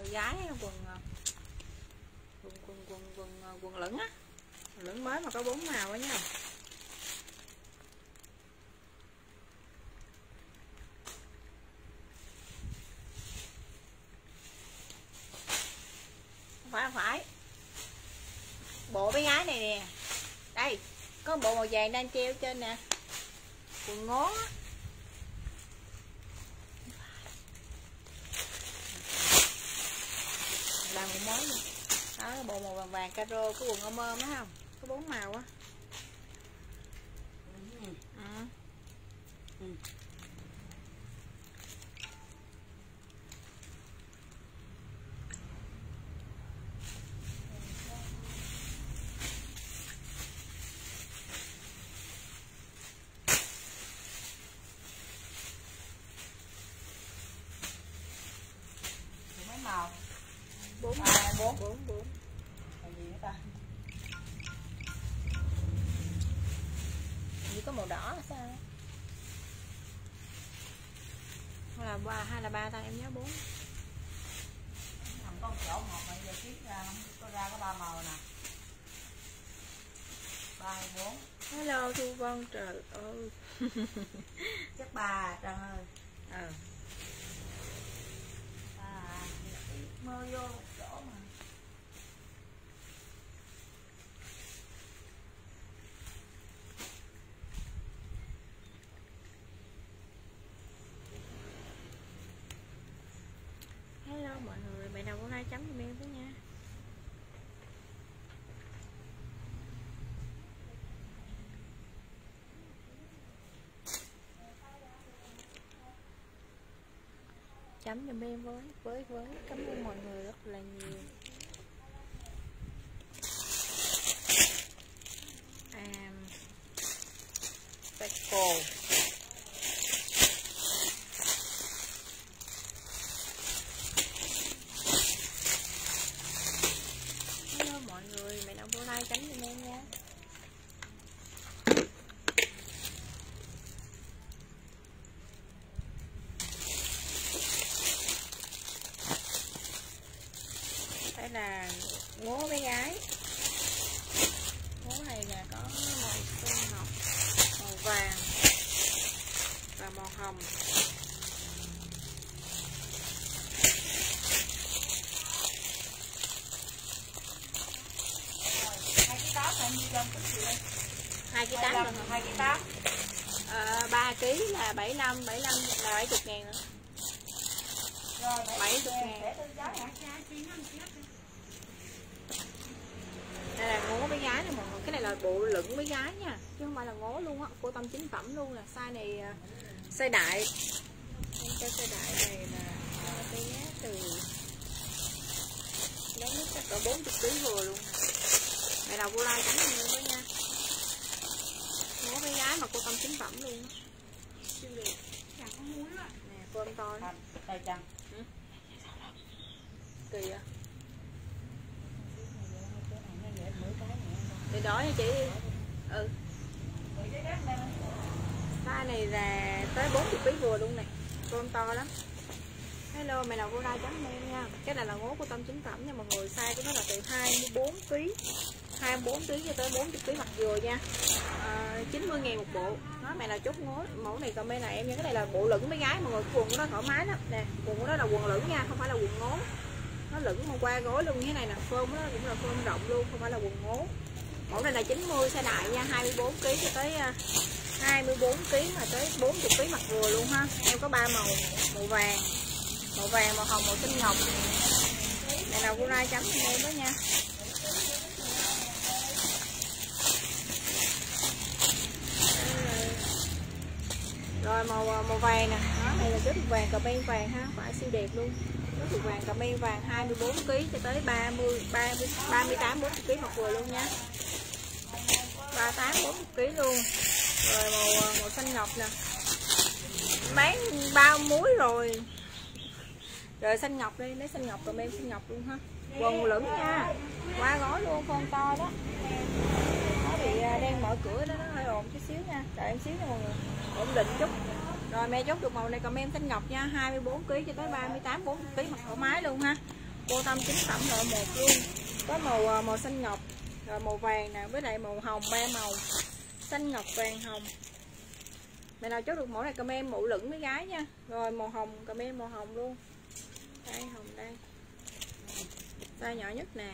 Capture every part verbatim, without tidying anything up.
gái quần quần quần quần quần, quần lửng á, lửng mới mà có bốn màu á nha. Phải phải bộ bé gái này nè, đây có bộ màu vàng đang treo trên nè, quần ngố á. Làm một món luôn đó, bộ màu vàng vàng caro, cái quần ôm ôm đó không, có bốn màu á. Ừ. Ừ. Ừ. Mấy màu? Bốn à, bốn bốn bốn. Còn gì nữa ta? Chỉ có màu đỏ là sao? Hay là ba hay là ba ta, em nhớ bốn. Nằm có một chỗ một mà giờ kiếm ra không có ra có ba màu nè. Ba hay bốn. Hello Thu Vân, trời ơi. Chắc ba Trần ơi. Ờ. À, mơ vô một chỗ mà. Hello mọi người, bạn nào có like chấm giùm em với nha. Chấm giùm em với với với cảm ơn mọi người rất là nhiều. À, Peco. Hello mọi người, mẹ nào vô like chấm giùm em nha. Đây là ngố bé gái. Ngố này là có màu sơn ngọc, màu vàng và màu hồng. Hai ký tám là nhiêu trăm cái gì đây? Hai ký tám rồi. Hai ký tám. Ba ký là bảy mươi lăm, bảy mươi lăm là bảy mươi ngàn nữa. Rồi bảy mươi ngàn. Đây là ngố bé gái nè mọi người, cái này là bộ lửng bé gái nha, chứ không phải là ngố luôn á, cô tâm chính phẩm luôn, là size này size đại. Cái size đại này là cái giá từ lớn nhất chắc cỡ bốn mươi ký vừa luôn. Mẹ nào vô like chấm giùm em với nha. Ngố bé gái mà cô tâm chính phẩm luôn á. Siêu đẹp. Chẳng có muối á. Nè, cơm to đó. Đây chăng? Ừ. Kỳ à. Để đói nha chị. Ừ. Size này là tới bốn mươi ký vừa luôn nè. Cơm to lắm. Hello, mẹ nào vô like chấm em nha. Cái này là ngố của tâm chính phẩm nha mọi người. Size của nó là từ hai mươi bốn ký, hai mươi bốn ký cho tới bốn mươi ký mặt vừa nha. À, chín mươi ngàn một bộ. Đó, mẹ nào chốt ngố mẫu này comment là em nha. Cái này là bộ lửng mấy gái mọi người, quần của nó thoải mái lắm nè. Quần của nó là quần lửng nha, không phải là quần ngố. Nó lửng mà qua gối luôn như thế này nè, phơm nó cũng là phơm rộng luôn, không phải là quần ngố. Mẫu này là chín mươi size đại nha, hai mươi bốn ký cho tới hai mươi bốn ký mà tới bốn mươi ký mặt vừa luôn ha. Em có ba màu, màu vàng, màu vàng, màu hồng, màu xanh ngọc. Mẹ nào cô like chấm cho em đó nha. Rồi màu màu vàng nè, đó, đây là chất vàng cà men vàng ha, phải siêu đẹp luôn. Chất vàng cà men vàng hai mươi bốn ký cho tới ba mươi, ba mươi, ba mươi tám, bốn mươi ký mặt vừa luôn nha. ba mươi tám, bốn mươi ký luôn. Rồi màu màu xanh ngọc nè. Bán bao muối rồi. Rồi xanh ngọc đi, lấy xanh ngọc, comment xanh ngọc luôn ha. Quần lửng nha. Qua gói luôn, con to đó. Nó bị đang mở cửa đó, nó hơi ồn chút xíu nha. Đợi em xíu nha mọi người. Ổn định chút. Rồi mẹ chốt được màu này comment xanh ngọc nha, hai mươi bốn ký cho tới ba mươi tám, bốn mươi ký mặt thoải mái luôn ha. Cô tông chính phẩm loại một luôn. Có màu màu xanh ngọc, rồi màu vàng nè, với lại màu hồng, ba màu. Xanh ngọc vàng hồng. Mẹ nào chốt được mẫu này comment mũ lửng với gái nha. Rồi màu hồng comment màu hồng luôn. Đây hồng đây. Size nhỏ nhất nè.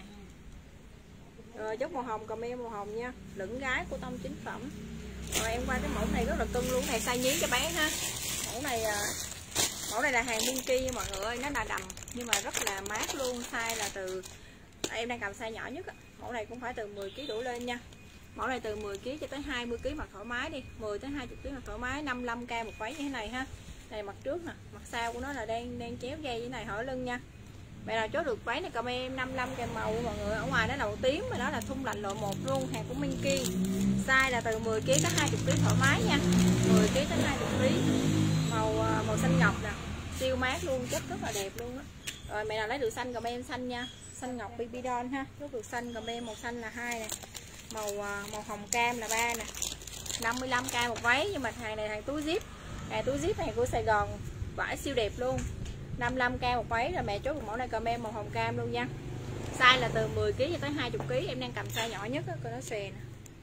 Rồi chốt màu hồng comment màu hồng nha. Lửng gái của tông chính phẩm. Rồi em qua cái mẫu này rất là cưng luôn, này size nhí cho bé ha. Mẫu này mẫu này là hàng Minky nha mọi người ơi, nó là đầm nhưng mà rất là mát luôn. Size là từ, em đang cầm size nhỏ nhất. Mẫu này cũng phải từ mười ki lô gam đổ lên nha. Mẫu này từ mười ki lô gam cho tới hai mươi ki lô gam mặc thoải mái đi, mười tới hai mươi ki lô gam mặc thoải mái. Năm mươi lăm k một váy như thế này ha. Này mặt trước nè, mặt sau của nó là đang đang chéo dây như này hở lưng nha. Mẹ nào chốt được váy này comment em năm mươi lăm k màu mọi người. Ở ngoài nó màu tím mà nó là thun lạnh loại một luôn, hàng của Minky. Size là từ mười ki lô gam tới hai mươi ki lô gam thoải mái nha. mười ki lô gam tới hai mươi ki lô gam. Màu màu xanh ngọc nè, siêu mát luôn, chất rất là đẹp luôn á. Rồi mẹ nào lấy được xanh comment xanh nha. Xanh ngọc baby doll ha. Chốt được xanh comment màu xanh là hai nè. Màu màu hồng cam là ba nè. năm mươi lăm k một váy, nhưng mà hàng này hàng túi zip. Hàng túi zip hàng của Sài Gòn, vải siêu đẹp luôn. năm mươi lăm k một váy. Rồi mẹ chốt được mẫu này comment màu hồng cam luôn nha. Size là từ mười ki lô gam cho tới hai mươi ki lô gam. Em đang cầm size nhỏ nhất á, coi nó xòe nè.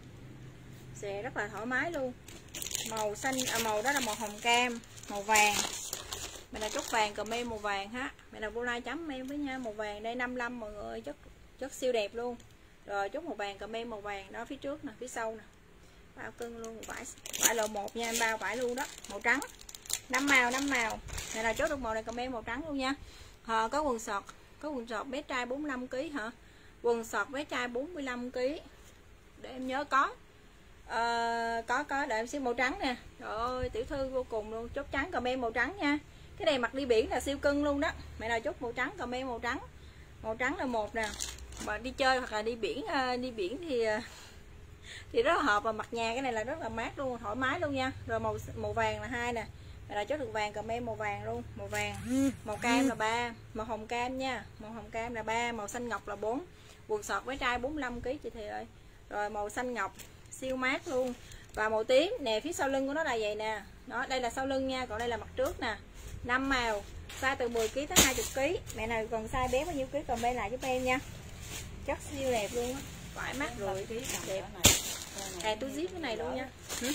Xòe rất là thoải mái luôn. Màu xanh à, màu đó là màu hồng cam, màu vàng. Mẹ là chốt vàng comment màu vàng ha. Mẹ là vô like chấm em với nha, màu vàng đây năm mươi lăm mọi người ơi, chất chất siêu đẹp luôn. Rồi chốt màu vàng comment màu vàng đó, phía trước nè, phía sau nè. Bao cưng luôn, vải vải lộ một nha, em bao vải luôn đó, màu trắng. Năm màu, năm màu. Này là chốt được màu này comment màu trắng luôn nha. À, có quần sọt, có quần sọt bé trai bốn mươi lăm ki lô gam hả? Quần sọt bé trai bốn mươi lăm ki lô gam. Để em nhớ có. À, có có để em xin màu trắng nè. Trời ơi, tiểu thư vô cùng luôn, chốt trắng comment màu trắng nha. Cái này mặc đi biển là siêu cưng luôn đó. Mẹ nào chốt màu trắng comment màu trắng. Màu trắng là một nè. Mà đi chơi hoặc là đi biển, đi biển thì thì rất là hợp, và mặt nhà cái này là rất là mát luôn, thoải mái luôn nha. Rồi màu màu vàng là hai nè. Mẹ nào chốt được vàng comment màu vàng luôn, màu vàng. Màu cam là ba, màu hồng cam nha. Màu hồng cam là ba, màu xanh ngọc là bốn. Quần sọt với trai bốn mươi lăm ki lô gam chị Thị ơi. Rồi màu xanh ngọc siêu mát luôn. Và màu tím nè, phía sau lưng của nó là vậy nè. Đó, đây là sau lưng nha, còn đây là mặt trước nè. Năm màu, size từ mười ki lô gam tới hai mươi ki lô gam. Mẹ nào còn size bé bao nhiêu ký comment lại giúp em nha. Chất siêu đẹp luôn á. Vải mát rồi đẹp. Hàng túi zip cái này luôn nha. Hử?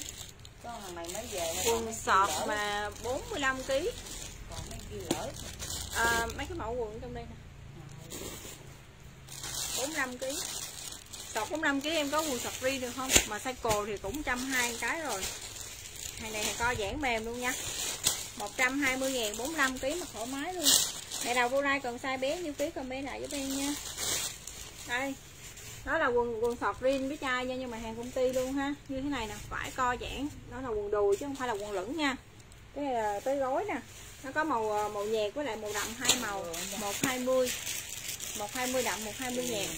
Quần sọt mà bốn mươi lăm ki lô gam. À, mấy cái mẫu quần trong đây nè. bốn mươi lăm ki lô gam. Sọt bốn mươi lăm ki lô gam em có quần sọt ri được không? Mà size cổ thì cũng một trăm hai mươi cái rồi. Hàng này hàng co giãn mềm luôn nha. một trăm hai mươi ngàn, bốn mươi lăm ki lô gam mà thoải mái luôn. Mẹ nào vô like còn size bé nhiêu ký comment lại giúp em nha. Đây. Đó là quần quần sọt riêng với trai nha, nhưng mà hàng công ty luôn ha. Như thế này nè, phải co giãn. Đó là quần đùi chứ không phải là quần lửng nha. Cái này là tới gối nè. Nó có màu màu nhạt với lại màu đậm, hai màu, một hai mươi. một hai mươi đậm, một hai mươi nhạt.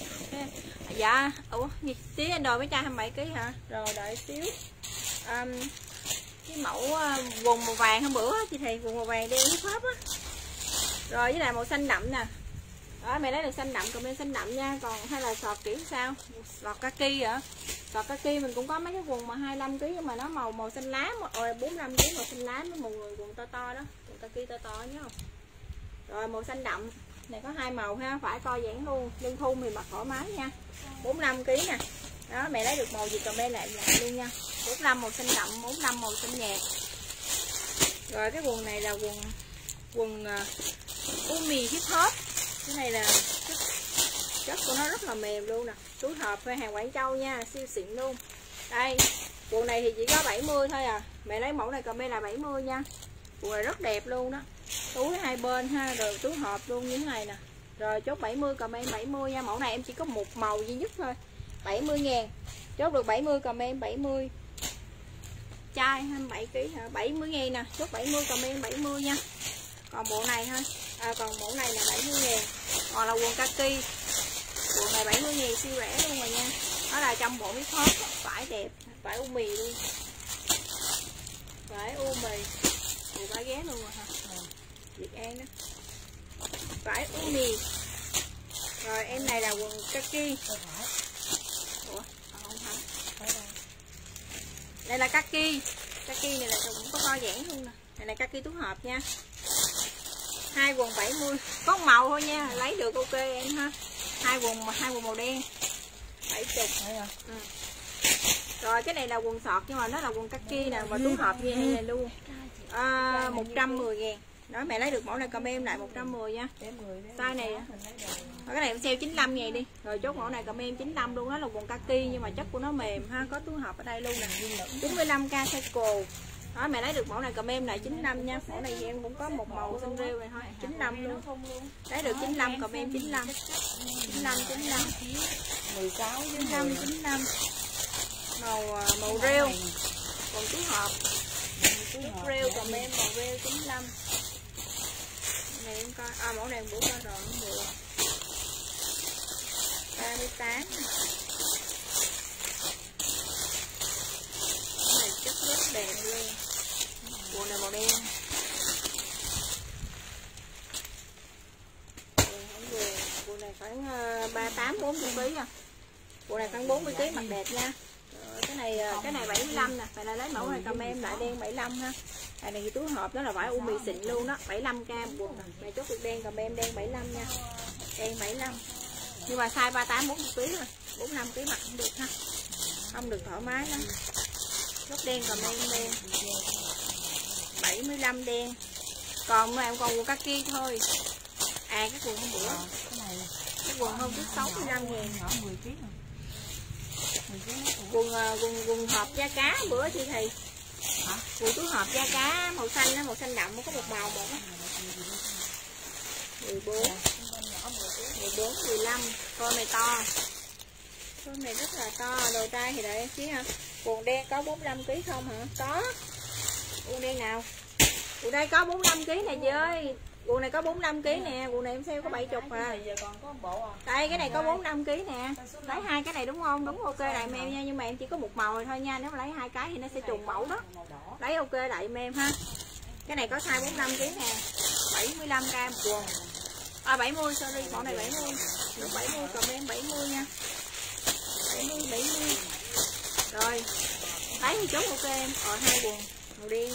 Dạ, ủa gì tí anh đòi với trai hai mươi bảy ký hả? Rồi đợi xíu. Um, cái mẫu uh, quần màu vàng hôm bữa chị Thị, quần màu vàng đeo hip hop á. Rồi với lại màu xanh đậm nè. Đó, mẹ lấy được xanh đậm, comment xanh đậm nha. Còn hay là sọt kiểu sao? Sọt kaki hả? Sọt kaki mình cũng có mấy cái quần mà hai mươi lăm ký nhưng mà nó màu màu xanh lá, rồi bốn mươi lăm ký màu xanh lá với một người quần to to đó, quần kaki to to nhớ không? Rồi màu xanh đậm. Này có hai màu ha, phải co giãn luôn, lưng thun thì mặc thoải mái nha. bốn mươi lăm ký nè. Đó, mẹ lấy được màu gì comment lại lại luôn nha. bốn mươi lăm màu xanh đậm, bốn mươi lăm màu xanh nhạt. Rồi cái quần này là quần quần uh, Umi hip hop. Cái này là chất, chất của nó rất là mềm luôn nè. Túi hộp với hàng Quảng Châu nha, siêu xịn luôn. Đây, quần này thì chỉ có bảy mươi thôi à. Mẹ lấy mẫu này comment là bảy mươi nha. Quần này rất đẹp luôn đó. Túi hai bên ha, rồi túi hộp luôn như thế này nè. Rồi chốt bảy mươi comment bảy mươi nha. Mẫu này em chỉ có một màu duy nhất thôi, bảy mươi ngàn. Chốt được bảy mươi comment bảy mươi. Chai hai mươi bảy ký hả? bảy mươi ngàn nè. Chốt bảy mươi comment bảy mươi nha. Còn bộ này thôi. À, còn mẫu này là bảy mươi ngàn. Còn là quần kaki. Quần này bảy mươi ngàn siêu rẻ luôn rồi nha. Nó là trong bộ hip hop, vải đẹp, vải u mì luôn. Vải u mì. Ủa vải ghé luôn rồi hả? Việt An đó. Vải u mì. Rồi em này là quần kaki. Ủa? Không phải. Đây là kaki. Kaki này là cũng có co giãn luôn nè. Này là kaki túi hộp nha. Hai hai quần bảy mươi, có màu thôi nha, lấy được ok em ha. Hai quần hai quần màu đen bảy mươi. Ừ. Rồi cái này là quần sọt nhưng mà nó là quần kaki nè, và túi hộp như này luôn. À, một trăm mười ngàn. Đó mẹ lấy được mẫu này comment lại một trăm mười nha. Size này. Cái này em sale chín mươi lăm ngàn đi. Rồi chốt mẫu này comment chín mươi lăm luôn, đó là quần kaki nhưng mà chất của nó mềm ha, có túi hộp ở đây luôn nè. chín mươi lăm k cycle. Đó mẹ lấy được mẫu này comment lại chín mươi lăm nha. Mẫu này thì em cũng có một màu xanh rêu này thôi, chín mươi lăm luôn. Lấy được chín mươi lăm comment chín mươi lăm. chín mươi lăm chín mươi lăm. mười sáu chín mươi lăm chín mươi lăm. Màu màu rêu. Còn túi hộp. Túi rêu comment màu rêu chín mươi lăm. Này em coi, à mẫu này em bữa coi rồi cũng được. ba mươi tám. Cái này chất rất đẹp luôn. Quần này màu đen. Quần này khoảng ba mươi tám bốn mươi ký à. Quần này khoảng bốn mươi ký mặc đẹp nha. Rồi, cái này cái này bảy mươi lăm nè, phải là lấy mẫu này comment lại đen bảy mươi lăm ha. Cái này túi hộp đó là vải umi xịn luôn đó, bảy mươi lăm k quần này. Mày chốt được đen comment đen bảy mươi lăm nha. Đen bảy mươi lăm. Nhưng mà size ba mươi tám bốn mươi ký thôi, bốn mươi lăm ký mặc không được ha. Không được thoải mái lắm. Chốt đen comment đen. bảy mươi lăm đen. Còn em còn quần kaki thôi. À cái quần hôm bữa. Cái quần hôm trước sáu mươi lăm ngàn. mười ký. Quần quần quần hộp da cá bữa chị thì. Hả? Quần túi hộp da cá màu xanh á, màu xanh đậm có một màu một á. mười bốn. mười bốn mười lăm. Con này to. Con này rất là to, đồ trai thì đợi em xíu ha. Quần đen có bốn mươi lăm ký không hả? Có. Quần đen nào? Quần đây có bốn mươi lăm ký nè chị ơi. Quần này có bốn mươi lăm ký nè, quần này em sale có bảy mươi à. Đây cái này có bốn mươi lăm ký nè. Lấy hai cái này đúng không? Đúng ok đại em nha, nhưng mà em chỉ có một màu thôi nha, nếu mà lấy hai cái thì nó sẽ trùng mẫu đó. Lấy ok đại em ha. Cái này có size bốn mươi lăm ký nè. bảy mươi lăm k một quần. À bảy mươi sorry, mẫu này bảy mươi. Được bảy mươi comment bảy mươi nha. bảy mươi bảy mươi. Rồi. Lấy thì chốt ok em. Rồi hai quần màu đen.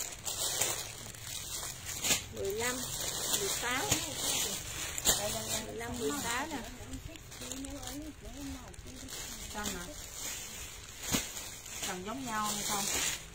mười lăm, mười sáu. mười lăm, mười sáu nè. Cân nè. Cần giống nhau hay không?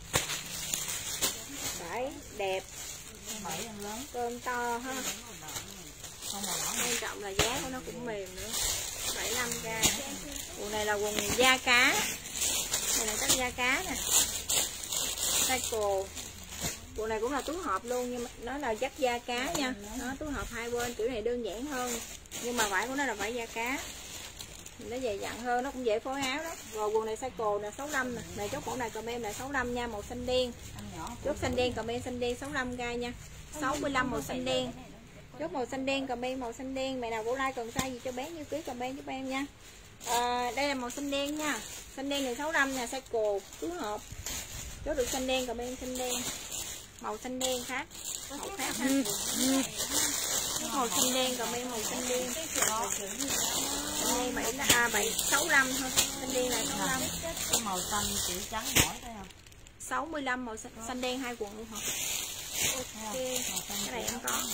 Vải đẹp. bảy ăn lớn. Cơm to ha. Không màu đỏ. Quan trọng là giá của nó cũng mềm nữa. bảy mươi lăm k. Quần này là quần da cá. Này là tất da cá nè. Cycle. Quần này cũng là túi hộp luôn nhưng mà nó là dắt da cá nha. Nó túi hộp hai bên, kiểu này đơn giản hơn. Nhưng mà vải của nó là vải da cá. Nó dày dặn hơn, nó cũng dễ phối áo đó. Rồi quần này cycle nè, sáu mươi lăm nè. Này chốt mẫu này comment là sáu mươi lăm nha, màu xanh đen. Chốt xanh đen comment xanh đen sáu mươi lăm k nha. sáu mươi lăm màu xanh đen. Chốt màu xanh đen comment màu xanh đen. Mẹ nào vô like cần size gì cho bé như ký comment giúp em nha. À, đây là màu xanh đen nha. Xanh đen này sáu mươi lăm nè, cycle túi hộp. Chốt được xanh đen comment xanh đen. Màu xanh đen khác. Màu khác ha. Màu xanh đen comment màu xanh đen. Xanh đen bảy à bảy sáu mươi lăm thôi. Xanh đen là sáu mươi lăm. Cái màu xanh chữ trắng nổi thấy không? sáu mươi lăm màu xanh, xanh đen hai quần luôn hả? Ok. Cái này em có.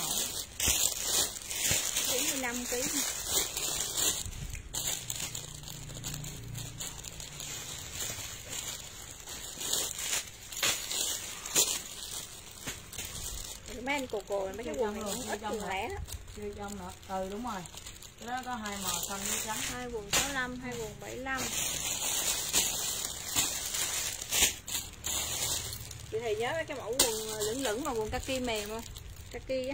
bốn mươi lăm ký. Mấy anh cồ cồ mấy cái quần này cũng ít quần lẻ đó. Chưa trong nữa. Ừ đúng rồi. Cái đó có hai màu xanh với trắng. Hai quần sáu mươi lăm, hai quần bảy mươi lăm. Chị thầy nhớ cái mẫu quần lửng lửng mà quần kaki mềm không? Kaki á.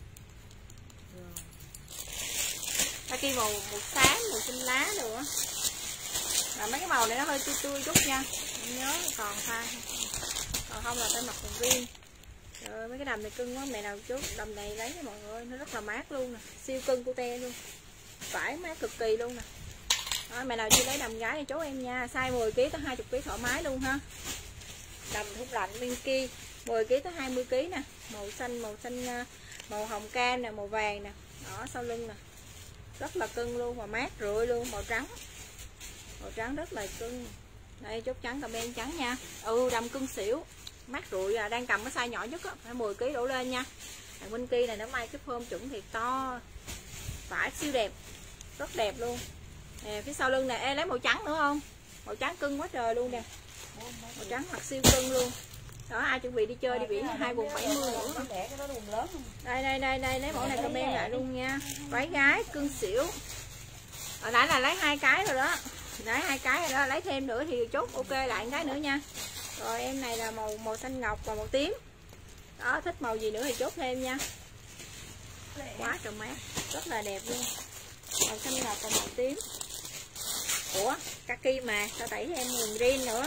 Kaki màu màu xám, màu xanh lá đồ á. Mà mấy cái màu này nó hơi tươi tươi chút nha. Em nhớ còn pha. Còn không là phải mặc quần riêng. Trời ơi, mấy cái đầm này cưng quá, mẹ nào chốt đầm này lấy nha mọi người, nó rất là mát luôn nè, siêu cưng cute luôn, vải mát cực kỳ luôn nè. Đó, mẹ nào chưa lấy đầm gái thì chốt em nha, size mười ký tới hai mươi ký thoải mái luôn ha. Đầm thúc lạnh Minky mười ký tới hai mươi ký nè, màu xanh, màu xanh, màu hồng cam nè, màu vàng nè, đó sau lưng nè, rất là cưng luôn và mát rượi luôn, màu trắng, màu trắng rất là cưng. Đây chốt trắng comment trắng nha. Ừ đầm cưng xỉu. Mát rụi à, đang cầm cái size nhỏ nhất á, phải mười ký đổ lên nha. Hàng Minh Ki này nó may cái phơm chuẩn thiệt to, vải siêu đẹp, rất đẹp luôn nè. Phía sau lưng này Ê, lấy màu trắng nữa không, màu trắng cưng quá trời luôn nè, màu trắng mặc siêu cưng luôn đó. Ai chuẩn bị đi chơi đi biển hai quần bảy mươi nữa. Đây đây đây đây lấy mẫu này comment lại luôn nha. Váy gái cưng xỉu, hồi nãy là lấy hai cái rồi đó, lấy hai cái rồi đó, lấy thêm nữa thì chốt ok lại một cái nữa nha. Rồi em này là màu màu xanh ngọc và màu tím đó, thích màu gì nữa thì chốt thêm nha. Quá trời mát, rất là đẹp luôn, màu xanh ngọc và màu tím. Ủa kaki mà sao tẩy em nguồn green nữa,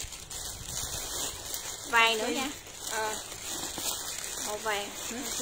vàng nữa nha. Ờ, màu vàng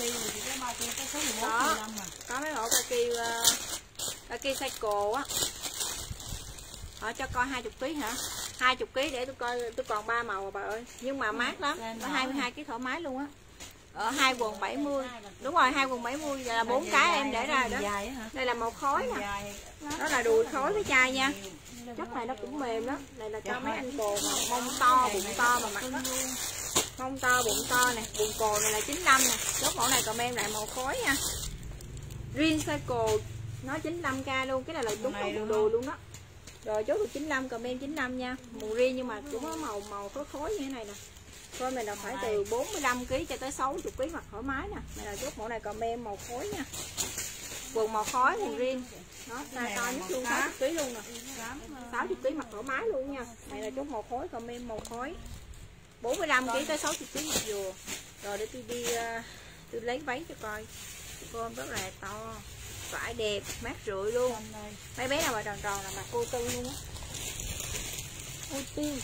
đó, có mấy mẫu kaki uh, kaki cycle á. Họ cho coi hai mươi ký hả, hai mươi ký để tôi coi, tôi còn ba màu rồi bà ơi, nhưng mà mát lắm, có hai mươi hai ký thoải mái luôn á. Ở hai quần bảy mươi, đúng rồi, hai quần bảy mươi, giờ là bốn cái em để ra đó. Đây là màu khói nè, đó là đùi khói với chai nha. Chất này nó cũng mềm đó, này là cho mấy anh cồ mà mông to bụng to mà mặc đó. Mông to bụng to nè, quần cồ này là chín mươi lăm nè. Chốt mẫu này comment lại màu khói nha. Green Cycle nó chín mươi lăm k luôn, cái này là đúng có quần đùi luôn đó. Rồi chốt được chín mươi lăm, comment chín mươi lăm nha. Màu riêng nhưng mà cũng có màu màu khối khối như thế này nè. Coi này là phải từ bốn mươi lăm ký cho tới sáu mươi ký mặc thoải mái nè. Này là chốt mẫu này comment màu khối nha. Quần màu khói quần riêng. Đó, size to nhất luôn, sáu mươi ký luôn nè. sáu mươi ký mặc thoải mái luôn nha. Này là chốt màu khối, comment màu khói. bốn mươi lăm ký tới sáu mươi ký mặc vừa. Rồi để tôi đi uh, tôi lấy váy cho coi. Form rất là to, vải đẹp, mát rượi luôn. Mấy bé nào mà tròn tròn là mặc cô tư luôn á. Cô tư.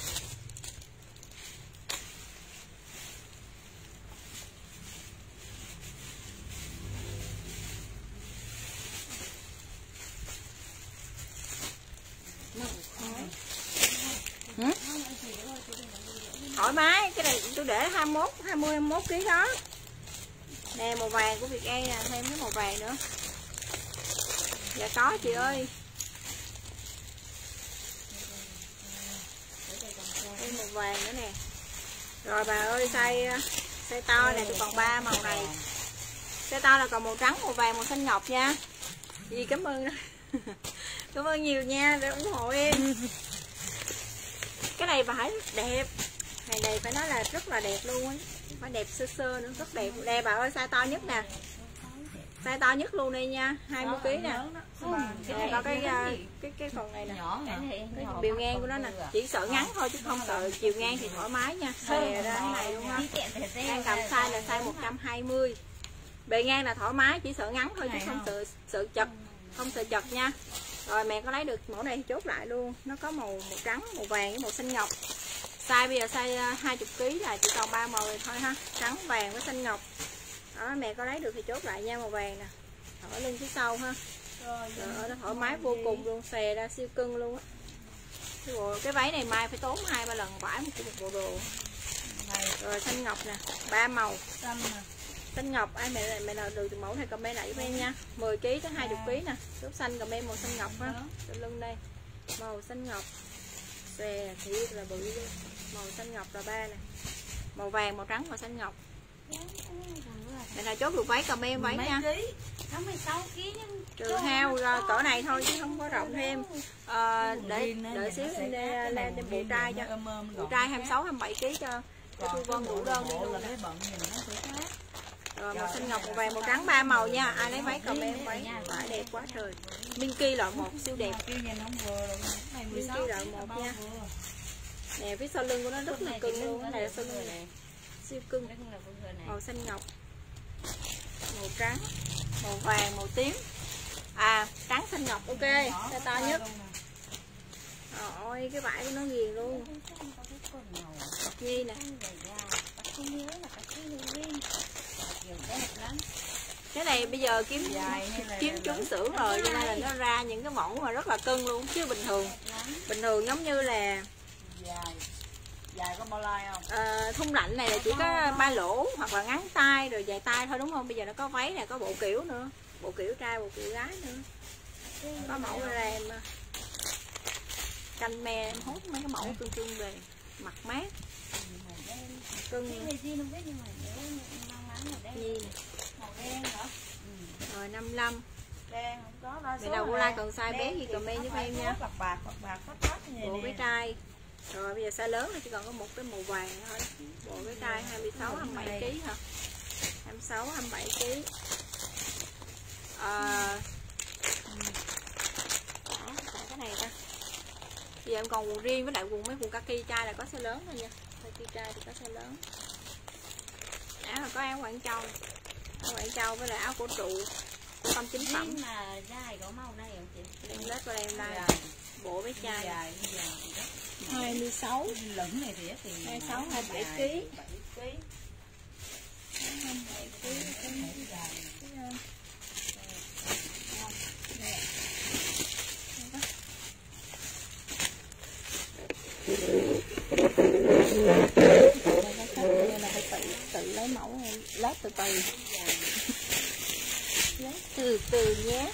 Ừ? Thoải mái, cái này tôi để hai mươi mốt, hai mươi, hai mươi mốt ký đó. Nè màu vàng của Việt An nè, thêm cái màu vàng nữa. Dạ có chị ơi. Thêm màu vàng nữa nè. Rồi bà ơi, size size to nè, tôi còn ba màu này. Size to là còn màu trắng, màu vàng, màu xanh ngọc nha. Gì cảm ơn đó. Cảm ơn nhiều nha để ủng hộ em. Cái này vải đẹp, này này phải nói là rất là đẹp luôn ấy, phải đẹp sơ sơ nữa, rất đẹp. Đây bà ơi, size to nhất nè, size to nhất luôn đây nha, hai mươi ký nè. Cái này có cái cái cái phần này nè, cái bìu ngang của nó nè, chỉ sợ ngắn thôi chứ không sợ chiều ngang thì thoải mái nha. Xòe ra cái này luôn á, đang cầm size là size một trăm hai mươi, bề ngang là thoải mái, chỉ sợ ngắn thôi chứ không sợ sợ chật, không sợ chật nha. Rồi mẹ có lấy được mẫu này thì chốt lại luôn. Nó có màu màu trắng, màu vàng với màu xanh ngọc. Size bây giờ size hai mươi ký là chỉ còn ba màu rồi thôi ha. Trắng, vàng với xanh ngọc. Đó, mẹ có lấy được thì chốt lại nha, màu vàng nè. Ở lưng phía sau ha. Rồi, nó thoải mái vô cùng luôn, xòe ra siêu cưng luôn á. Cái, cái váy này mai phải tốn hai ba lần vải một, một bộ đồ. Rồi xanh ngọc nè, ba màu. Xanh ngọc, ai mẹ mẹ nào được mẫu này comment lại với em nha. mười ký tới hai mươi ký nè. Chốt xanh comment màu xanh ngọc ha. Trên lưng đây. Màu xanh ngọc. Xòe thiệt là bự luôn. Màu xanh ngọc là ba nè. Màu vàng, màu trắng và xanh ngọc. Mẹ nào chốt được váy comment váy nha. Trừ hao ra cỡ này thôi chứ không có rộng thêm. À, để đợi xíu em lên lên bộ trai cho. Bộ trai hai mươi sáu hai mươi bảy ký cho. Cho Thu Vân đủ đơn đi luôn. Rồi màu xanh ngọc, màu vàng, màu trắng, ba màu nha. Ai lấy váy comment váy, vải đẹp quá trời. Minky loại một siêu đẹp. Minky loại một nha. Nè phía sau lưng của nó rất là cưng luôn, cái này là sau lưng nè. Siêu cưng. Màu xanh ngọc. Màu trắng, màu vàng, màu tím. À, trắng xanh ngọc ok, size to nhất. Rồi cái vải của nó ghiền luôn. Nhi nè. Cái này bây giờ kiếm kiếm trúng xưởng rồi cho nên là nó ra những cái mẫu mà rất là cưng luôn, chứ bình thường bình thường giống như là dài có bao lai không? À, thun lạnh này là chỉ có ba lỗ hoặc là ngắn tay rồi dài tay thôi đúng không? Bây giờ nó có váy này, có bộ kiểu nữa, bộ kiểu trai, bộ kiểu gái nữa, có mẫu ra em canh me em hốt mấy cái mẫu cưng cưng về mặc mát cưng. Nhi nè. Màu đen hả? Ừ. Rồi năm mươi lăm. Đen không có đa số. Mẹ nào cô like còn size bé gì comment giúp em nha. Bạc bạc bạc bạc phát phát như vậy. Bộ cái trai. Rồi bây giờ size lớn là chỉ còn có một cái màu vàng thôi. Bộ cái trai hai mươi sáu hai mươi bảy ký hả? hai mươi sáu hai mươi bảy ký. À, đó, cái này ta. Bây giờ em còn quần riêng với lại quần mấy quần kaki trai là có size lớn thôi nha. Kaki trai thì có size lớn. Áo là có áo Quảng Châu. Áo Quảng Châu với lại áo cổ trụ. Của tâm chính phẩm. Nhưng mà dài có màu này không chị? Em lết qua đây em like. Bộ với trai. Dài, dài hai mươi sáu. Lửng này thì thì hai mươi sáu hai mươi bảy ký. bảy ký. hai mươi bảy ký. Dài. Là phải tự tự lấy mẫu lót từ từ. Lót từ từ nhé.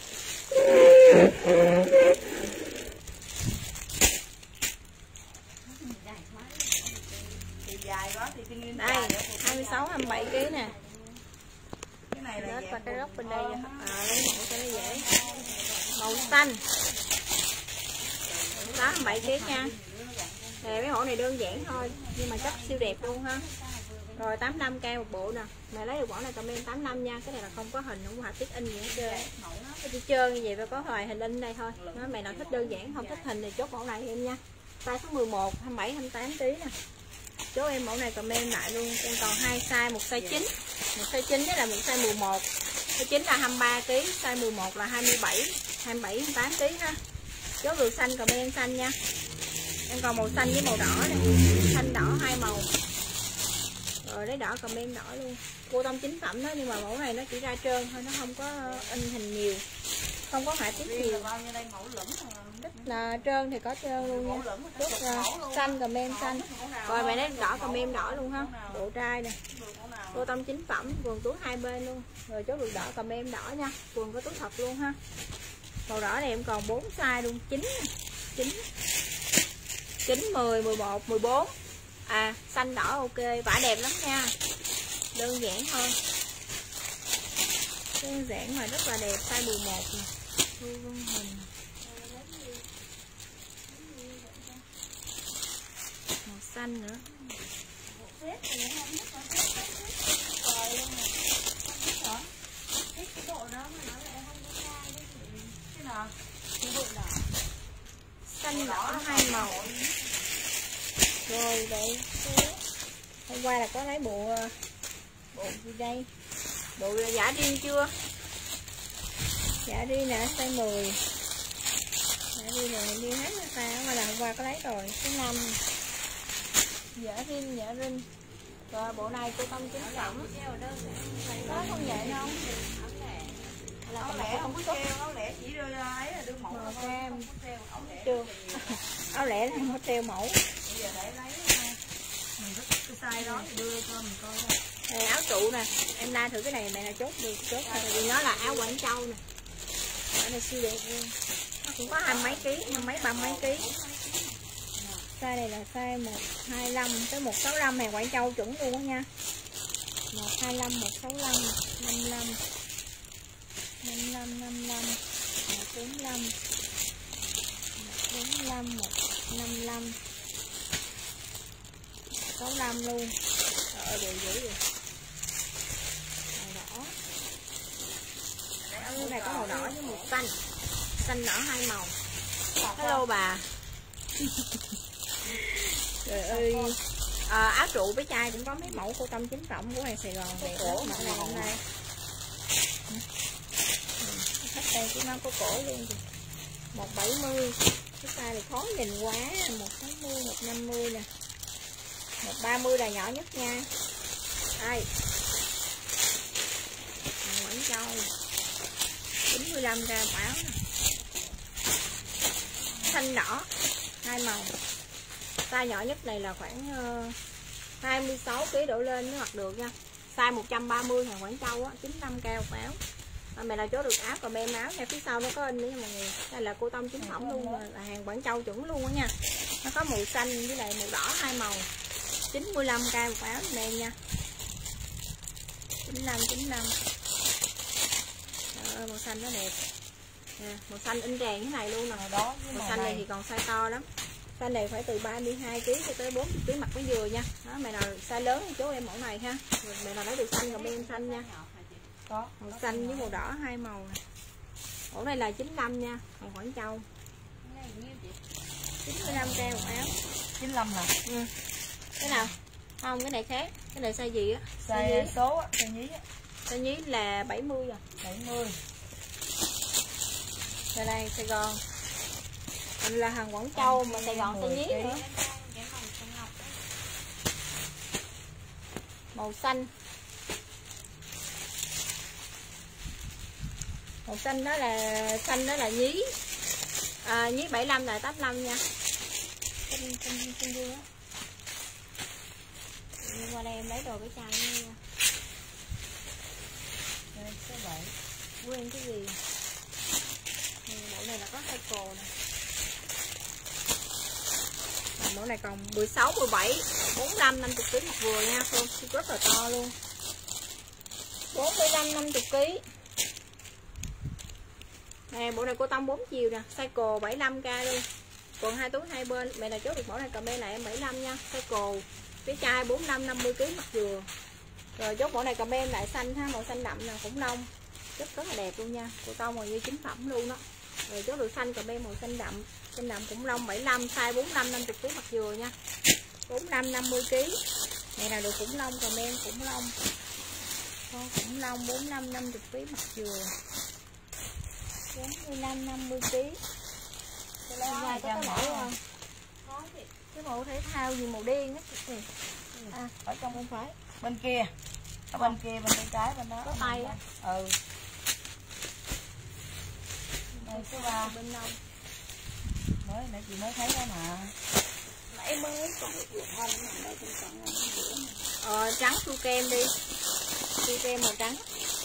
Dài quá thì kinh đây hai mươi sáu hai mươi bảy ký nè. Cái này là và cái góc bên đây à, lấy mẫu cho nó dễ. Màu xanh sáu hai mươi bảy ký nha. Nè mấy mẫu này đơn giản thôi nhưng mà chất siêu đẹp luôn ha. Rồi tám mươi lăm k một bộ nè. Mẹ lấy được mẫu này comment tám mươi lăm nha. Cái này là không có hình, không có họa tiết in gì hết trơn. Nó chỉ trơn như vậy và có hoài hình in đây thôi. Nói mẹ nào thích đơn giản không thích hình thì chốt mẫu này em nha. Size số mười một hai mươi bảy hai mươi tám ký nè. Chốt em mẫu này comment lại luôn. Em còn hai size, một size chín. Một size chín với là một size mười một. Size chín là hai mươi ba ký, size mười một là hai mươi bảy, hai mươi bảy hai mươi tám ký ha. Chốt được xanh comment xanh nha. Em còn màu xanh với màu đỏ này. Xanh đỏ hai màu. Rồi lấy đỏ comment đỏ luôn. Cô tông chính phẩm đó nhưng mà mẫu này nó chỉ ra trơn thôi, nó không có in hình nhiều. Không có họa tiết nhiều. bao nhiêu đây mẫu lửng Thích là trơn thì có trơn luôn nha. Chốt uh, xanh comment xanh. Rồi mẹ lấy đỏ comment đỏ luôn ha. Bộ trai nè. Cô tông chính phẩm, quần túi hai bên luôn. Rồi chốt được đỏ comment đỏ nha. Quần có túi thật luôn ha. Màu đỏ này em còn bốn size luôn, chín chín chín mười mười một mười bốn. À xanh đỏ ok, vải đẹp lắm nha. Đơn giản thôi. Đơn giản mà rất là đẹp, size mười một nè. Thu vân hình. Màu xanh nữa. Xanh đỏ hai màu. Rồi đây. Hôm qua là có lấy bộ bộ gì đây? Bộ giả riêng chưa? Giả riêng nè, size mười. Giả riêng này đi hết là sao? Mà là hôm qua có lấy rồi, số năm. Giả riêng, giả riêng. Rồi bộ này cô tông chính phẩm. Có không vậy không? Là áo lẻ không có treo, áo lẻ chỉ đưa ấy là đưa mẫu màu thôi, cam. không có treo áo lẻ. Chưa. Áo lẻ là không có treo mẫu. Bây giờ để lấy mình thích cái size đó thì đưa cho mình coi thôi. Đây, áo trụ nè, em la thử cái này mẹ nào chốt được chốt thôi, vì nó là áo Quảng Châu nè. Cái này siêu đẹp luôn. Nó cũng có hai mấy ký, hai mấy ba mấy ký. Size này là size một hai lăm tới một sáu lăm hàng Quảng Châu chuẩn luôn đó nha. một hai lăm, một sáu lăm, năm lăm, năm lăm, năm lăm, một bốn lăm, một bốn lăm, một năm lăm, sáu lăm luôn. Trời ơi, đều dữ vậy. Màu đỏ. Cái này có màu đỏ với màu xanh. Xanh đỏ hai màu. Hello bà. Trời ơi. À, áo trụ với chai cũng có mấy mẫu cô tâm chính phẩm của hàng Sài Gòn đẹp lắm. Mẫu này hôm nay. Khách đây của nó có cổ luôn kìa. một bảy mươi. Cái size này khó nhìn quá. một sáu mươi, một năm mươi nè. một ba mươi là nhỏ nhất nha. Đây. Quảng Châu. chín mươi lăm gram áo nè. Xanh đỏ hai màu. Size nhỏ nhất này là khoảng uh, hai mươi sáu ký đổ lên mới mặc được nha. Size một trăm ba mươi hàng Quảng Châu á, chín mươi lăm k một áo. À, mẹ nào chốt được áo comment áo nha, phía sau nó có in nữa nha mọi người. Đây là cô tông chính phẩm luôn, là hàng Quảng Châu chuẩn luôn á nha. Nó có màu xanh với lại màu đỏ hai màu. chín mươi lăm k một áo giùm em nha. chín mươi lăm chín mươi lăm. Trời ơi, màu xanh nó đẹp nè, màu xanh in rèn thế này luôn nè. Đó, màu xanh này thì còn size to lắm. Size này phải từ ba mươi hai ki lô gam cho tới bốn mươi ki lô gam mặt mới vừa nha. Đó, mày nào size lớn thì chú em mẫu này ha. Rồi mày nào lấy được xanh còn em xanh nha. Có Màu xanh với màu đỏ hai màu này. Mẫu này là chín mươi lăm nha, còn Quảng Châu. chín mươi lăm k một áo. chín mươi lăm nè. Ừ. Cái nào? Không, cái này khác. Cái này size gì á? Size số á, size nhí á. Size nhí là bảy mươi rồi. bảy mươi. Đây đây, Sài Gòn. Mình là hàng Quảng Châu mà Sài Gòn size nhí nữa. Màu xanh. Màu xanh đó là xanh đó là nhí. À, nhí bảy mươi lăm là tám mươi lăm nha. Xanh xanh xanh dương á. Qua đây em lấy đồ cái chai nha. Đây số bảy. Quên cái gì? Mẫu này là có hai cồ nè. Mẫu này còn mười sáu, mười bảy, bốn mươi lăm, năm mươi ki lô gam một vừa nha. Không, rất là to luôn. bốn mươi lăm, năm mươi ki lô gam. Nè, bộ này cô tông bốn chiều nè, size cồ bảy mươi lăm k luôn. Còn hai túi hai bên, mẹ nào chốt được mẫu này comment lại em bảy mươi lăm nha, size cồ. Cái chai bốn mươi lăm, năm mươi ki lô gam mặt vừa. Rồi chốt mẫu này comment lại xanh ha, màu xanh đậm nè, khủng long. Rất rất là đẹp luôn nha. Cô tông màu như chính phẩm luôn đó. Rồi chốt được xanh comment màu xanh đậm, xanh đậm khủng long bảy mươi lăm, size bốn mươi lăm, năm mươi ki lô gam mặt vừa nha. bốn mươi lăm, năm mươi ki lô gam. Mẹ nào được khủng long comment khủng long. Con khủng long bốn mươi lăm, năm mươi ki lô gam mặt vừa. bốn mươi lăm, năm mươi ki lô gam. Ngoài có cái mẫu không? Cái mẫu thể thao gì màu đen á. À, ở trong không phải. Bên kia. Ở bên kia, bên tay trái bên đó. Có tay á. Ừ. Đây số ba. Bên đâu? Mới nãy chị mới thấy đó mà. Nãy mới còn một dụng hoa nằm đây trên cận này. Ờ, trắng su kem đi. Su kem màu trắng.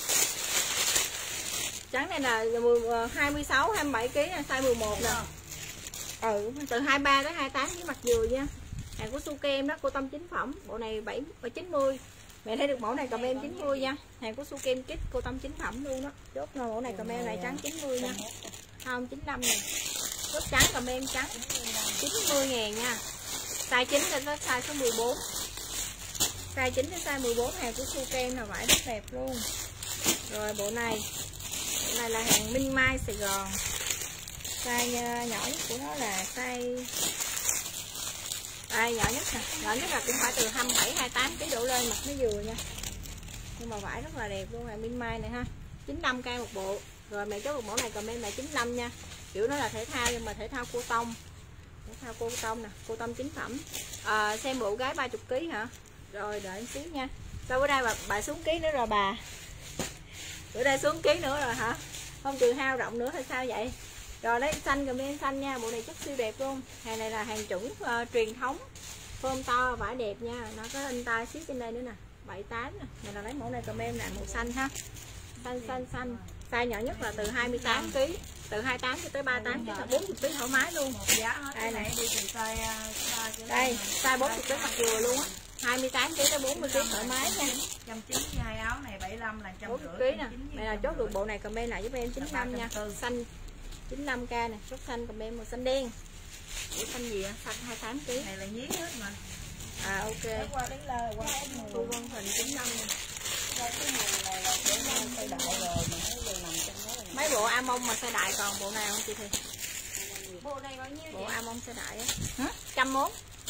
Trắng này là hai mươi sáu, hai mươi bảy ki lô gam, size mười một nè. Ừ, từ hai mươi ba tới hai mươi tám với mặt vừa nha. Hàng của su kem đó, cô tâm chính phẩm. Bộ này bảy chín mươi. Mẹ thấy được mẫu này comment chín mươi nha. Hàng của su kem kit cô tâm chính phẩm luôn đó. Chốt rồi mẫu này comment lại trắng chín mươi nha. Không chín mươi lăm nè. Chốt trắng comment trắng chín mươi ngàn nha. Size chín lên tới size số mười bốn. Size chín đến size mười bốn hàng của su kem là vải rất đẹp luôn. Rồi bộ này. Bộ này là hàng Minh Mai Sài Gòn. Size nhỏ nhất của nó là size đây, nhỏ nhất nè, nhỏ nhất là cũng phải từ hai mươi bảy, hai mươi tám ki lô gam đổ lên mặt mới vừa nha. Nhưng mà vải rất là đẹp luôn, hàng Minh Mai này ha. chín mươi lăm k một bộ. Rồi mẹ chốt được mẫu này comment là chín mươi lăm nha. Kiểu nó là thể thao nhưng mà thể thao cô tông. Thể thao cô tông nè, cô tông chính phẩm. À, xem bộ gái ba mươi ki lô gam hả? Rồi đợi một xíu nha. Sao bữa nay bà, bà xuống ký nữa rồi bà? Bữa nay xuống ký nữa rồi hả? Không trừ hao rộng nữa hay sao vậy? Rồi đấy, xanh comment xanh nha, bộ này chất siêu đẹp luôn. Hàng này là hàng chuẩn uh, truyền thống. Form to, vải đẹp nha. Nó có in tay xíu trên đây nữa nè, bảy tám nè. Mình là lấy mẫu này comment lại màu xanh ha. Xanh xanh xanh. Size nhỏ nhất là từ hai mươi tám ki lô gam, từ hai mươi tám cho tới ba mươi tám, tới bốn mươi ki lô gam thoải mái luôn. Đây này, đi từ size đây, size bốn mươi ki lô gam mặt vừa luôn á. hai mươi tám ki lô gam tới bốn mươi ki lô gam thoải mái nha. một trăm chín mươi hai áo này bảy mươi lăm là một trăm bốn mươi ki lô gam nè. Mẹ nào chốt được bộ này comment lại giúp em chín mươi lăm nha. Xanh chín mươi lăm k nè, chốt xanh comment màu xanh đen. Ủa xanh gì ạ? Xanh hai mươi tám ki lô gam. Này là nhí hết mà. À ok. Qua đến là qua cái mùa. Thu Vân hình chín mươi lăm nè. Qua cái mùa này là kiểu nó xây đại rồi mà nó vừa nằm trong đó. Mấy bộ Amon mà xe đại còn bộ nào không chị Thì? Bộ này bao nhiêu? Bộ Amon xe đại á. Hả? Trăm mốt.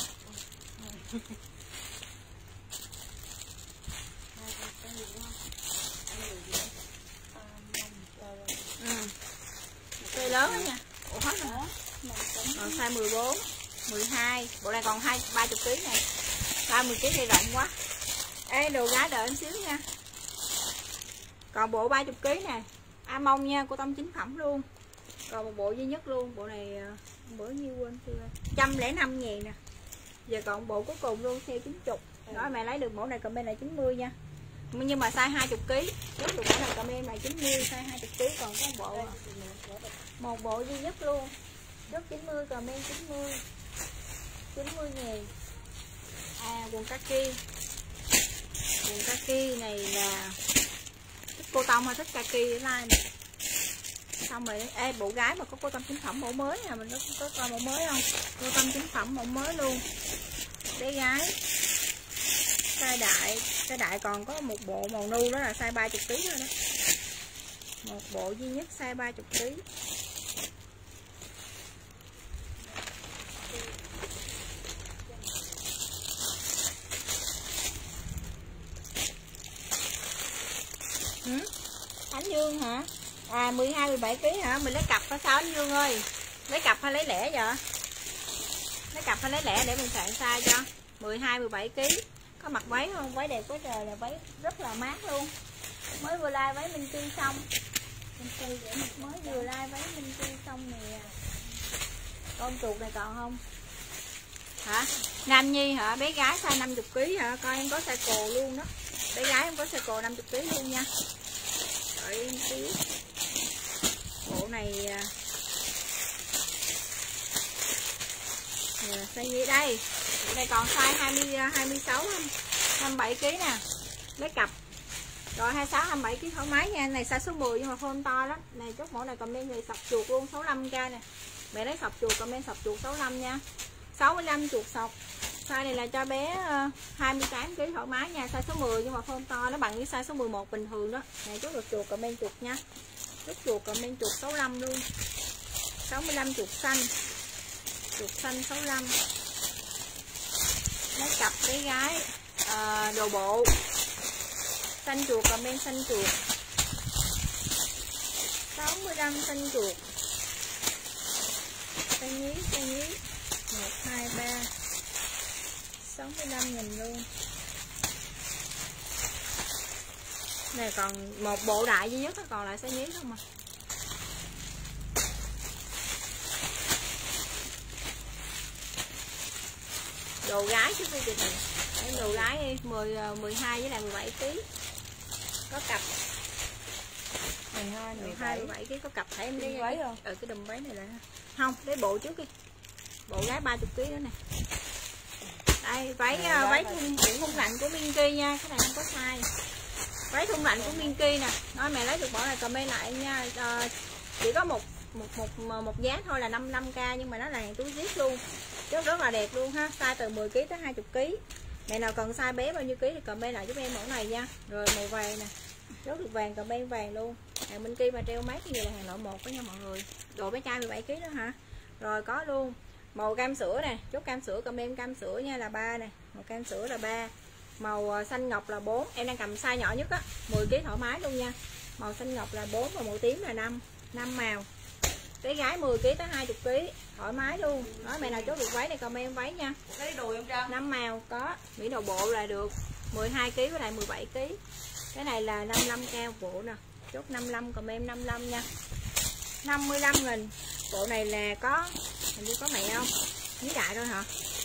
Ừ. Size lớn đó nha. Ủa hết rồi. Còn size mười bốn, mười hai. Bộ này còn hai ba mươi ki lô gam này. ba mươi ki lô gam thì rộng quá. Ê đồ gái đợi em xíu nha. Còn bộ ba mươi ki lô gam nè. Amon nha, cô tông chính phẩm luôn. Còn một bộ duy nhất luôn. Bộ này bữa nhiêu quên chưa. một trăm lẻ năm ngàn nè. Giờ còn bộ cuối cùng luôn, theo chín mươi. Đó mẹ lấy được mẫu này comment lại chín mươi nha. Nhưng mà size hai mươi ki lô gam. Chốt được mẫu này comment lại chín mươi, size hai mươi ki lô gam còn có một bộ. Một bộ duy nhất luôn. Chốt chín mươi comment chín mươi. chín mươi ngàn. À quần kaki. Quần kaki này là thích cô tông hay thích kaki để like này. Xong rồi. Ê, bộ gái mà có cô tông chính phẩm mẫu mới nè, mình có, có coi mẫu mới không? Cô tông chính phẩm mẫu mới luôn. Bé gái size đại, size đại còn có một bộ màu nu đó là size ba mươi ký thôi đó. Một bộ duy nhất size ba mươi ký. Ừ? Ánh Dương hả? À mười hai mười bảy ký hả? Mình lấy cặp hay sao anh Dương ơi? Lấy cặp hay lấy lẻ vậy? Lấy cặp hay lấy lẻ để mình soạn size cho. mười hai mười bảy ký. Có mặc váy không? Váy đẹp quá trời, là váy rất là mát luôn. Mới vừa like váy Minh Chi xong. Minh Chi để mình mới vừa like váy Minh Chi xong nè. Con chuột này còn không? Hả? Nam Nhi hả? Bé gái size năm mươi ký hả? Coi em có size cồ luôn đó. Bé gái em có size cồ năm mươi ký luôn nha. Đợi em xíu. Bộ này à, size gì đây? Bộ này còn size hai mươi, hai mươi sáu không? hai mươi bảy ký nè. Lấy cặp. Rồi hai mươi sáu hai mươi bảy ký thoải mái nha. Này size số mười nhưng mà phone to lắm. Này chốt mẫu này comment thì sọc chuột luôn sáu mươi lăm k nè. Mẹ lấy sọc chuột comment sọc chuột sáu mươi lăm nha. sáu mươi lăm chuột sọc. Size này là cho bé hai mươi tám ký thoải mái nha. Size số mười nhưng mà phone to nó bằng với size số mười một bình thường đó. Này chốt được chuột comment chuột nha. Chốt chuột comment chuột sáu mươi lăm luôn. sáu mươi lăm chuột xanh. Chuột xanh sáu mươi lăm. Lấy cặp bé gái à, đồ bộ xanh chuột comment xanh chuột sáu mươi lăm xanh chuột. Xanh nhí xanh nhí một hai ba sáu mươi lăm nghìn luôn. Này còn một bộ đại duy nhất, còn lại xanh nhí không à. Đồ gái chứ không chị này. Đồ gái mười, mười hai với lại mười bảy ký. Có cặp mười hai, mười hai, mười bảy ký có cặp. Thấy em đi váy không? Ừ, cái đùm váy này là không, lấy bộ trước đi. Bộ gái ba mươi ký nữa nè. Đây váy à, váy thun thun lạnh của Minky nha, cái này không có sai. Váy thun lạnh của Minky nè. Nói mẹ lấy được bộ này comment lại nha. À, chỉ có một một một một giá thôi là năm mươi lăm k nhưng mà nó là hàng túi zip luôn. Rất rất là đẹp luôn ha. Size từ mười ký tới hai mươi ký. Mẹ nào cần size bé bao nhiêu ký thì comment lại giúp em mẫu này nha. Rồi màu vàng nè. Rất được vàng, comment vàng luôn. Hàng Minky mà treo mát như là hàng loại một đó nha mọi người. Đồ bé trai mười bảy ký đó hả? Rồi có luôn. Màu cam sữa nè, chốt cam sữa comment cam sữa nha là ba nè. Màu cam sữa là ba. Màu xanh ngọc là bốn. Em đang cầm size nhỏ nhất á, mười ký thoải mái luôn nha. Màu xanh ngọc là bốn và màu tím là năm. năm màu. Bé gái mười ký tới hai mươi ký thoải mái luôn. Đó, mẹ nào chốt được váy này comment váy nha. Lấy đùi không Trâm? năm màu có, mỹ đồ bộ là được mười hai ký với lại mười bảy ký. Cái này là năm mươi lăm k bộ nè. Chốt năm mươi lăm comment năm mươi lăm nha. năm mươi lăm nghìn. Bộ này là có hình như có mẹ không? Nhí đại thôi hả?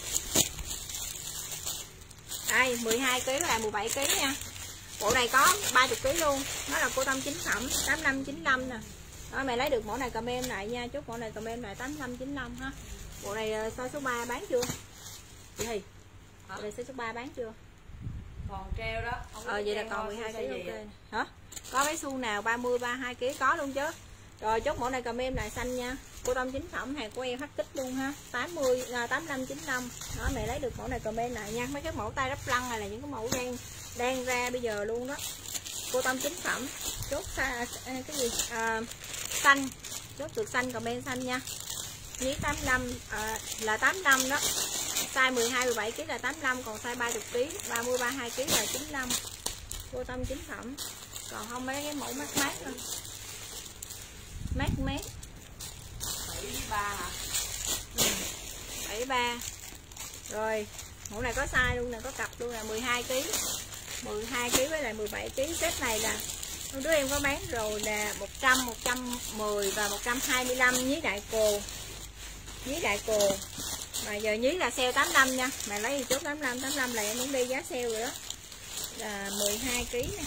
Đây mười hai ký với lại mười bảy ký nha. Bộ này có ba mươi ký luôn. Nó là cô tông chính phẩm tám mươi lăm chín mươi lăm nè. Đó, mẹ lấy được mẫu này comment lại nha. Chốt mẫu này comment lại tám mươi lăm chín mươi lăm ha. Bộ này size số ba bán chưa? Chị Thì bộ này size số ba bán chưa? Còn treo đó. Ờ vậy là còn mười hai ký ok. Hả? Có váy suông nào ba mươi, ba mươi hai ký có luôn chứ. Rồi chốt mẫu này comment lại xanh nha. Cô tông chính phẩm hàng của em hết kích luôn ha. tám mươi tám mươi lăm chín mươi lăm. Đó, mẹ lấy được mẫu này comment lại nha. Mấy cái mẫu tay đắp lăng này là những cái mẫu đang đang ra bây giờ luôn đó. Cô tông chính phẩm. Chốt xa, cái gì? À, xanh. Chốt được xanh comment xanh nha. Nhí tám mươi lăm à, là tám mươi lăm đó. Size mười hai mười bảy ký là tám mươi lăm, còn size ba mươi ký, ba mươi ba mươi hai ký là chín mươi lăm. Cô tông chính phẩm. Còn không mấy cái mẫu mát mát thôi. Mát mát. bảy mươi ba hả? Ừ. bảy mươi ba. Rồi, mẫu này có size luôn nè, có cặp luôn là mười hai ký. mười hai ký với lại mười bảy ký. Set này là đứa em có bán rồi là một trăm, một trăm mười và một trăm hai mươi lăm nhí đại cồ. Nhí đại cồ. Mà giờ nhí là sale tám mươi lăm nha. Mà lấy thì chốt tám mươi lăm, tám mươi lăm là em muốn đi giá sale rồi đó. Là mười hai ký nè.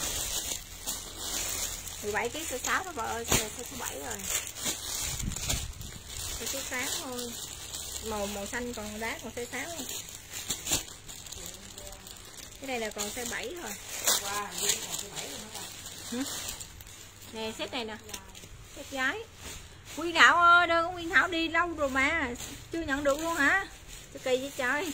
mười bảy ký số sáu đó bà ơi, số số bảy rồi. Số sáu thôi. Màu màu xanh còn đá còn số sáu không? Cái này là còn size bảy rồi. Qua đi còn số bảy luôn đó ta. Nè set này nè, set gái. Nguyên Thảo ơi, đơn của Nguyên Thảo đi lâu rồi mà chưa nhận được luôn hả? Cái kỳ vậy trời.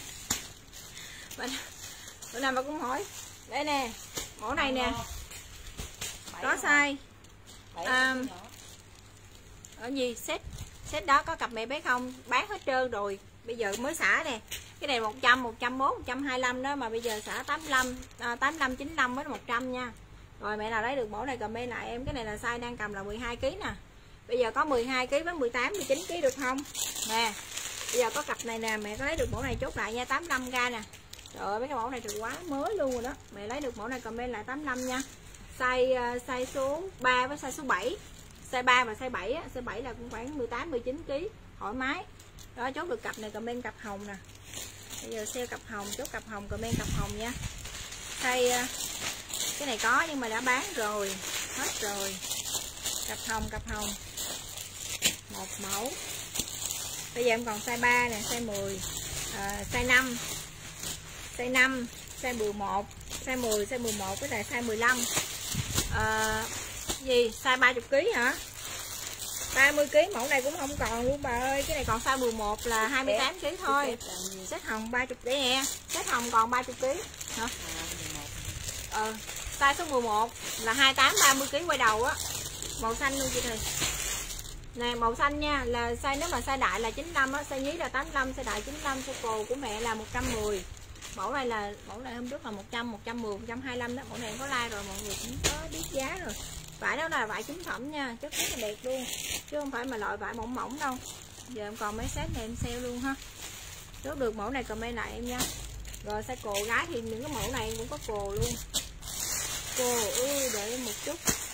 Bữa nào mà cũng hỏi. Đây nè, mẫu này nè. Có size à, ở gì set set đó có cặp mẹ bé không? Bán hết trơn rồi. Bây giờ mới xả nè. Cái này một trăm, một trăm mốt, một trăm hai mươi lăm đó mà bây giờ xả tám mươi lăm, à, tám mươi lăm, chín mươi lăm với một trăm nha. Rồi mẹ nào lấy được mẫu này comment lại em. Cái này là size đang cầm là mười hai ki lô gam nè. Bây giờ có mười hai ki lô gam với mười tám, mười chín ki lô gam được không? Nè. Bây giờ có cặp này nè, mẹ có lấy được mẫu này chốt lại nha, tám mươi lăm gram nè. Trời ơi mấy cái mẫu này thì quá mới luôn rồi đó. Mẹ lấy được mẫu này comment lại tám mươi lăm nha. Size uh, size số ba với size số bảy. Size ba và size bảy á, size bảy là cũng khoảng mười tám, mười chín ki lô gam thoải mái. Đó chốt được cặp này comment cặp hồng nè. Bây giờ sale cặp hồng, chốt cặp hồng comment cặp hồng nha. Size uh, cái này có nhưng mà đã bán rồi, hết rồi. Cặp hồng, cặp hồng. Một mẫu. Bây giờ em còn size ba nè, size mười, à, size năm, size năm, size mười một, size mười, size mười một với lại size mười lăm. À, gì? Size ba mươi ki lô gam hả? ba mươi ki lô gam mẫu này cũng không còn luôn bà ơi. Cái này còn size mười một là hai mươi tám ki lô gam thôi. Set hồng ba mươi đấy nè. Set hồng còn ba mươi ki lô gam hả? Ờ, size số mười một là hai mươi tám, ba mươi ki lô gam quay đầu á. Màu xanh luôn chị Thùy. Nè màu xanh nha, là size nếu mà size đại là chín mươi lăm á, size nhí là tám mươi lăm, size đại chín mươi lăm, size cồ của mẹ là một trăm mười. Mẫu này là mẫu này hôm trước là một trăm, một trăm mười, một trăm hai mươi lăm đó. Mẫu này có like rồi mọi người cũng có biết giá rồi. Vải đó là vải chính phẩm nha, chất rất là đẹp luôn. Chứ không phải mà loại vải mỏng mỏng đâu. Giờ em còn mấy set này em sale luôn ha. Chốt được mẫu này comment lại em nha. Rồi size cồ gái thì những cái mẫu này cũng có cồ luôn. Cồ ơi đợi em một chút.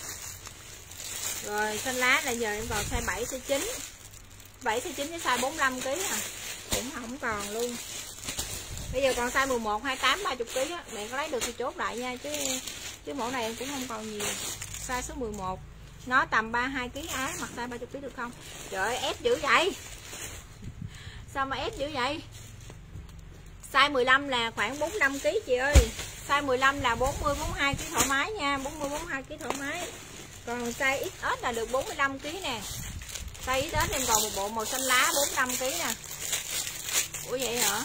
Rồi xanh lá là giờ em còn size bảy, size chín. bảy, size chín với size bốn mươi lăm ki lô gam à. Cũng không còn luôn. Bây giờ còn size mười một, hai mươi tám, ba mươi ki lô gam á, mẹ có lấy được thì chốt lại nha chứ chứ mẫu này em cũng không còn nhiều. Size số mười một. Nó tầm ba mươi hai ki lô gam á, mặc size ba mươi ki lô gam được không? Trời ơi ép dữ vậy. Sao mà ép dữ vậy? Size mười lăm là khoảng bốn mươi lăm ki lô gam chị ơi. Size mười lăm là bốn mươi, bốn mươi hai ki lô gam thoải mái nha, bốn mươi, bốn mươi hai ki lô gam thoải mái. Còn size ích ét là được bốn mươi lăm ki lô gam nè. Size ích ét em còn một bộ màu xanh lá bốn mươi lăm ki lô gam nè. Ủa vậy hả?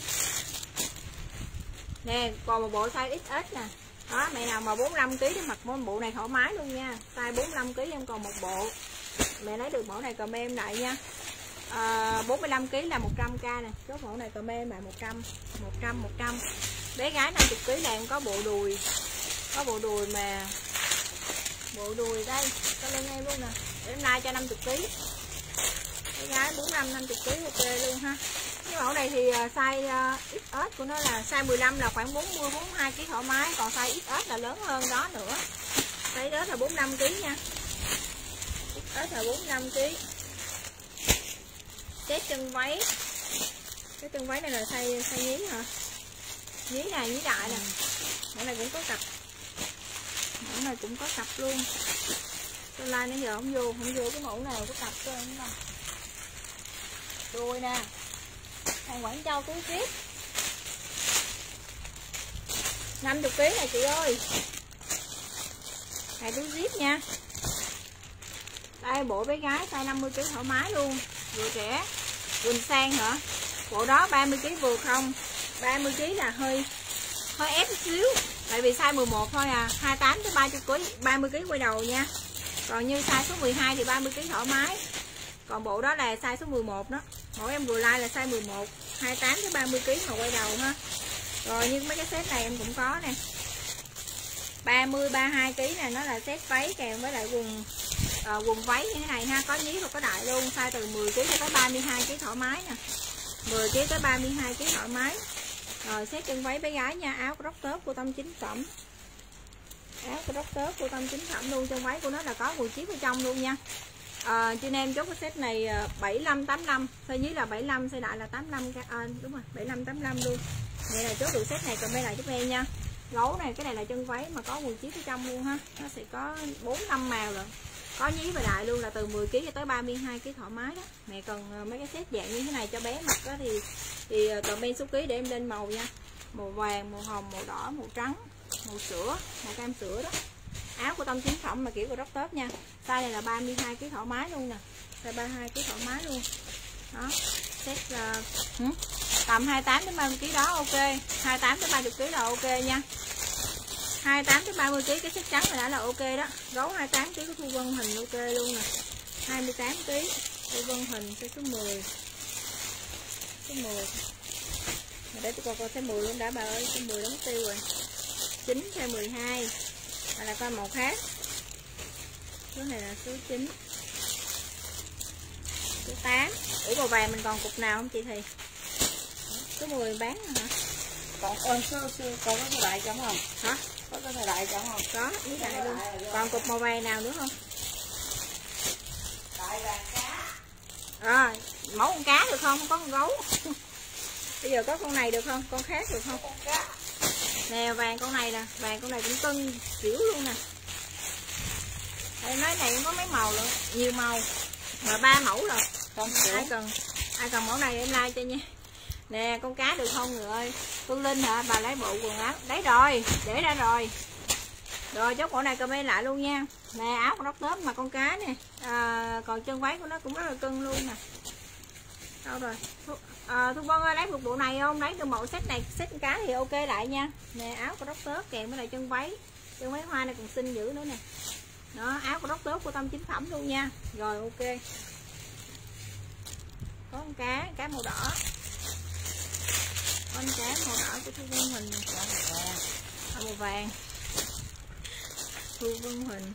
Nè, còn một bộ size ích ét nè. Đó, mẹ nào mà bốn mươi lăm ki lô gam thì mặc món bộ này thoải mái luôn nha. Size bốn mươi lăm ki lô gam em còn một bộ. Mẹ lấy được mẫu này comment em lại nha. À, bốn mươi lăm ki lô gam là một trăm k nè. Chốt mẫu này comment em lại một trăm, một trăm, một trăm. Bé gái năm mươi ki lô gam là em có bộ đùi. Có bộ đùi mà bộ đùi đây, cho lên em luôn nè. Để em like cho năm mươi ki lô gam. Cái gái bốn mươi lăm, năm mươi ki lô gam ok luôn ha. Cái mẫu này thì size ích ét của nó là size mười lăm là khoảng bốn mươi, bốn mươi hai ki lô gam thoải mái. Còn size ích ét là lớn hơn đó nữa. Size đó là bốn mươi lăm ki lô gam nha. ích ét là bốn mươi lăm ki lô gam. Set chân váy. Cái chân váy này là size, size nhí hả? Nhí này, nhí đại nè. Mẫu này cũng có cặp. Mẫu này cũng có cặp luôn. Tương lai nãy giờ không vô, không vô cái mẫu nào có cặp cơ đúng không? Đuôi nè. Hàng Quảng Châu túi ship. năm mươi ki lô gam này chị ơi. Hàng túi ship nha. Đây bộ bé gái size năm mươi ki lô gam thoải mái luôn. Vừa trẻ. Quỳnh Sang hả? Bộ đó ba mươi ki lô gam vừa không? ba mươi ki lô gam là hơi hơi ép một xíu. Tại vì size mười một thôi à, hai mươi tám tới ba mươi ki lô gam, ba mươi ki lô gam quay đầu nha. Còn như size số mười hai thì ba mươi ki lô gam thoải mái. Còn bộ đó là size số mười một đó. Mẫu em vừa like là size mười một, hai mươi tám tới ba mươi ki lô gam mà quay đầu ha. Rồi như mấy cái set này em cũng có nè. ba mươi, ba mươi hai ki lô gam này nó là set váy kèm với lại quần uh, quần váy như thế này ha, có nhí và có đại luôn, size từ mười ki lô gam tới ba mươi hai ki lô gam thoải mái nè. mười ki lô gam tới ba mươi hai ki lô gam thoải mái. Rồi set chân váy bé gái nha, áo crop top của Tâm chính phẩm. Áo crop top của Tâm chính phẩm luôn, chân váy của nó là có quần chiếc ở trong luôn nha. À, cho nên chốt cái set này bảy mươi lăm, tám mươi lăm, size dưới là bảy mươi lăm, size đại là tám mươi lăm, à, đúng rồi, bảy mươi lăm, tám mươi lăm luôn. Vậy là chốt được set này comment lại giúp em nha. Gấu này, cái này là chân váy mà có quần chiếc ở trong luôn ha. Nó sẽ có bốn năm màu rồi. Có nhí và đại luôn, là từ mười ki lô gam tới ba mươi hai ki lô gam thoải mái đó. Mẹ cần mấy cái set dạng như thế này cho bé mặc đó thì thì comment số ký để em lên màu nha. Màu vàng, màu hồng, màu đỏ, màu trắng. màu sữa, màu cam sữa đó. Áo của tông chính phẩm mà kiểu của crop top nha. Size này là ba mươi hai ki lô gam thoải mái luôn nè. Size ba mươi hai ki lô gam thoải mái luôn. Đó. Set uh, tầm hai mươi tám đến ba mươi ki lô gam đó ok. hai mươi tám đến ba mươi ki lô gam là ok nha. hai mươi tám đến ba mươi ki lô gam cái set trắng này đã là ok đó. Gấu hai mươi tám ki lô gam của Thu Vân Hình ok luôn nè. hai mươi tám ki lô gam Thu Vân Hình size số mười. Số mười. Mà để tôi coi coi size mười luôn đã bà ơi, size mười đóng tiêu rồi. chín size mười hai. Hoặc là coi màu khác. Số này là số chín. Số tám. Ủa màu vàng mình còn cục nào không chị Thì? Số mười bán hả? Còn ơi số số còn có thời đại chẳng không? Hả? Có cái thời đại chẳng không? Có, với đại luôn. Còn cục màu vàng nào nữa không? Đại vàng cá. À, mẫu con cá được không? Không có con gấu. Bây giờ có con này được không? Con khác được không? Con cá. Nè vàng con này nè, vàng con này cũng cân xỉu luôn nè. Đây nói này cũng có mấy màu nữa, nhiều màu. Mà ba mẫu rồi. Con ai cần ai cần mẫu này em like cho nha. Nè con cá được không người ơi? Phương Linh hả? Bà lấy bộ quần áo. Đấy rồi, để ra rồi. Rồi chốt bộ này comment lại luôn nha. Nè áo con crop top mà con cá nè. À, còn chân váy của nó cũng rất là cưng luôn nè. Đâu rồi? Thu, à, Thu Vân ơi lấy một bộ này không? Lấy được mẫu set này, set con cá thì ok lại nha. Nè áo của crop top kèm với lại chân váy. Chân váy hoa này còn xinh dữ nữa nè. Đó, áo của crop top của Tâm chính phẩm luôn nha. Rồi ok. Có con cá, cá màu đỏ. Con cá màu đỏ của Thu Vân Hình nè. À, màu vàng. Thu Vân Hình.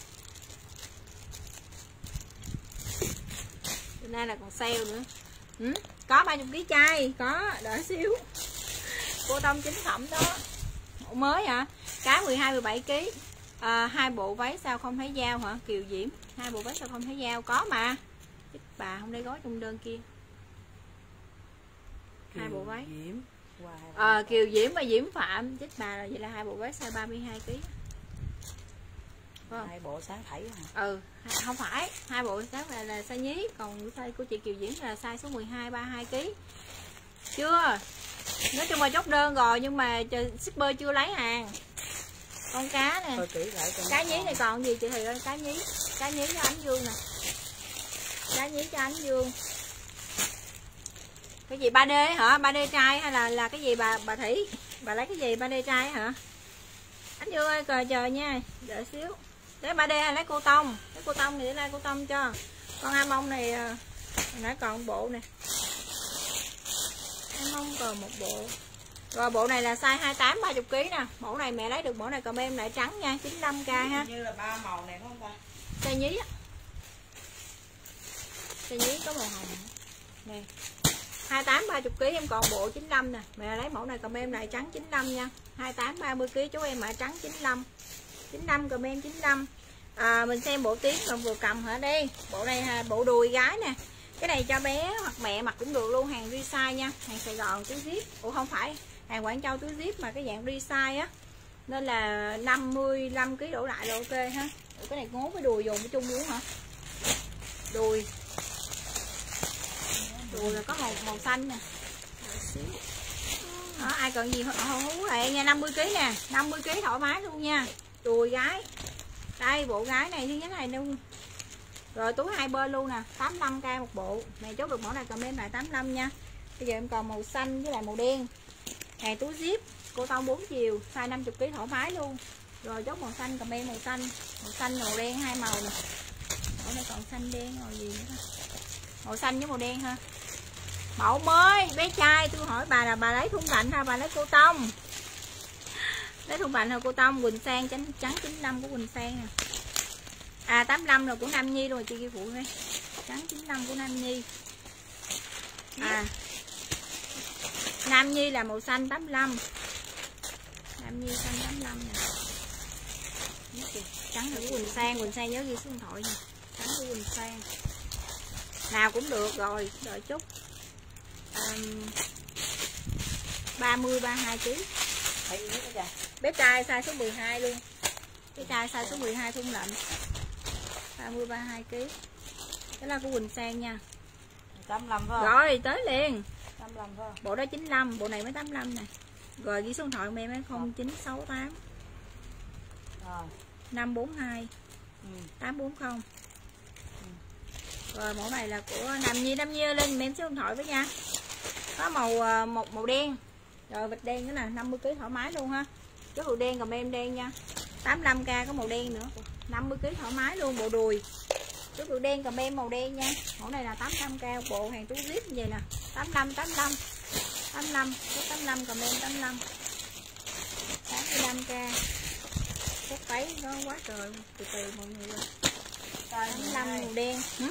Bữa nay là còn sale nữa. Ừ, có ba mươi ki lô gam chai, có, đợi xíu. Cô Tâm chính phẩm đó. Mẫu mới hả? Cá mười hai mười bảy ki lô gam. À, hai bộ váy sao không thấy dao hả? Kiều Diễm, hai bộ váy sao không thấy dao? Có mà. Chứ bà không lấy gói trong đơn kia. Kiều hai bộ váy. Diễm. À, Kiều Diễm và Diễm Phạm, chết bà rồi, vậy là hai bộ váy size ba mươi hai ki lô gam. Hai bộ sáng thảy hả? Ừ, không phải, hai bộ sáng là là size nhí, còn size của chị Kiều Diễm là size số mười hai ba mươi hai ki lô gam. Chưa. Nói chung là chốt đơn rồi nhưng mà shipper chưa lấy hàng. Con cá nè. Cá nhí này còn gì chị Thì ơi, cá nhí. Cá nhí cho Ánh Dương nè. Cá nhí cho Ánh Dương. Cái gì ba D hả? ba D trai hay là là cái gì bà bà Thủy? Bà lấy cái gì ba D trai hả? Ánh Dương ơi cờ chờ nha, đợi xíu. Lấy ba D hay lấy cô tông? Lấy cô tông thì để lại cô tông cho. Con A Mông này hồi nãy còn một bộ nè. A Mông còn một bộ. Rồi bộ này là size hai mươi tám ba mươi ki lô gam nè. Mẫu này mẹ lấy được mẫu này comment lại trắng nha, chín mươi lăm k ha. Như là ba màu này phải không ta? Size nhí á. Size nhí có màu hồng. Nè. hai mươi tám ba mươi ki lô gam em còn bộ chín mươi lăm nè. Mẹ lấy mẫu này comment lại trắng chín mươi lăm nha. hai mươi tám ba mươi ki lô gam chú em mã trắng chín mươi lăm. chín mươi lăm comment chín mươi lăm. À, mình xem bộ tiếng còn vừa cầm hả đây. Bộ này là bộ đùi gái nè. Cái này cho bé hoặc mẹ mặc cũng được luôn, hàng resize nha, hàng Sài Gòn túi zip. Ủa không phải, hàng Quảng Châu túi zip mà cái dạng resize á. Nên là năm mươi lăm ki lô gam đổ lại là ok ha. Ủa cái này ngố với đùi dùng với chung luôn hả? Đùi. Đùi là có màu màu xanh nè. Đó, ai cần gì hú hú lại nha, năm mươi ki lô gam nè, năm mươi ki lô gam thoải mái luôn nha. Đùi gái. Đây bộ gái này như thế này luôn. Rồi túi hai bên luôn nè, tám mươi lăm k một bộ. Mày chốt được mẫu này comment lại tám mươi lăm nha. Bây giờ em còn màu xanh với lại màu đen. Hàng túi zip, cô tông bốn chiều, size năm mươi ki lô gam thoải mái luôn. Rồi chốt màu xanh comment màu xanh, màu xanh màu đen hai màu nè. Mẫu này còn xanh đen màu gì nữa. Màu xanh với màu đen ha. Mẫu mới, bé trai tôi hỏi bà là bà lấy thun lạnh hay bà lấy cô tông? Lấy thun lạnh hay cô tông? Quỳnh Sang trắng trắng chín mươi lăm của Quỳnh Sang nè. À tám mươi lăm rồi của Nam Nhi rồi chị kia phụ đây. Trắng chín mươi lăm của Nam Nhi. À. Nam Nhi là màu xanh tám mươi lăm. Nam Nhi xanh tám mươi lăm nè. Trắng là của Quỳnh Sang, Quỳnh Sang nhớ ghi số điện thoại nha. Trắng của Quỳnh Sang. Nào cũng được rồi, đợi chút. Um, ba mươi ba mươi hai ki lô gam. Bé trai size số mười hai luôn. Bé trai size số mười hai thun lạnh. ba mươi ba mươi hai ki lô gam. Cái là của Quỳnh Sang nha. tám mươi lăm phải không? Rồi tới liền. tám mươi lăm phải không? Bộ đó chín mươi lăm, bộ này mới tám mươi lăm nè. Rồi ghi số điện thoại của em ấy không chín sáu tám Rồi. năm bốn hai. Ừ. tám bốn không. Ừ. Rồi mẫu này là của Nam Nhi. Nam Nhi lên em số điện thoại với nha. Có màu một màu đen. Rồi vịt đen nữa nè, năm mươi ki lô gam thoải mái luôn ha. Chất đồ đen còn em đen nha. tám mươi lăm k có màu đen nữa. năm mươi ki lô gam thoải mái luôn, bộ đùi. Chất đồ đen còn em màu đen nha. Mẫu này là tám mươi lăm k, bộ hàng túi zip như vậy nè. tám mươi lăm, tám mươi lăm. tám mươi lăm, chất tám mươi lăm còn em tám mươi lăm. tám mươi lăm k. Chất váy nó quá trời, từ từ mọi người ơi. tám mươi lăm màu đen. Hả?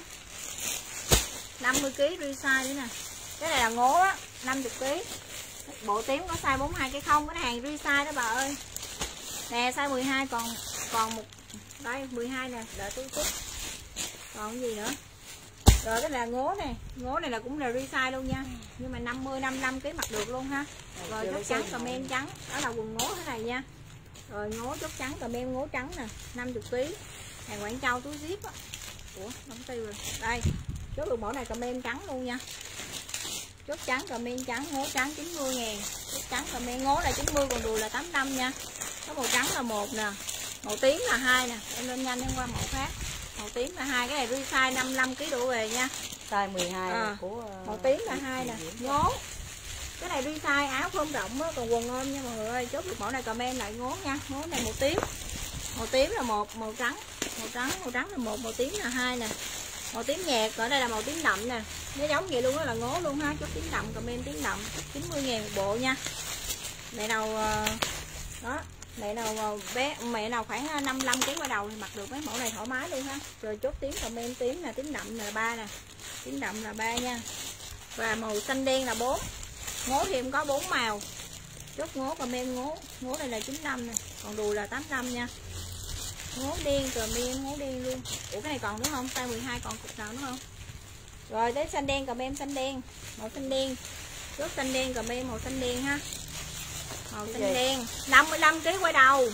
năm mươi ki lô gam resize nữa nè. Cái này là ngố á, năm mươi ki lô gam. Bộ tím có size bốn mươi hai cái không, cái này hàng resize đó bà ơi. Nè size mười hai còn còn một đây mười hai nè, đợi tôi chút. Còn cái gì nữa? Rồi cái là ngố này, ngố này là cũng là resize luôn nha. Nhưng mà năm mươi, năm mươi lăm ký mặc được luôn ha. Rồi chốt trắng comment trắng, đó là quần ngố thế này nha. Rồi ngố chốt trắng comment ngố trắng nè, năm mươi ký. Hàng Quảng Châu túi zip á. Ủa, đóng tiêu rồi. Đây, chốt được mẫu này comment trắng luôn nha. Chốt trắng comment trắng, ngố trắng chín mươi ngàn. Chốt trắng comment ngố là chín mươi, còn đùi là tám mươi lăm nha. Có màu trắng là một nè, màu tím là hai nè. Em lên nhanh em qua mẫu khác. Màu tím là hai, cái này resize năm mươi lăm ký đổ về nha. Size mười hai à, của màu tím là hai nè, ngố. Cái này resize áo phông rộng á, còn quần ôm nha mọi người ơi. Chốt được mẫu này comment lại ngố nha. Ngố này màu tím. Màu tím là một, màu trắng, màu trắng, màu trắng là một, màu tím là hai nè. Màu tím nhạt, ở đây là màu tím đậm nè. Nó giống vậy luôn, đó là ngố luôn ha. Chốt tím đậm comment tím đậm, chín mươi ngàn một bộ nha. Mẹ nào đó, mẹ nào bé mẹ nào khoảng năm mươi lăm ký qua đầu thì mặc được mấy mẫu này thoải mái luôn ha. Rồi chốt tím comment tím là tím đậm là ba nè. Tím đậm là ba nha. Và màu xanh đen là bốn. Ngố thì em có bốn màu. Chốt ngố comment ngố, ngố này là chín mươi lăm nè, còn đùi là tám mươi lăm nha. Ngố đen comment ngố đen luôn. Ủa cái này còn nữa không? Size mười hai còn cục nào nữa không? Rồi tới xanh đen comment xanh đen, màu xanh đen. Chốt xanh đen comment màu xanh đen ha. Màu xanh gì? Đen, năm mươi lăm ký quay đầu.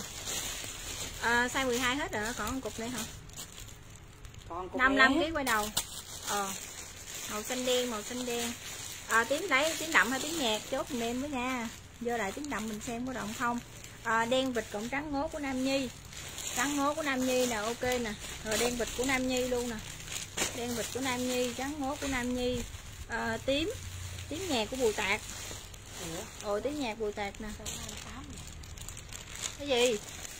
À, size mười hai hết rồi, còn cục này hả? Còn cục năm mươi lăm ký quay đầu. Ờ. Màu xanh đen, màu xanh đen. À, tím đấy, tím đậm hay tím nhạt chốt mình em với nha. Vô lại tím đậm mình xem có động không. À, đen vịt cộng trắng ngố của Nam Nhi. Trắng ngố của Nam Nhi nè, ok nè. Rồi đen vịt của Nam Nhi luôn nè. Đen vịt của Nam Nhi, trắng ngố của Nam Nhi. À, tím, tím nhạt của Bùi Tạc. Ồ, tím nhạt Bùi Tạc nè. Cái gì?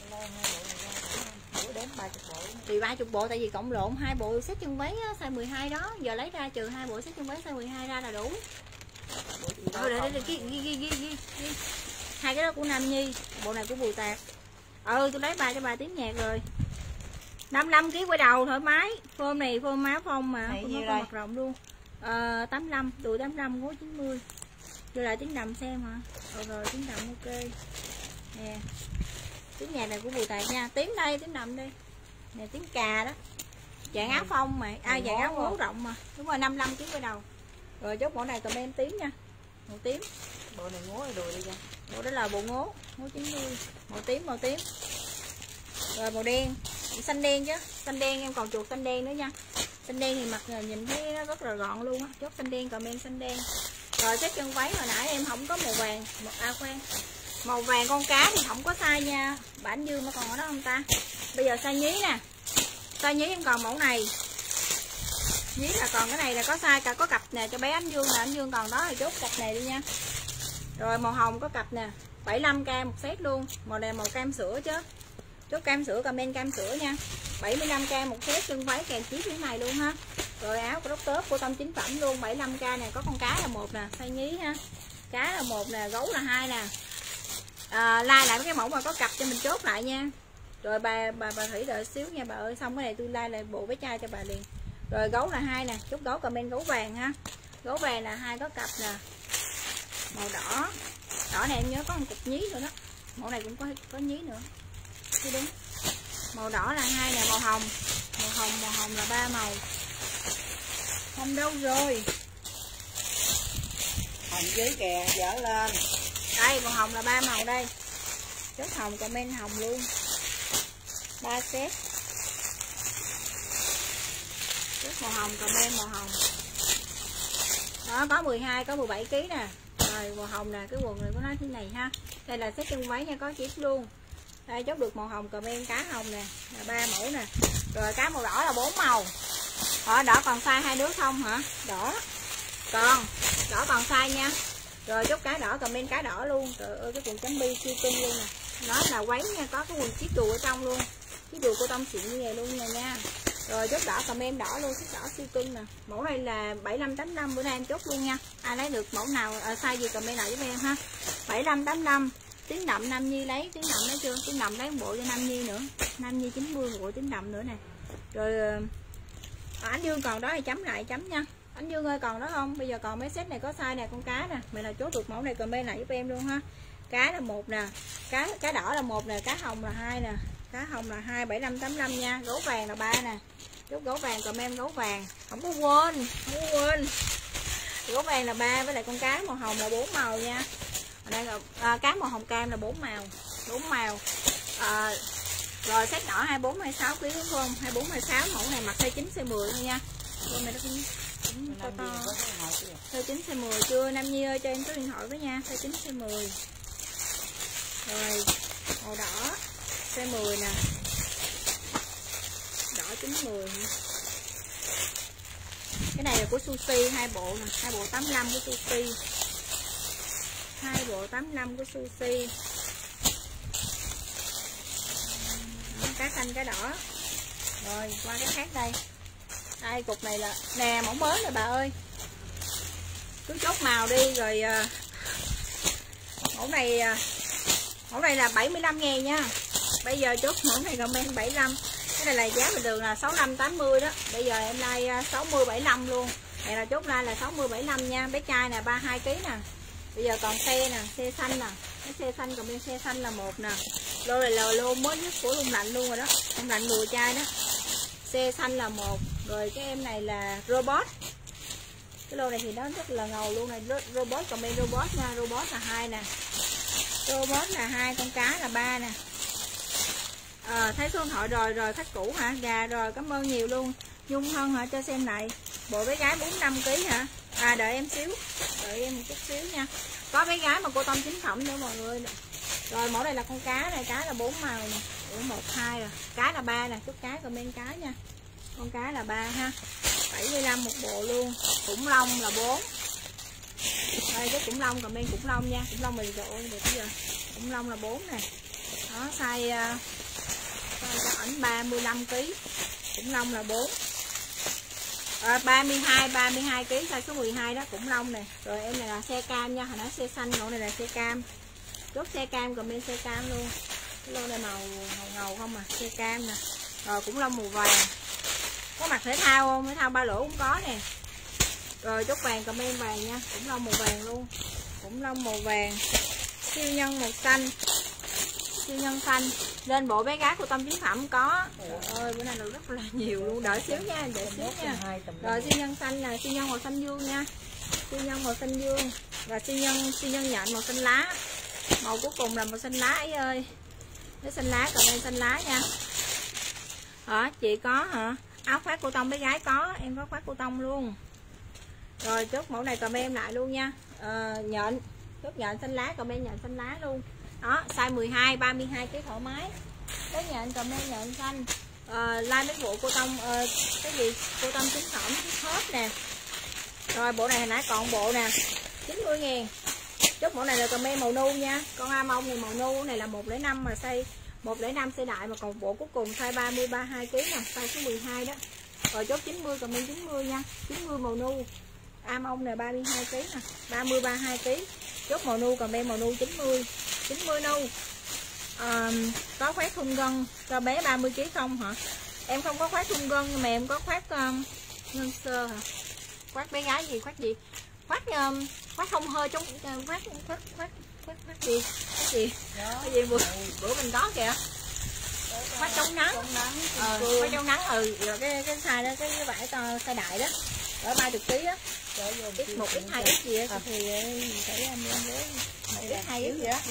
Đến ba mươi bộ. Thì ba mươi bộ, tại vì cộng lộn hai bộ set chân váy á, size mười hai đó, giờ lấy ra trừ hai bộ set chân váy size mười hai ra là đủ. Thôi để để ghi ghi ghi ghi ghi. Hai cái đó của Nam Nhi, bộ này của Bùi Tạc. Ừ, tôi lấy ba cho bà tím nhạt rồi. năm mươi lăm ký quay đầu thoải mái. Phôm này phôm máu phong mà, phôm máu mặt rộng luôn. Ờ, tám mươi lăm, đùi tám mươi lăm, gối chín mươi. Vô lại tím đậm xem hả? Rồi rồi, tím đậm ok. Nè. Tím nhạt này của Bùi Tạc nha. Tím đây, tím đậm đây. Nè tím cà đó. Dạng áo phông mà, ai à, dạng áo ngố rộng mà. Đúng rồi, năm mươi lăm ký quay đầu. Rồi chốt mẫu này comment tím nha. Màu tím. Bộ này ngố đùi đi nha. Bộ đó là bộ ngố, ngố chín mươi. Màu tím, màu tím. Rồi màu đen, xanh đen chứ. Xanh đen em còn chuột xanh đen nữa nha. Xanh đen thì mặc nhìn thấy nó rất là gọn luôn á. Chốt xanh đen comment xanh đen. Rồi cái chân váy hồi nãy em không có màu vàng, một a à, khoan. Màu vàng con cá thì không có size nha. Bản Dương nó còn ở đó không ta? Bây giờ size nhí nè. Size nhí em còn mẫu này. Nhí là còn cái này là có size cả, có cặp nè cho bé Ánh Dương nè, Ánh Dương còn đó thì chốt cặp này đi nha. Rồi màu hồng có cặp nè, bảy mươi lăm k một set luôn. Màu này màu cam sữa chứ. Chốt cam sữa comment cam sữa nha. bảy mươi lăm k một set chân váy kèm chiếc như thế này luôn ha. Rồi áo của Doctor của Tâm chính phẩm luôn, bảy mươi lăm k này có con cá là một nè, size nhí ha. Cá là một nè, gấu là hai nè. À, like lại cái mẫu mà có cặp cho mình chốt lại nha. Rồi bà bà bà Thủy đợi xíu nha bà ơi, xong cái này tôi like lại bộ với chai cho bà liền. Rồi gấu là hai nè, chốt gấu comment gấu vàng ha. Gấu vàng là hai có cặp nè. Màu đỏ. Đỏ này em nhớ có một cục nhí nữa đó. Mẫu này cũng có có nhí nữa. Chứ đúng. Màu đỏ là hai nè, màu hồng. Màu hồng, màu hồng là ba màu. Hồng đâu rồi? Hồng dưới kìa, dở lên. Đây, màu hồng là ba màu đây. Chốt hồng comment hồng luôn. ba set. Chốt màu hồng comment màu hồng. Đó, có mười hai, có mười bảy ký nè. Rồi màu hồng nè, cái quần này của nó thế này ha. Đây là set chân váy nha, có chiếc luôn. Đây chốt được màu hồng comment cá hồng nè, là ba mẫu nè. Rồi cá màu đỏ là bốn màu. Ở đỏ còn size hai đứa không hả? Đỏ. Còn đỏ còn size nha. Rồi chốt cá đỏ comment cá đỏ luôn. Trời ơi cái quần chấm bi siêu cưng luôn nè. Nó là quấy nha, có cái quần chiếc đùi ở trong luôn. Chiếc đùi cô tông xịn như vậy luôn nha nha. Rồi chốt đỏ comment đỏ luôn, chiếc đỏ siêu cưng nè. Mẫu này là bảy lăm tám lăm, bữa nay em chốt luôn nha. Ai lấy được mẫu nào à, size gì comment lại giúp em ha. bảy lăm tám lăm. Tiếng đậm Nam Nhi lấy, tiếng đậm lấy chưa? Tiếng đậm lấy một bộ cho Nam Nhi nữa. Nam Nhi chín mươi một bộ tiếng đậm nữa nè. Rồi à, Ánh Dương còn đó thì chấm lại chấm nha. Ánh Dương ơi còn đó không? Bây giờ còn mấy set này có size nè, con cá nè. Mày nào chốt được mẫu này comment lại giúp em luôn ha. Cá là một nè, cá cá đỏ là một nè, cá hồng là hai nè. Cá hồng là hai bảy lăm tám lăm nha, gấu vàng là ba nè. Chốt gấu vàng comment gấu vàng. Không có quên, không có quên. Gấu vàng là ba với lại con cá màu hồng là bốn màu nha. Ở đây là à, cá màu hồng cam là bốn màu, bốn màu. À, rồi set nhỏ hai bốn hai sáu ký đúng không? hai bốn hai sáu mẫu này mặc size chín size mười thôi nha. Con này nó cũng, cũng to to. Size chín size mười chưa? Nam Nhi ơi cho em số điện thoại với nha, size chín size mười. Rồi màu đỏ size mười nè. Đỏ chín mười. Cái này là của Sushi hai bộ nè, hai bộ tám lăm của Sushi. Hai bộ tám lăm của Sushi. Đó, cá xanh cá đỏ. Rồi qua cái khác đây. Đây cục này là nè mẫu mới rồi bà ơi. Cứ chốt màu đi rồi uh, mẫu này uh, mẫu này là bảy mươi lăm ngàn nha. Bây giờ chốt mẫu này comment bảy mươi lăm. Cái này là giá bình thường là sáu mươi lăm tám mươi đó. Bây giờ em like uh, sáu mươi bảy mươi lăm luôn. Này là chốt like là sáu mươi bảy mươi lăm nha. Bé trai nè ba mươi hai ký nè. Bây giờ còn xe nè, xe xanh nè. Cái xe xanh còn bên xe xanh là một nè. Lô này là lô mới nhất của Lung Lạnh luôn rồi đó. Lung Lạnh đùa chai đó. Xe xanh là một. Rồi cái em này là robot. Cái lô này thì nó rất là ngầu luôn này. Robot còn bên robot nha. Robot là hai nè. Robot là hai, con cá là ba nè. À, thấy số điện thoại rồi rồi, khách cũ hả? Gà rồi, cảm ơn nhiều luôn. Nhung Hân hả? Cho xem lại. Bộ bé gái bốn mươi lăm ký hả? À đợi em xíu. Đợi em một chút xíu nha. Có bé gái mà cô tông chính phẩm nữa mọi người. Rồi mẫu này là con cá này, cá là bốn màu nè. Ủa một hai rồi. Cá là ba nè, chút cá comment cá nha. Con cá là ba ha. bảy mươi lăm một bộ luôn. Khủng long là bốn. Đây cái khủng long comment khủng long nha. Khủng long mình trời ơi được bây giờ. Khủng long là bốn nè. Đó size size cho ảnh ba mươi lăm ký. Khủng long là bốn. À, ba mươi hai ba mươi hai ký size số mười hai đó, khủng long nè. Rồi em này là xe cam nha, hồi nãy xe xanh, mẫu này là xe cam. Chốt xe cam comment xe cam luôn. Cái lô này màu ngầu ngầu không à, xe cam nè. Rồi khủng long màu vàng. Có mặt thể thao không? Thể thao ba lỗ cũng có nè. Rồi chốt vàng comment vàng nha, khủng long màu vàng luôn. Khủng long màu vàng. Siêu nhân màu xanh. Siêu nhân xanh. Lên bộ bé gái của Tâm Chính Phẩm có. Trời ơi bữa nay được rất là nhiều luôn. Đợi xíu nha, đợi xíu nha. Rồi siêu nhân xanh là siêu nhân màu xanh dương nha. Siêu nhân màu xanh dương. Và siêu nhân siêu nhân nhện màu xanh lá. Màu cuối cùng là màu xanh lá ấy ơi. Cái xanh lá còn đây xanh lá nha. Hả chị có hả? Áo khoác cô tông bé gái có, em có khoác cô tông luôn. Rồi chốt mẫu này comment em lại luôn nha. À, nhện, chốt nhện xanh lá comment nhện xanh lá luôn. Đó, size mười hai, ba mươi hai ký thoải mái. Cái nhện comment nhện xanh. À, like mấy bộ cô tông uh, cái gì? Cô tông chính phẩm hết nè. Rồi bộ này hồi nãy còn bộ nè, chín mươi ngàn. Chốt mẫu này là comment màu nu nha. Con am ông này màu nu này là một không năm mà size một không năm size đại, mà còn bộ cuối cùng size ba mươi ba mươi hai ký nè, size số mười hai đó. Rồi chốt chín mươi comment chín mươi nha. chín mươi màu nu. Am ông này ba mươi hai ký nè, ba mươi ba mươi hai ký. Chốt màu nu comment màu nu chín mươi. chín mươi nu. À, có khoét thun gân cho bé ba mươi ký không hả? Em không có khoét thun gân nhưng mà em có khoét um, ngân sơ hả? Khoét bé gái gì khoét gì? Khoét um, khoét không hơi chống khoét khoét khoét khoét khoét gì? Cái gì? Cái gì bữa, bữa mình có kìa. Khoét chống nắng. Ờ, khoét chống nắng ừ, rồi cái cái size đó cái, cái vải to size đại đó. Ở ba mươi ký á. X một x hai x gì á thì mình phải em lên với một x hai x gì đó.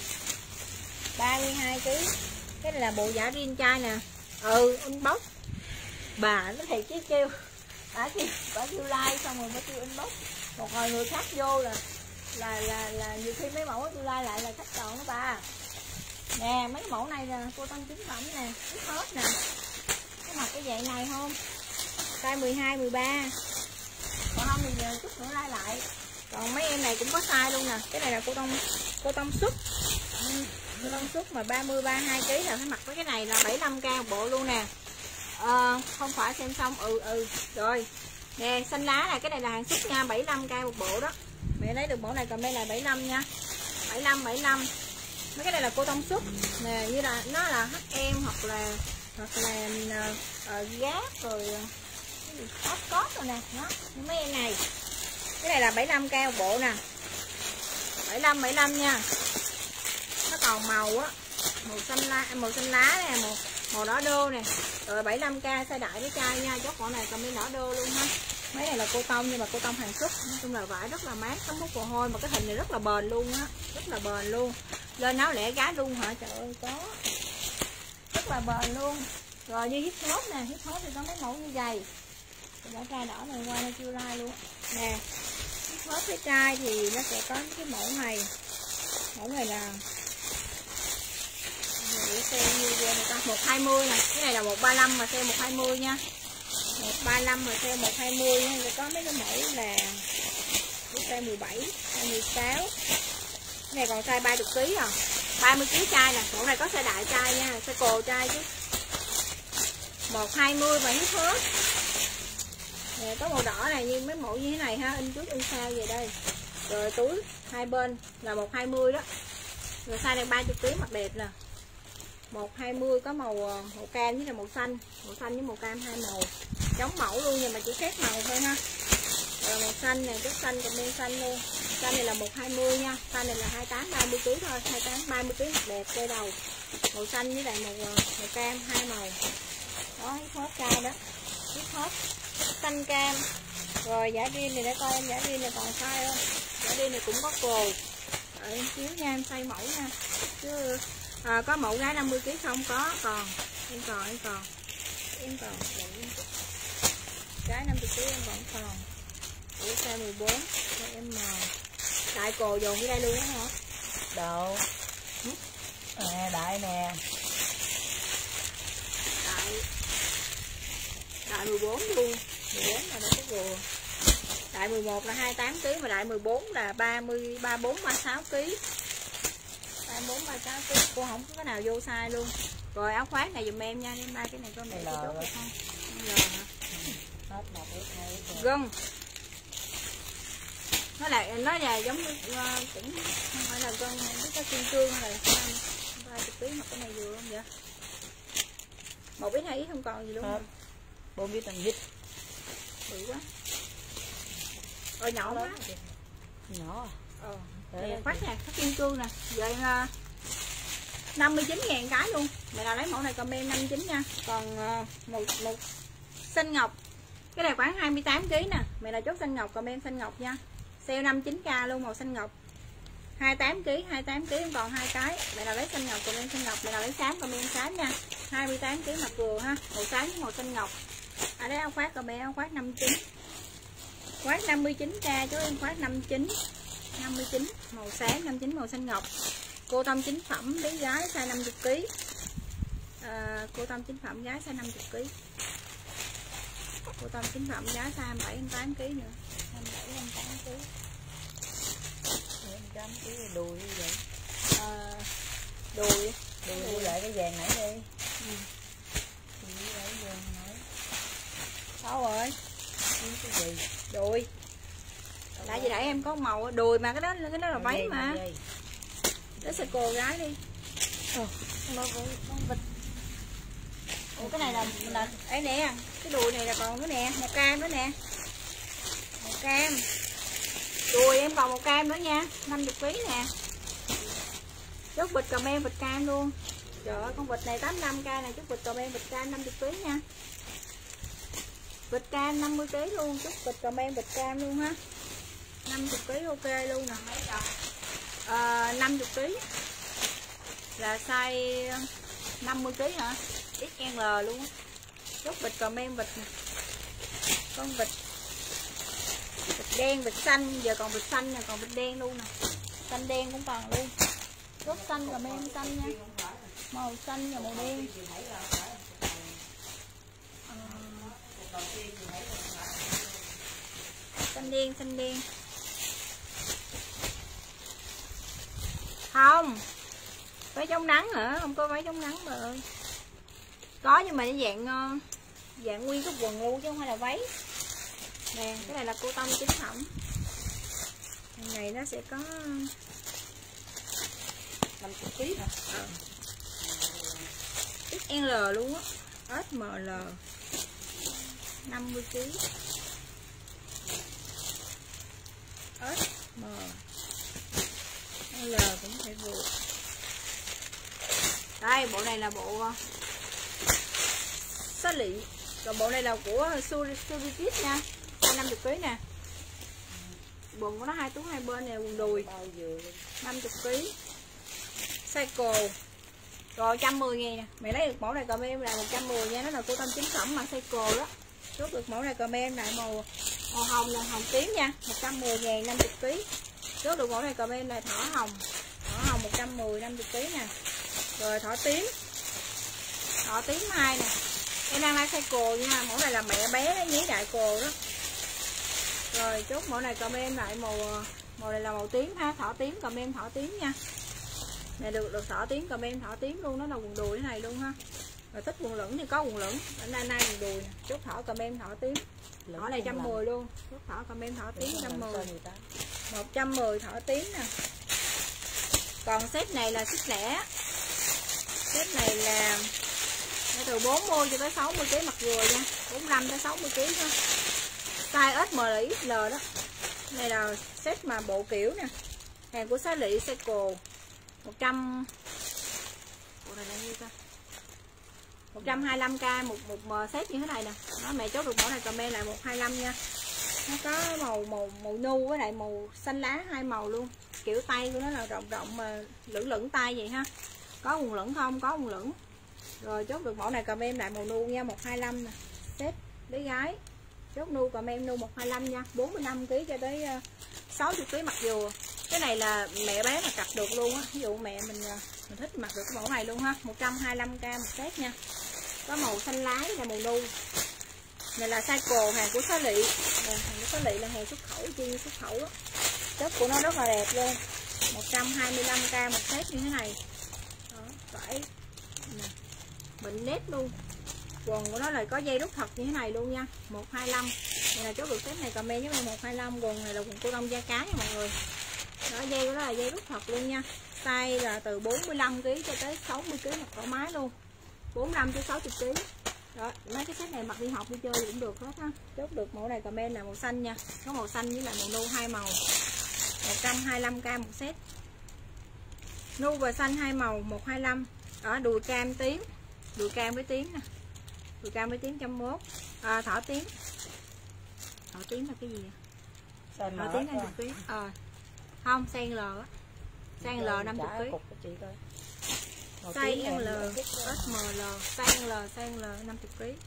ba mươi hai ký. Cái này là bộ giả riêng trai nè. Ừ, inbox. Bà nó thiệt chứ kêu. Bà kêu, bà kêu like xong rồi bà kêu inbox. Một hồi người khác vô là là là là nhiều khi mấy mẫu tôi like lại là khách chọn đó bà. Nè mấy cái mẫu này nè, cô Tâm chính phẩm nè, hết nè. Có mặc cái dạng này không? Size mười hai, mười ba. Còn không thì giờ chút nữa like lại. Còn mấy em này cũng có size luôn nè. Cái này là cô Tâm cô Tâm xuất. Cô Tâm xuất mà ba mươi, ba mươi hai ký là phải mặc với cái này là bảy mươi lăm k một bộ luôn nè. À, không phải xem xong ừ ừ rồi. Nè xanh lá này, cái này là hàng xuất nha, bảy mươi lăm k một bộ đó. Mẹ lấy được mẫu này comment là bảy mươi lăm nha. bảy mươi lăm, bảy mươi lăm. Mấy cái này là cô Tâm xuất nè, như là nó là hát em hoặc là hoặc là uh, gáp rồi hot cốt rồi nè, nó mấy em này. Cái này là bảy mươi lăm k một bộ nè. bảy mươi lăm, bảy mươi lăm nha. Nó còn màu á, màu xanh lá, màu xanh lá nè, màu màu đỏ đô nè. Rồi bảy mươi lăm k size đại với chai nha, chốt mẫu này comment đỏ đô luôn ha. Mấy này là cô tông nhưng mà cô tông hàng xuất, nói chung là vải rất là mát, thấm hút mồ hôi, mà cái hình này rất là bền luôn á, rất là bền luôn. Lên áo lẻ gái luôn hả? Trời ơi có. Rất là bền luôn. Rồi như hip hop nè, hip hop thì có mấy mẫu như vậy. Đã trai đỏ này qua nó chưa like luôn. Nè. Hip hop với trai thì nó sẽ có cái mẫu này. Mẫu này là để xem như vậy người ta một hai mươi nè, cái này là một ba lăm mà xem một hai mươi nha. một ba lăm mà xem một hai mươi nha, rồi có mấy cái mẫu là size mười bảy, size mười sáu. Cái này còn size ba mươi ký à. ba mươi ký chai nè, mẫu này có size đại chai nha, size cồ chai chứ. một hai mươi mà hết hết. Nè có màu đỏ này như mấy mẫu như thế này ha, in trước in sau về đây. Rồi túi hai bên là một hai mươi đó. Rồi size này ba mươi ký mặc đẹp nè. một hai mươi có màu màu cam với là màu xanh, màu xanh với màu cam hai màu. Giống mẫu luôn nhưng mà chỉ khác màu thôi ha. Rồi màu xanh nè, chút xanh còn men xanh luôn. Xanh này là một hai mươi nha, xanh này là hai mươi tám, ba mươi ký thôi, hai mươi tám, ba mươi ký mặc đẹp quay đầu. Màu xanh với lại màu màu cam hai màu. Đó, hip hop cam đó. Hip hop xanh cam. Rồi giả riêng này để coi em giả riêng này còn size không? Giả riêng này cũng có cồ. Rồi em chiếu nha, em xây mẫu nha. Chứ à, có mẫu gái năm mươi ký không? Có, còn em còn em còn em còn gái năm mươi ký em vẫn còn. Ủa size mười bốn cho em mờ. Đại cồ dồn dưới đây luôn đó hả? Đâu nè, đại nè, Đại đại mười bốn luôn, mười bốn là đâu có vừa. Đại mười một là hai mươi tám ký mà đại mười bốn là ba mươi, ba mươi bốn, ba mươi sáu ký. ba mươi bốn, ba mươi sáu ký, cô không có cái nào vô size luôn. Rồi áo khoác này dùm em nha, em ba cái này có mẹ cái chốt được không? L hả? hết một ít hai ít. Gân. Nó là nó là giống như uh, cũng không phải là gân, biết có kim cương hay là sao? ba mươi ký mặc cái này vừa không vậy? Một ít hai ít không còn gì luôn. Hết. Bốn biết thành vít. Bự quá. Ờ nhỏ quá. Nhỏ. Ờ. Nè, khoác nè, khoác kim cương nè. Vậy uh, năm mươi chín ngàn cái luôn. Mẹ nào lấy mẫu này comment năm mươi chín nha. Còn uh, một một xanh ngọc. Cái này khoảng hai mươi tám ký nè. Mẹ nào chốt xanh ngọc comment xanh ngọc nha. Sale năm mươi chín k luôn, màu xanh ngọc. hai mươi tám ký, hai mươi tám ký còn hai cái. Mẹ nào lấy xanh ngọc comment xanh ngọc, mẹ nào lấy xám comment xám nha. hai mươi tám ký mặc vừa ha, màu xám với màu xanh ngọc. À đấy áo khoác comment áo khoác năm mươi chín. Khoác năm mươi chín k chú em khoác năm mươi chín. năm mươi chín màu xám, năm mươi chín màu xanh ngọc. Cô Tâm chính phẩm bé gái size năm mươi ký. À, cô Tâm chính phẩm gái size năm mươi ký. Cô Tâm chính phẩm giá size hai mươi bảy, hai mươi tám ký nữa. hai mươi bảy, hai mươi tám ký. hai mươi tám ký đùi như vậy. À, đùi Đùi mua lại cái vàng nãy đi. Ừ. Đùi lại cái vàng nãy. Sao rồi? Cái gì? Đùi. Nãy gì nãy em có màu đùi mà cái đó cái đó là váy mà. Đó sẽ cô gái đi. Ờ, con vịt. Ủa cái này là là ấy nè, cái đùi này là còn cái nè, màu cam nữa nè. Màu cam. Đùi em còn màu cam nữa nha, năm mươi ký nè. Chốt vịt comment vịt cam luôn. Trời ơi con vịt này tám mươi lăm k này, chốt vịt comment vịt cam năm mươi ký nha. Vịt cam năm mươi ký luôn, chốt vịt comment vịt cam luôn ha. năm mươi ký ok luôn nè. À, năm mươi ký là size năm mươi ký hả? ích lờ luôn á. Chốt vịt comment vịt nè. Con vịt vịt đen, vịt xanh, giờ còn vịt xanh nè, còn vịt đen luôn nè. Xanh đen cũng còn luôn. Chốt xanh comment xanh nha. Màu xanh và màu đen. À, xanh đen, xanh đen. Không. Váy chống nắng hả? Không có váy chống nắng bà ơi. Có nhưng mà nó dạng dạng nguyên cái quần luôn chứ không phải là váy. Nè, cái này là cô tông chính thẩm. Cái này nó sẽ có năm mươi ký hả? Ờ. ích lờ luôn á. ét em lờ năm mươi ký. ét em lờ cũng phải vừa. Đây, bộ này là bộ xá lị. Còn bộ này là của Surikit nha. năm mươi ký nè. Quần của nó hai túi hai bên nè, quần đùi. năm mươi ký. Cycle. Rồi một trăm mười ngàn nè. Mày lấy được mẫu này comment là một trăm mười nha. Nó là của Tâm chính phẩm mà Cycle đó. Chốt được mẫu này comment lại màu màu hồng là hồng tím nha. một trăm mười ngàn năm mươi ký. Chốt được mẫu này comment là thỏ hồng. Thỏ hồng một trăm mười năm mươi ký nè. Rồi thỏ tím. Thỏ tím hai nè. Em đang like Cycle nha. Mẫu này là mẹ bé đó, nhí đại cồ đó. Rồi chốt mẫu này comment lại màu màu này là màu tím ha, thỏ tím comment thỏ tím nha. Này được được thỏ tím comment thỏ tím luôn, nó là quần đùi thế này luôn ha. Rồi thích quần lửng thì có quần lửng, ở nay nay quần đùi nè. Chốt thỏ comment thỏ tím. Thỏ này một trăm mười luôn. Chốt thỏ comment thỏ tím một trăm mười. một trăm mười thỏ tím nè. Còn set này là set lẻ. Set này là từ bốn mươi cho tới sáu mươi ký mặt vừa nha, bốn mươi lăm tới sáu mươi ký thôi. Size ét em lờ ích lờ đó. Này là set mà bộ kiểu nè. Hàng của Xá Lị Cycle một trăm. Bộ này là nhiêu ta? một trăm hai mươi lăm k một một set như thế này nè. Đó, mẹ chốt được mẫu này comment lại một trăm hai mươi lăm nha. Nó có màu màu màu nu với lại màu xanh lá, hai màu luôn. Kiểu tay của nó là rộng rộng mà lửng lửng tay vậy ha. Có quần lửng không? Có quần lửng. Rồi chốt được mẫu này comment lại màu nu nha, một trăm hai mươi lăm nè. Set bé gái. Chốt nu comment nu một trăm hai mươi lăm nha, bốn mươi lăm ký cho tới sáu mươi ký mặt dùa. Cái này là mẹ bé mà cặp được luôn á. Ví dụ mẹ mình mình thích mặc được cái mẫu này luôn ha. một trăm hai mươi lăm k một set nha. Có màu xanh lá và màu nu. Này là Cycle, hàng của Xá Lị. Hàng của Xá Lị là hàng xuất khẩu, chuyên xuất khẩu á. Chất của nó rất là đẹp luôn. một trăm hai mươi lăm k một set như thế này. Đó, phải nè. Bệnh nét luôn. Quần của nó là có dây rút thật như thế này luôn nha, một trăm hai mươi lăm. Đây là chốt được set này comment với em một trăm hai mươi lăm. Quần này là quần cô đông da cá nha mọi người. Đó, dây của nó là dây rút thật luôn nha. Size là từ bốn mươi lăm ký cho tới sáu mươi ký mặc thoải mái luôn. bốn mươi lăm tới sáu mươi ký. Đó, mấy cái set này mặc đi học đi chơi cũng được hết ha. Chốt được mẫu này comment là màu xanh nha. Có màu xanh với lại màu nu hai màu. một trăm hai mươi lăm k một set. Nu và xanh hai màu một trăm hai mươi lăm. Ở đùi cam tím. Đùi cam với tím nè. Đùi cam với tím một trăm mốt. À, thỏ tím. Thỏ tím là cái gì vậy? Thỏ tím năm mươi ký. Ờ. Không, size L á. Size L năm mươi ký. Size L, ét em lờ, size L, size L năm mươi ký.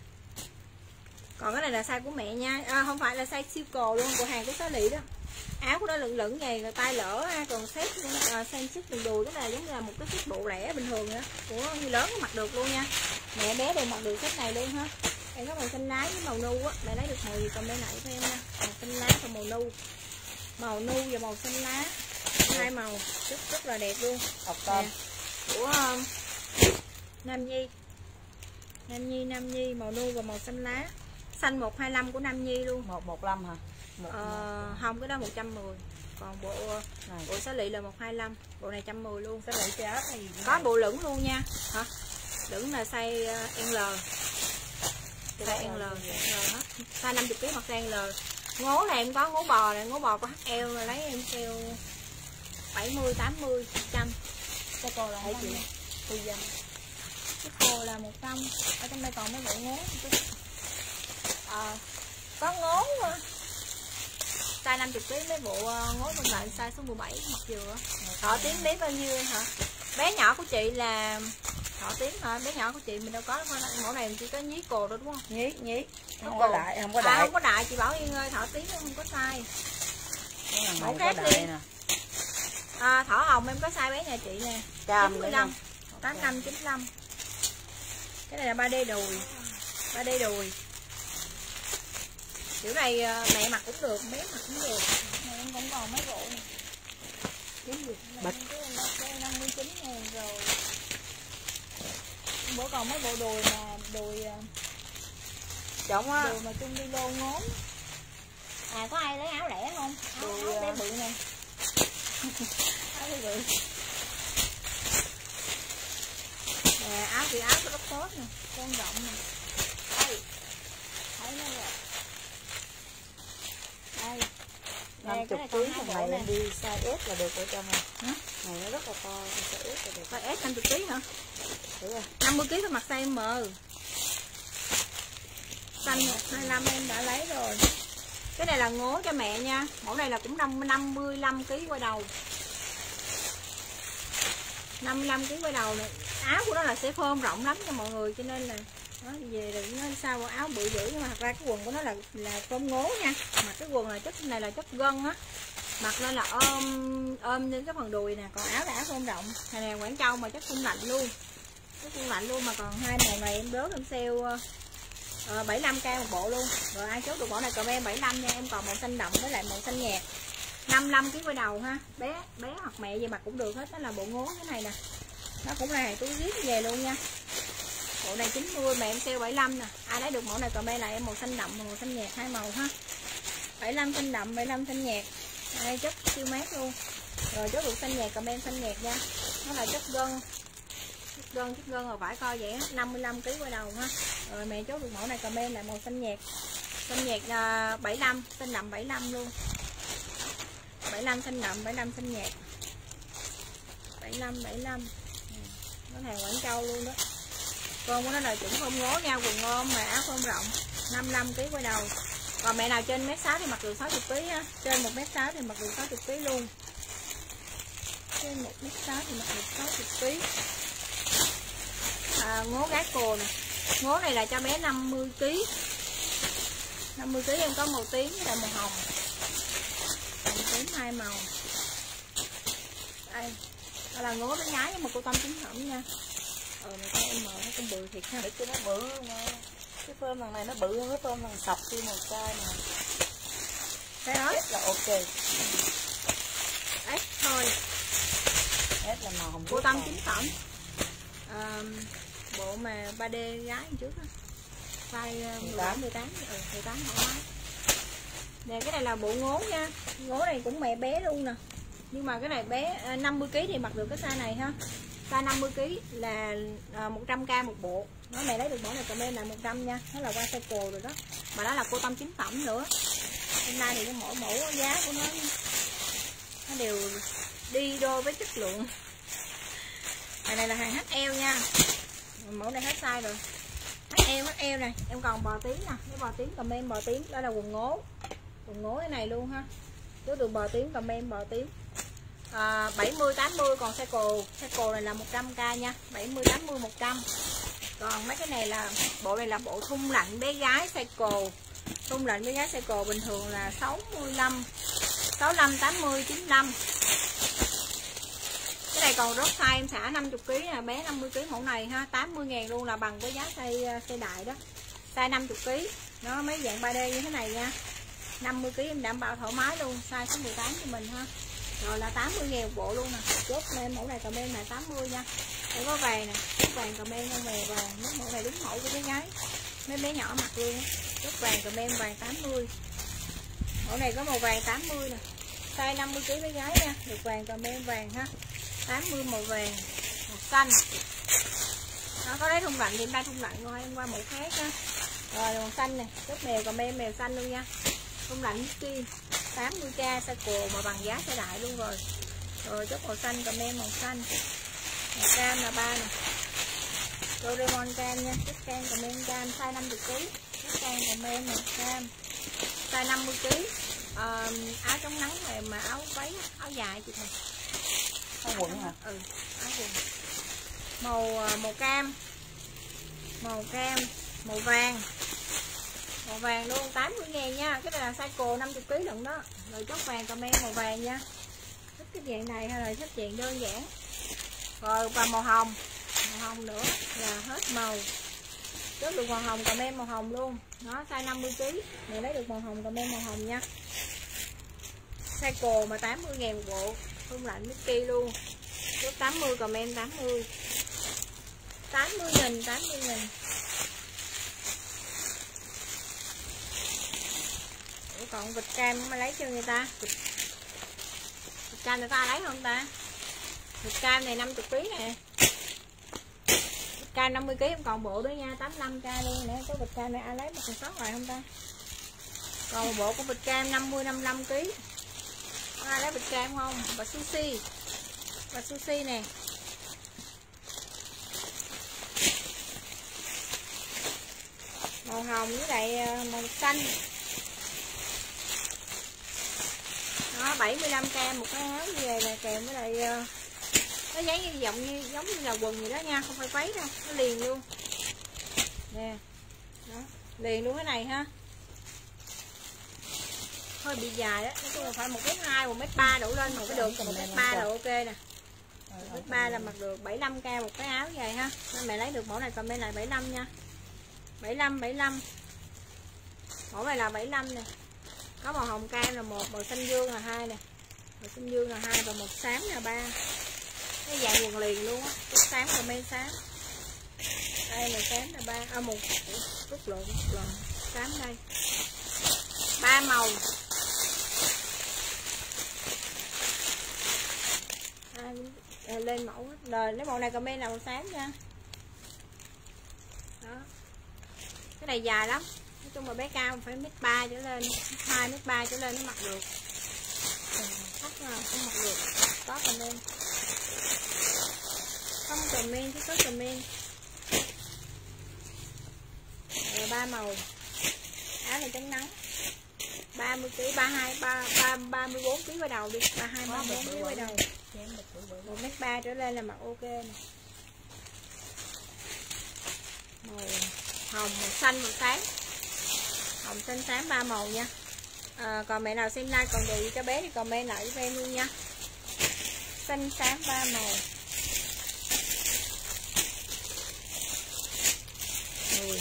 Còn cái này là size của mẹ nha. À, không phải là size Cycle luôn, của hàng của Xá Lị đó. Áo của nó lửng lửng vậy là tay lỡ ha. Còn set à, size set đường đùi, cái này giống như là một cái set bộ lẻ bình thường nữa. Của người lớn mặc được luôn nha. Mẹ bé đều mặc được set này luôn ha. Em có màu xanh lá với màu nu á, mẹ lấy được màu gì comment lại cho em nha. Màu xanh lá và màu nu. Màu nu và màu xanh lá. Hai màu rất rất là đẹp luôn. Nè, của um, Nam Nhi. Nam Nhi Nam Nhi màu nu và màu xanh lá. Xanh một trăm hai mươi lăm của Nam Nhi luôn. một trăm mười lăm hả? Một, ờ, không, cái đó một trăm mười. Còn bộ này. Bộ Xá Lị là một trăm hai mươi lăm. Bộ này một trăm mười luôn. Xá Lị cái áo này có bộ lửng luôn nha. Hả? Lửng là size L. Size L, size L hết. Size năm mươi ký mặc size L. Ngố này em có ngố bò này, ngố bò có hát eo rồi lấy em kêu bảy mươi, tám mươi, một trăm. Cái cô là hai triệu. Tôi dâm. Cái cô là một trăm. Ở trong đây còn mấy bộ ngố. À, có ngố size năm mươi ký mấy bộ ngố bên lại size số mười bảy mặc vừa. Thỏ tím bé bao nhiêu hả? Bé nhỏ của chị là thỏ tím hả? Bé nhỏ của chị mình đâu có mẫu này, mình chỉ có nhí cồ thôi đúng không? Nhí nhí. Không, không có đại, không có đại. À, không có đại, chị Bảo Yên ơi, thỏ tím không có size. Mẫu khác đi. À, thỏ hồng em có size bé nhà chị nè. Cam chín mươi lăm. tám mươi lăm chín mươi lăm. Cái này là ba D đùi. ba D đùi. Kiểu này mẹ mặc cũng được, bé mặc cũng được. Này em cũng còn mấy bộ này. Kiếm được bạch năm mươi chín ngàn rồi. Bữa còn mấy bộ đùi mà đùi Trọng á. Đùi mà chung đi lô ngốn. À có ai lấy áo rẻ không? Áo, Đùi áo bé bự nè. Áo bé bự. Nè áo thì áo có đốc phốt nè, con rộng nè. Đây. Thấy nó rồi. Đây. năm mươi ký thằng này em đi size S là được ở trong này. Hả? Này nó rất là to, size S là được. Size S năm mươi ký hả? Đúng rồi. năm mươi ký phải mặc size M. Xanh một hai lăm em đã lấy rồi. Cái này là ngố cho mẹ nha. Mẫu này là cũng năm mươi lăm ký quay đầu. năm mươi lăm ký quay đầu này. Áo của nó là sẽ phơm rộng lắm cho mọi người, cho nên là nó về đừng nói sao áo bự dữ, nhưng mà thật ra cái quần của nó là là phơm ngố nha. Mà cái quần là chất này là chất gân á. Mặc lên là ôm ôm lên cái phần đùi nè, còn áo là áo phơm rộng. Này nè Quảng Châu mà chất khung lạnh luôn. Chất khung lạnh luôn, mà còn hai màu này em đớt em sale uh, bảy mươi lăm k một bộ luôn. Rồi ai chốt được bộ này comment bảy mươi lăm nha, em còn màu xanh đậm với lại màu xanh nhạt. năm mươi lăm ký quay đầu ha. Bé bé hoặc mẹ gì mặc cũng được hết, đó là bộ ngố cái này nè. Nó cũng là túi zip về luôn nha. Bộ này chín mươi mà em sale bảy mươi lăm nè. Ai lấy được mẫu này comment lại em màu xanh đậm và màu xanh nhạt, hai màu ha. bảy mươi lăm xanh đậm, bảy mươi lăm xanh nhạt. Đây chất siêu mát luôn. Rồi chốt được xanh nhạt comment xanh nhạt nha. Nó là chất gân. Chất gân, chất gân rồi vải co vậy á, năm mươi lăm ký quay đầu ha. Rồi mẹ chốt được mẫu này comment lại màu xanh nhạt. Xanh nhạt uh, bảy mươi lăm, xanh đậm bảy mươi lăm luôn. bảy mươi lăm xanh đậm, bảy mươi lăm xanh nhạt. bảy mươi lăm bảy mươi lăm. Nó hàng Quảng Châu luôn đó. Con của nó là chuẩn không ngố nha, quần ôm mà áo phông rộng, năm mươi lăm ký quay đầu. Còn mẹ nào trên mét sáu thì mặc được sáu mươi ký á, trên một mét sáu thì mặc được sáu mươi ký luôn. Trên một mét sáu thì mặc được sáu mươi ký. À, ngố gái cồ nè. Ngố này là cho bé năm mươi ký. năm mươi ký em có màu tím với lại màu hồng. Màu tím hai màu. Đây. Đây là ngố bé gái nhưng mà cô Tâm chính phẩm nha. Ờ này con em mờ nó cũng bự thiệt ha. Để cho nó bự mà. Cái phơm thằng này nó bự hơn cái phơm thằng sọc kia màu chai nè. Cái đó là ok. Đấy thôi. S là màu hồng. Cô Tâm chính phẩm. À, bộ mà ba D gái trước á. Size mười bảy mười tám, ừ mười tám thoải mái. Nè cái này là bộ ngố nha. Ngố này cũng mẹ bé luôn nè. Nhưng mà cái này bé năm mươi ký thì mặc được cái size này ha. Size năm mươi ký là một trăm k một bộ. Nó mẹ lấy được mẫu này comment là một trăm nha. Nó là qua size cồ rồi đó. Mà đó là cô Tâm chính phẩm nữa. Hôm nay thì cái mỗi mẫu giá của nó nó đều đi đôi với chất lượng. Này này là hàng hát eo nha. Mẫu này hết size rồi. hát eo hát eo này, em còn bò tím nè, cái bò tím comment bò tím, đó là quần ngố. Quần ngố cái này luôn ha. Nếu được bò tím comment bò tím. À, bảy mươi tám mươi còn size cồ, size cồ này là một trăm k nha, bảy mươi tám mươi một trăm. Còn mấy cái này là bộ này là bộ thun lạnh bé gái size cồ. Thun lạnh bé gái size cồ bình thường là sáu mươi lăm, sáu mươi lăm, tám mươi, chín mươi lăm. Cái này còn rốt size em xả năm mươi ký nè, bé năm mươi ký mẫu này ha, tám mươi ngàn luôn, là bằng với giá size size đại đó. Size năm mươi ký. Nó mấy dạng ba D như thế này nha. năm mươi ký em đảm bảo thoải mái luôn, size số mười tám cho mình ha. Rồi là tám mươi ngàn một bộ luôn nè. Chốt lên mẫu này comment là tám mươi nha. Đây có vàng nè, chốt vàng comment không về vàng, mấy mẫu này đúng mẫu của bé gái. Mấy bé nhỏ mặc luôn. Chốt vàng comment vàng tám mươi. Mẫu này có màu vàng tám mươi nè. Size năm mươi ký bé gái nha, được vàng comment vàng ha. tám mươi màu vàng, màu xanh. Nó có lấy thun lạnh thì em ra thun lạnh rồi em qua màu khác ha. Rồi màu xanh này, chốt mèo comment mèo xanh luôn nha. Thun lạnh Mickey tám mươi k size cồ mà bằng giá size đại luôn rồi. Rồi chốt màu xanh comment màu xanh. Màu cam là ba nè. Doraemon cam nha, chốt cam comment cam size năm mươi ký. Chốt cam comment màu cam. Size năm mươi ký. À, áo chống nắng này mà áo váy, áo dài chị thầy. Áo quần hả? Ừ, áo quần. Màu màu cam. Màu cam, màu vàng. Màu vàng luôn tám mươi ngàn nha. Cái này là size cồ năm mươi ký lận đó. Rồi chốt vàng comment màu vàng nha. Thích cái dạng này hay là thích dạng đơn giản. Rồi và màu hồng. màu hồng nữa là hết màu. Chốt được màu hồng comment màu hồng luôn. Nó size năm mươi ki lô gam. Mày lấy được màu hồng comment màu hồng nha. Size cồ mà tám mươi ngàn một bộ. Không lạnh Mickey luôn. Chốt tám mươi comment tám mươi. tám mươi nghìn, tám mươi nghìn. Ủa còn vịt cam mới lấy cho người ta. Vịt, vịt cam người ta lấy không ta? Vịt cam này năm mươi ki lô gam nè. Vịt cam năm mươi ki lô gam còn bộ nữa nha, tám mươi lăm k luôn nè. Có vịt cam này ai lấy mà còn sót lại không ta? Còn một bộ của vịt cam năm mươi, năm mươi lăm ki lô gam. Có ai lấy vịt cam không? Và sushi. Và sushi nè. Màu hồng với lại màu xanh. Đó, bảy mươi lăm k một cái áo như vậy là kèm với lại nó giấy như giống như giống như là quần vậy đó nha, không phải váy đâu, nó liền luôn nè. Đó, liền luôn cái này ha. Hơi bị dài đó, nói chung là phải một mét hai, một mét ba đổ lên một cái được, một mét ba là ok nè. một mét ba là mặc được. Bảy mươi lăm k một cái áo vậy ha. Nên mẹ lấy được mẫu này comment lại bảy mươi lăm nha. bảy mươi lăm, bảy mươi lăm. Mẫu này là bảy mươi lăm nè. Có màu hồng cam là một, màu xanh dương là hai nè. Màu xanh dương là hai và màu xám là ba. Cái dạng quần liền luôn á, cái xám comment xám. Đây là xám là ba, à một rút lộn, rút lộn. Xám đây. Ba màu. À, lên mẫu rồi, lấy màu này comment là màu xám nha. Đó. Cái này dài lắm. Nói chung là bé cao phải mét ba trở lên, hai mét ba trở lên mới mặc được. Thấp không mặc được. Có comment. Không comment chứ có comment. Rồi ba màu. Áo này trắng nắng. ba mươi ki lô gam, ba mươi hai, ba, ba, ba mươi bốn ki lô gam quay đầu đi, ba mươi hai, ba mươi bốn ki lô gam quay đầu. một mét ba trở lên là mặc ok nè. Màu hồng, màu xanh, màu sáng. Hồng xanh xám ba màu nha. À, còn mẹ nào xem like còn đồ gì cho bé thì comment lại với em luôn nha. Xanh xám ba màu. Ui.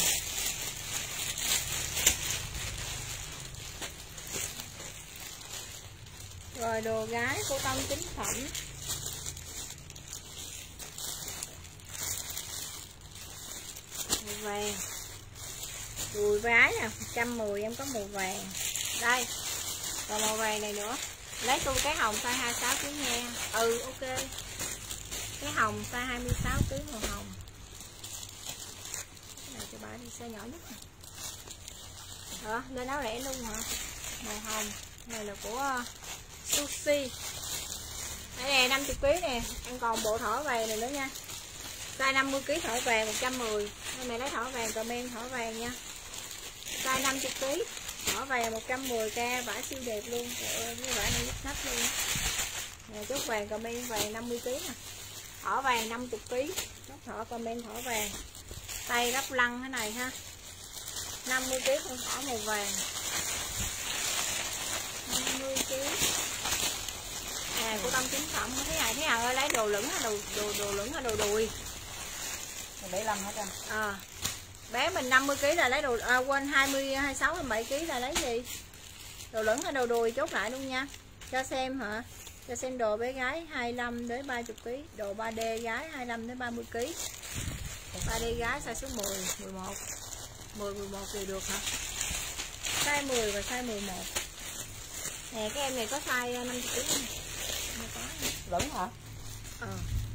Rồi đồ gái cô Tâm chính phẩm. Màu vàng. Đùi vái nè, một trăm mười em có màu vàng. Đây. Còn màu vàng này nữa. Lấy tôi cái hồng size hai mươi sáu ki lô gam nha. Ừ ok. Cái hồng size hai mươi sáu ki lô gam màu hồng. Cái này cho bà đi size nhỏ nhất này. Đó, lên áo rẻ luôn hả? Màu hồng. Này là của Sushi. Đây nè, năm mươi ki lô gam nè. Em còn bộ thỏi vàng này nữa nha. Size năm mươi ki lô gam thỏi vàng một trăm mười. Nên mẹ lấy thỏi vàng comment thỏi vàng nha. Size năm mươi ki lô gam thỏi vàng một trăm mười k, vải siêu đẹp luôn. Trời ơi, cái vải này nhức nách luôn. Nè, chốt vàng comment vàng năm mươi ki lô gam nè. Thỏi vàng năm mươi ki lô gam. Chốt thỏi comment thỏi vàng. Tay gấp lăng thế này ha. năm mươi ki lô gam thỏi màu vàng. năm mươi ki lô gam. À, cô Tâm chính phẩm thế này, thế nào ơi, lấy đồ lửng hay đồ đồ đồ lửng hay đồ đùi? bảy mươi lăm hết rồi. À, bé mình năm mươi ki lô gam là lấy đồ, à, quên hai mươi, hai mươi sáu, hai mươi bảy ki lô gam là lấy gì? Đồ lửng hay đồ đùi chốt lại luôn nha. Cho xem hả? Cho xem đồ bé gái hai mươi lăm đến ba mươi ki lô gam, đồ ba D gái hai mươi lăm đến ba mươi ki lô gam. ba D gái size số mười, mười một. mười, mười một thì được hả? Size mười và size mười một. Nè cái em này có size năm mươi ki lô gam. Lửng hả? Ờ.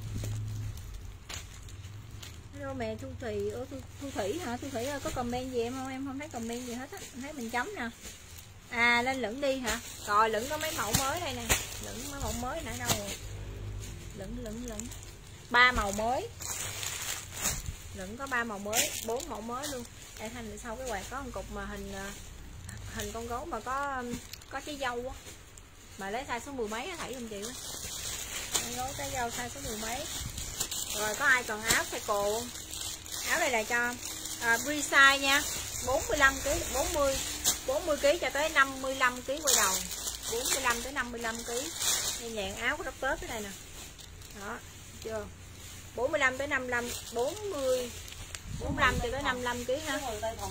Hello mẹ Thu Thủy, ở Thu, Thu Thủy hả? Thu Thủy ơi, có comment gì em không? Em không thấy comment gì hết á. Em thấy mình chấm nè. À lên lửng đi hả? Rồi lửng có mấy mẫu mới đây nè. Lửng mấy mẫu mới nãy đâu rồi? Lửng lửng lửng. Ba màu mới. Lửng có ba màu mới, bốn mẫu mới luôn. Đây thành sau cái quạt có một cục mà hình hình con gấu mà có có trái dâu á. Mà lấy size số mười mấy á, thảy giùm chị quá. Con gấu trái dâu size số mười mấy. Rồi có ai còn áo size cổ không? Áo này là cho à, free size nha. bốn mươi lăm ki lô gam, bốn mươi bốn mươi ki lô gam cho tới năm mươi lăm ki lô gam quay đầu. bốn mươi lăm tới năm mươi lăm ki lô gam. Đây dạng áo của Doctor cái này nè. Đó, chưa? bốn mươi lăm tới năm mươi lăm, bốn mươi bốn mươi lăm cho tới năm mươi lăm ký ha.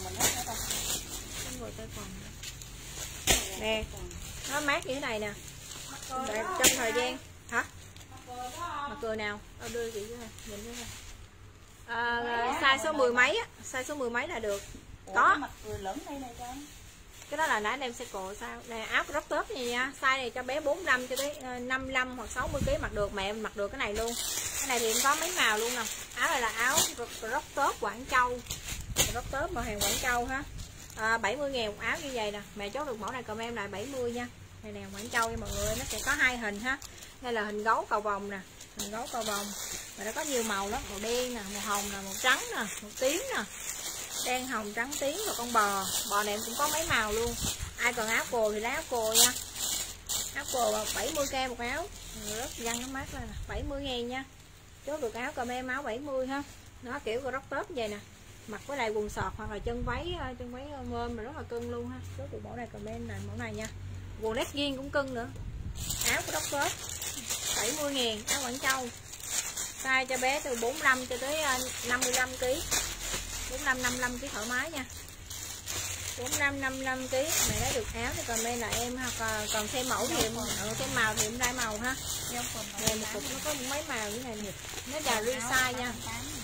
Nè, nó mát như thế này nè. Để trong thời gian hả? Mặt cười nào? Tao đưa chị cái này, nhìn cái này. À, size số mười mấy á, size số mười mấy là được. Có. Mặt cười lớn đây này cho. Cái đó là nãy em sẽ cổ sao? Nè, áo crop top này nha, size này cho bé bốn mươi lăm cho tới năm mươi lăm hoặc sáu mươi ký mặc được, mẹ em mặc được cái này luôn. Cái này thì em có mấy màu luôn nè. Áo này là áo crop top Quảng Châu. Crop top mà hàng Quảng Châu ha. À, bảy mươi ngàn một áo như vậy nè. Mẹ chốt được mẫu này comment lại bảy mươi nha. Này nè Quảng Châu nha mọi người, nó sẽ có hai hình ha. Đây là hình gấu cầu vồng nè, hình gấu cầu vồng. Và nó có nhiều màu lắm, màu đen nè, màu hồng nè, màu trắng nè, màu tím nè. Đen hồng trắng tím và con bò. Bò này em cũng có mấy màu luôn. Ai cần áo cồ thì lấy áo cồ nha. Áo cồ bảy mươi k một áo. Rất văng nó mát lên nè, bảy mươi ngàn nha. Chốt được áo comment áo bảy mươi ha. Nó kiểu crop top vậy nè. Mặc với lại quần sọt hoặc là chân váy chân váy ngôm mà rất là cưng luôn ha. Chốt được mẫu này comment này mẫu này nha. Quần nét riêng cũng cưng nữa. Áo crop top bảy mươi ngàn, áo Quảng Châu. Size cho bé từ bốn mươi lăm cho tới năm mươi lăm ký. bốn mươi lăm năm mươi lăm ký thoải mái nha. bốn mươi lăm năm mươi lăm ký mẹ lấy được áo thì comment là em, hoặc còn xem mẫu thì em xem màu thì em ra màu ha. Đây một cục nó có mấy màu như này nè. Nó là resize nha.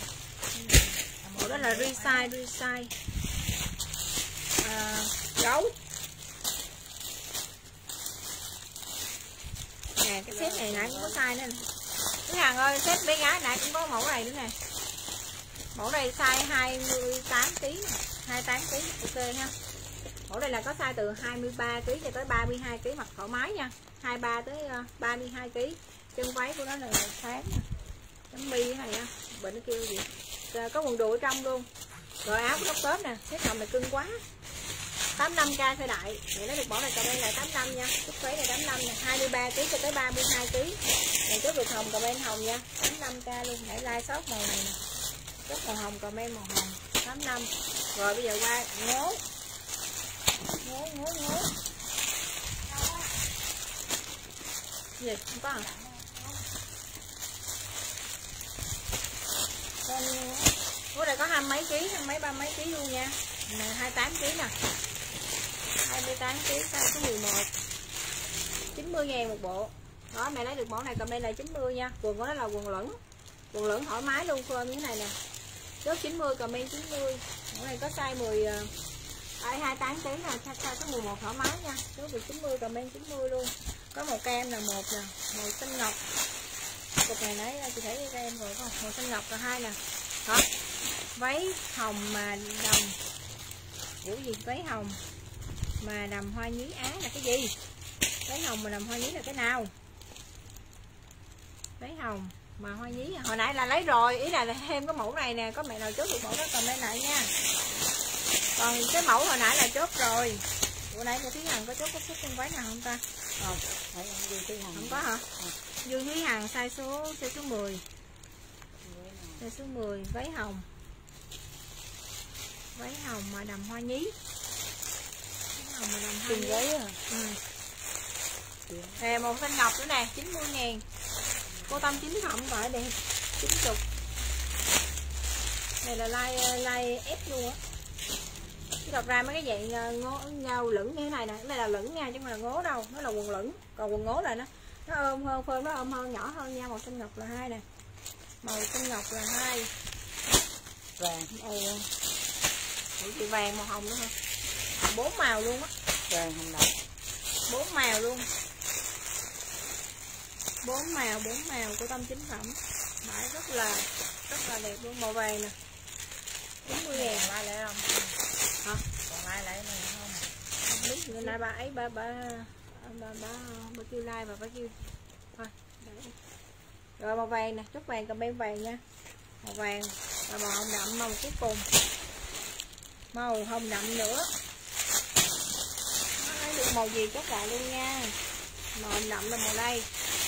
Ủa đó là resize resize. À, gấu. Nè cái set này nãy cũng có size nữa. Cái hàng ơi, set bé gái nãy cũng có mẫu này nữa nè. Mẫu này size hai mươi tám ký, hai mươi tám ký ok ha. Mẫu này là có size từ hai mươi ba ký cho tới ba mươi hai ký mặc thoải mái nha. hai mươi ba tới ba mươi hai ký. Chân váy của nó là sáng nè. Chấm bi cái này á, bệnh nó kêu gì. Có quần đùi ở trong luôn. Rồi áo crop top nè, set hồng này cưng quá. tám mươi lăm k size đại. Để nó được mẫu này comment là tám mươi lăm nha. Chút váy này tám mươi lăm nè, hai mươi ba ký cho tới ba mươi hai ký. Này chốt được hồng comment hồng nha, tám mươi lăm k luôn. Hãy like shop màu này nè. Chốt màu hồng comment màu hồng tám mươi lăm. Rồi bây giờ qua ngố. Ngố ngố ngố. Gì? Không có hả? Ngố này có hai mấy ký, hai mấy ba mấy ký luôn nha. Nè hai mươi tám ký nè. hai mươi tám ký size số mười một. chín mươi ngàn một bộ. Đó mẹ lấy được mẫu này comment là chín mươi nha. Quần của nó là quần lửng. Quần lửng thoải mái luôn phơm như thế này nè. Chốt chín mươi comment chín mươi. Mẫu này có size mười ở hai mươi tám ký nè, size số mười một thoải mái nha. Chốt được chín mươi comment chín mươi luôn. Có màu cam là một nè, màu xanh ngọc. Cục này nãy chị thấy cho em rồi không? Màu xanh ngọc là hai nè. Đó. Váy hồng mà đầm. Ủa gì váy hồng mà đầm hoa nhí Á là cái gì? Váy hồng mà đầm hoa nhí là cái nào? Váy hồng mà hoa nhí hồi nãy là lấy rồi, ý là thêm cái mẫu này nè, có mẹ nào chốt được mẫu đó comment lại nha. Còn cái mẫu hồi nãy là chốt rồi. Bữa nãy cô Thúy Hằng có chốt có chốt con váy nào không ta? Không, không có hả? Dương Thúy Hằng size số size số mười. Size số mười váy hồng. Váy hồng mà đầm hoa nhí. Váy hồng mà đầm hoa nhí. Váy à? Ừ. Nè màu xanh ngọc nữa nè, chín mươi ngàn. Cô Tâm chín phẩm gọi đẹp, chín mươi. Này là like like ép luôn á. Chứ thật ra mấy cái dạng ngố nhau lửng như thế này nè, cái này là lửng nha chứ không là ngố đâu, nó là quần lửng. Còn quần ngố là nó nó ôm hơn, phơm nó ôm hơn, nhỏ hơn nha. Màu xanh ngọc là hai nè. Màu xanh ngọc là hai. Vàng. Ồ. Chị vàng màu hồng nữa hả? Bốn màu luôn á. Vàng hồng đậm. Bốn màu luôn. Bốn màu, bốn màu của Tâm chính phẩm. Bãi rất là rất là đẹp luôn, màu vàng nè. chín mươi ngàn. Ai lấy không? Hả? Còn ai lấy này không? Không biết, người nay bà ấy bà bà bà bà, bà kêu like và bà kêu thôi. Rồi màu vàng nè, chốt vàng comment vàng nha. Màu vàng và màu hồng đậm màu cuối cùng. Màu hồng đậm nữa. Nó lấy được màu gì chốt lại luôn nha. Màu hồng đậm là màu đây.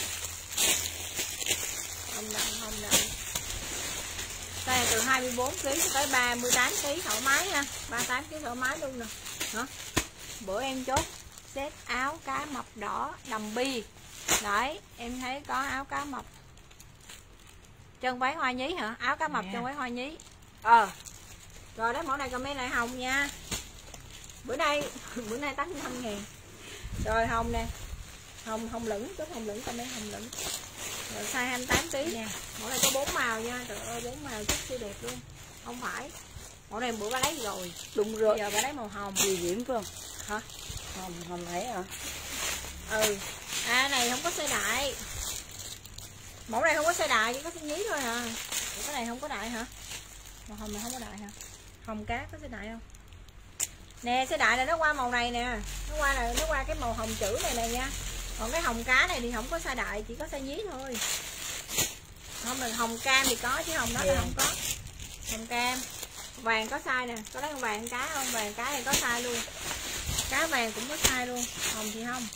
Hồng đậm hồng đậm. Đây từ hai mươi bốn ký tới ba mươi tám ký thoải mái nha. ba mươi tám ký thoải mái luôn nè. Hả? Bữa em chốt set áo cá mập đỏ đầm bi. Đấy, em thấy có áo cá mập Chân váy hoa nhí hả? Áo cá mập Nè. chân váy hoa nhí. Ờ. Rồi đó, mẫu này comment lại hồng nha. Bữa nay bữa nay tám mươi lăm ngàn. Rồi hồng nè. Hồng hồng lửng, chút hồng lửng comment hồng lửng. Rồi size hai mươi tám ký nha. Mẫu này có bốn màu nha. Trời ơi bốn màu rất siêu đẹp luôn. Không phải. Mẫu này bữa ba lấy rồi. Đúng rồi. Giờ ba lấy màu hồng. Gì diễm phải không? Hả? Hồng hồng ấy hả? Ừ. À này không có size đại. Mẫu này không có size đại, chỉ có size nhí thôi hả? Ủa, cái này không có đại hả? Màu hồng này không có đại hả? Hồng cá có size đại không? Nè size đại là nó qua màu này nè. Nó qua là nó qua cái màu hồng chữ này nè nha. Còn cái hồng cá này thì không có size đại, chỉ có size nhí thôi. Không là hồng cam thì có chứ hồng đó là không có. Hồng cam. Vàng có size nè, có lấy con vàng cá không? Vàng cá này có size luôn. Cá vàng cũng có size luôn. Hồng thì không.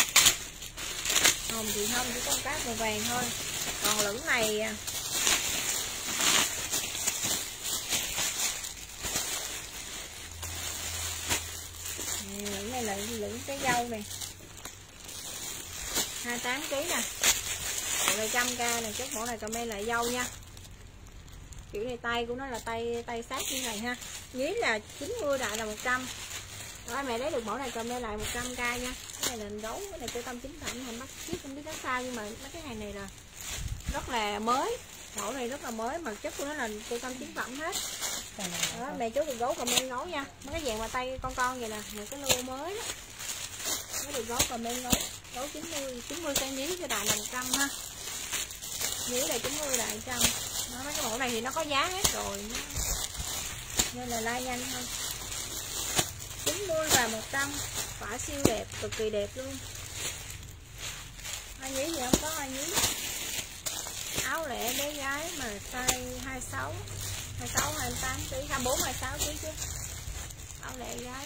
Hồng thì không, chỉ có con cá màu vàng thôi. Còn lửng này lửng này là lửng cái dâu này hai mươi tám ký nè. Bộ này trăm k này, chút mẫu này comment lại dâu nha. Kiểu này tay của nó là tay tay sát như này ha. Nhí là chín mươi, đại là một trăm. Rồi mẹ lấy được mẫu này comment lại một trăm k nha. Cái này là gấu, cái này của Tâm chính phẩm không bắt biết không biết nó sao, nhưng mà mấy cái hàng này là rất là mới. Mẫu này rất là mới mà chất của nó là cô Tâm chính phẩm hết. Đó, mẹ chú được gấu comment gấu nha. Mấy cái dạng mà tay con con vậy nè, một cái lô mới đó. Nó được gấu comment gấu. Gấu chín mươi, chín mươi cm nhí cho đại là một trăm ha. Nhí là chín mươi đại một trăm. Đó, mấy cái mẫu này thì nó có giá hết rồi. Nên là like nhanh thôi. chín mươi và một trăm. Quả siêu đẹp, cực kỳ đẹp luôn. Hoa nhí thì không có hoa nhí. Áo lẻ bé gái mà size hai mươi sáu, hai mươi sáu, hai mươi tám ký, hai mươi bốn, hai mươi sáu ký chứ. Áo lẻ gái.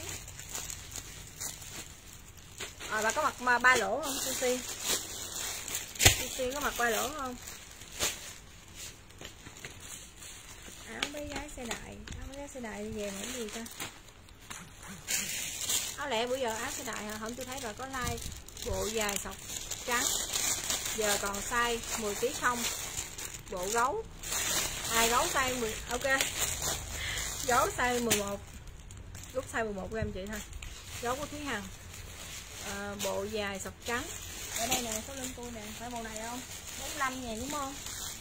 Rồi bà có mặc mà ba lỗ không Sushi? Sushi có mặc ba lỗ không? Áo bé gái xe đại, áo bé gái xe đại về mẫu gì ta? Áo lẻ bữa giờ áo xe đại hả? Không tôi thấy bà có like bộ dài sọc trắng. Giờ còn size mười ký không. Bộ gấu. Ai gấu size mười, ok. Gấu size mười một. Lúc size mười một của em chị thôi. Gấu của Thúy Hằng. À, bộ dài sọc trắng. Ở đây nè, số lưng tôi nè, phải màu này không? bốn mươi lăm ngàn đúng không?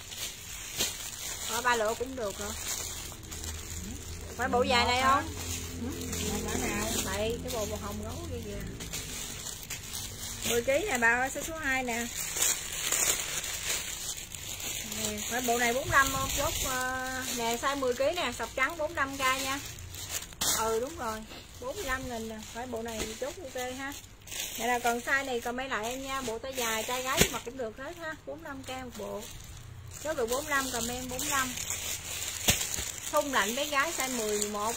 Ở ba lỗ cũng được hả? Phải bộ dài này không? Đây, cái bộ màu hồng gấu kia kìa. mười ký nè bà ơi, số số hai nè. Nè, phải bộ này bốn mươi lăm không? Chốt uh, nè size mười ký nè, sọc trắng bốn mươi lăm k nha. Ừ đúng rồi, bốn mươi lăm nghìn nè, phải bộ này chốt ok ha. Nè là còn size này còn mấy lại em nha, bộ tay dài, trai gái mặc cũng được hết ha, bốn mươi lăm k một bộ. Chốt được bốn mươi lăm, comment bốn mươi lăm. Thun lạnh bé gái size mười, mười một.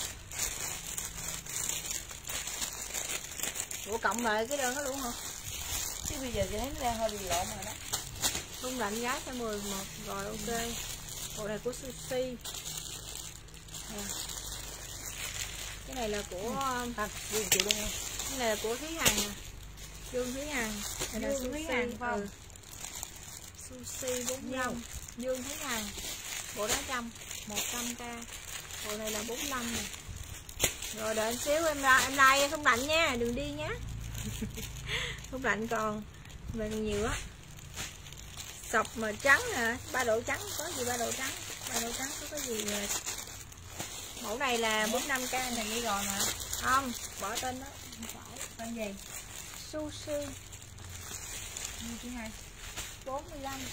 Bộ cộng lại cái đơn đó luôn hả? Chứ bây giờ chị thấy nó đang hơi bị lộn rồi đó. Thun lạnh gái size mười, mười một. Rồi ok. Bộ này của Sushi. À. Cái này là của à, chị luôn không? Cái này là của Thúy Hằng nè. Dương Thúy Hằng. Đây là Dương Thúy Hằng phải không? Ừ. Sushi bốn mươi lăm. Dương Thúy Hằng. Bộ đó trăm, một trăm k. Bộ này là bốn mươi lăm nè. Rồi đợi một xíu em ra em like không lạnh nha, đừng đi nhé. Không lạnh còn về còn nhiều á. Sọc mà trắng nè, ba độ trắng có gì ba độ trắng, ba độ trắng có cái gì nè. Mẫu này là bốn mươi lăm k này đi rồi mà. Không, bỏ tên đó. Không phải, tên gì? Sushi. Thứ hai. bốn mươi lăm.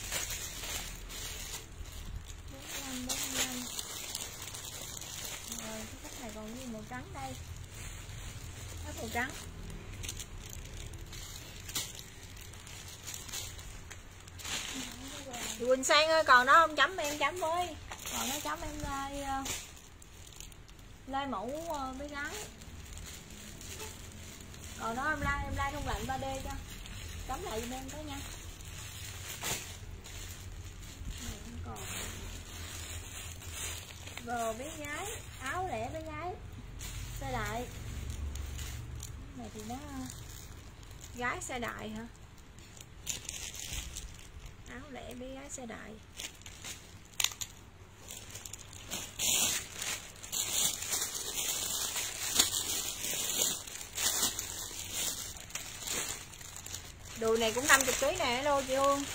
bốn mươi lăm, bốn mươi lăm. Rồi, cái cách này còn như màu trắng đây. Cái màu trắng. Chị Quỳnh Sang ơi, còn đó không chấm em chấm với. Còn nó chấm em like uh, like mẫu uh, bé gái. Còn đó em like em like không lạnh ba D cho. Chấm lại giùm em cái nha. Còn rồi bé gái, áo lẻ bé gái. Xe đại. Này thì nó gái xe đại hả? Áo lẻ bé gái xe đại. Đùi này cũng năm mươi ký nè, hello chị Hương.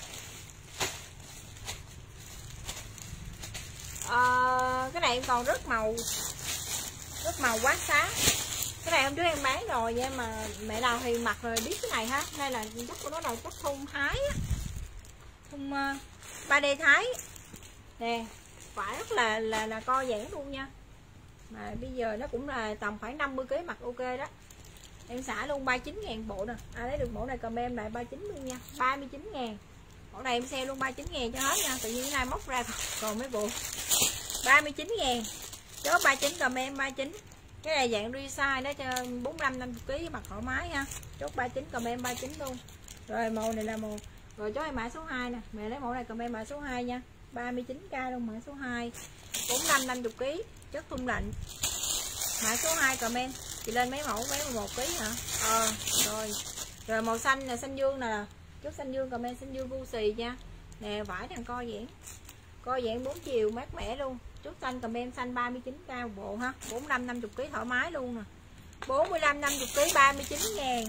À, cái này em còn rất màu, rất màu quá sáng. Cái này hôm trước em bán rồi nhưng mà mẹ nào thì mặc rồi biết cái này ha. Đây là chắc của nó là chắc thun Thái á, thun uh, ba D Thái nè, phải rất là là là co giãn luôn nha. Mà bây giờ nó cũng là tầm khoảng năm mươi ký mặc ok đó. Em xả luôn ba mươi chín ngàn bộ nè. Ai lấy được mẫu này comment lại ba mươi chín luôn nha, ba mươi chín ngàn. Mẫu này em sale luôn ba mươi chín ngàn cho hết nha. Tự nhiên cái này móc ra còn, còn mấy bộ ba mươi chín ngàn. Chốt ba mươi chín comment ba mươi chín. Cái này dạng resize đó cho bốn mươi lăm năm mươi ký mặc thoải mái ha. Chốt ba mươi chín comment ba mươi chín luôn. Rồi màu này là màu. Rồi chốt em mã số hai nè. Mẹ lấy mẫu này comment mã số hai nha. ba mươi chín k luôn mã số hai. bốn mươi lăm năm mươi ký, chất thun lạnh. Mã số hai comment. Chị lên mấy mẫu mấy một ký hả? Ờ rồi. Rồi màu xanh là xanh dương nè. Chốt xanh dương comment xanh dương vu xì nha. Nè vải đang co giãn. Co giãn bốn chiều mát mẻ luôn. Chốt xanh comment xanh ba mươi chín k một bộ ha. bốn mươi lăm năm mươi ký thoải mái luôn nè. bốn mươi lăm năm mươi ký ba mươi chín ngàn.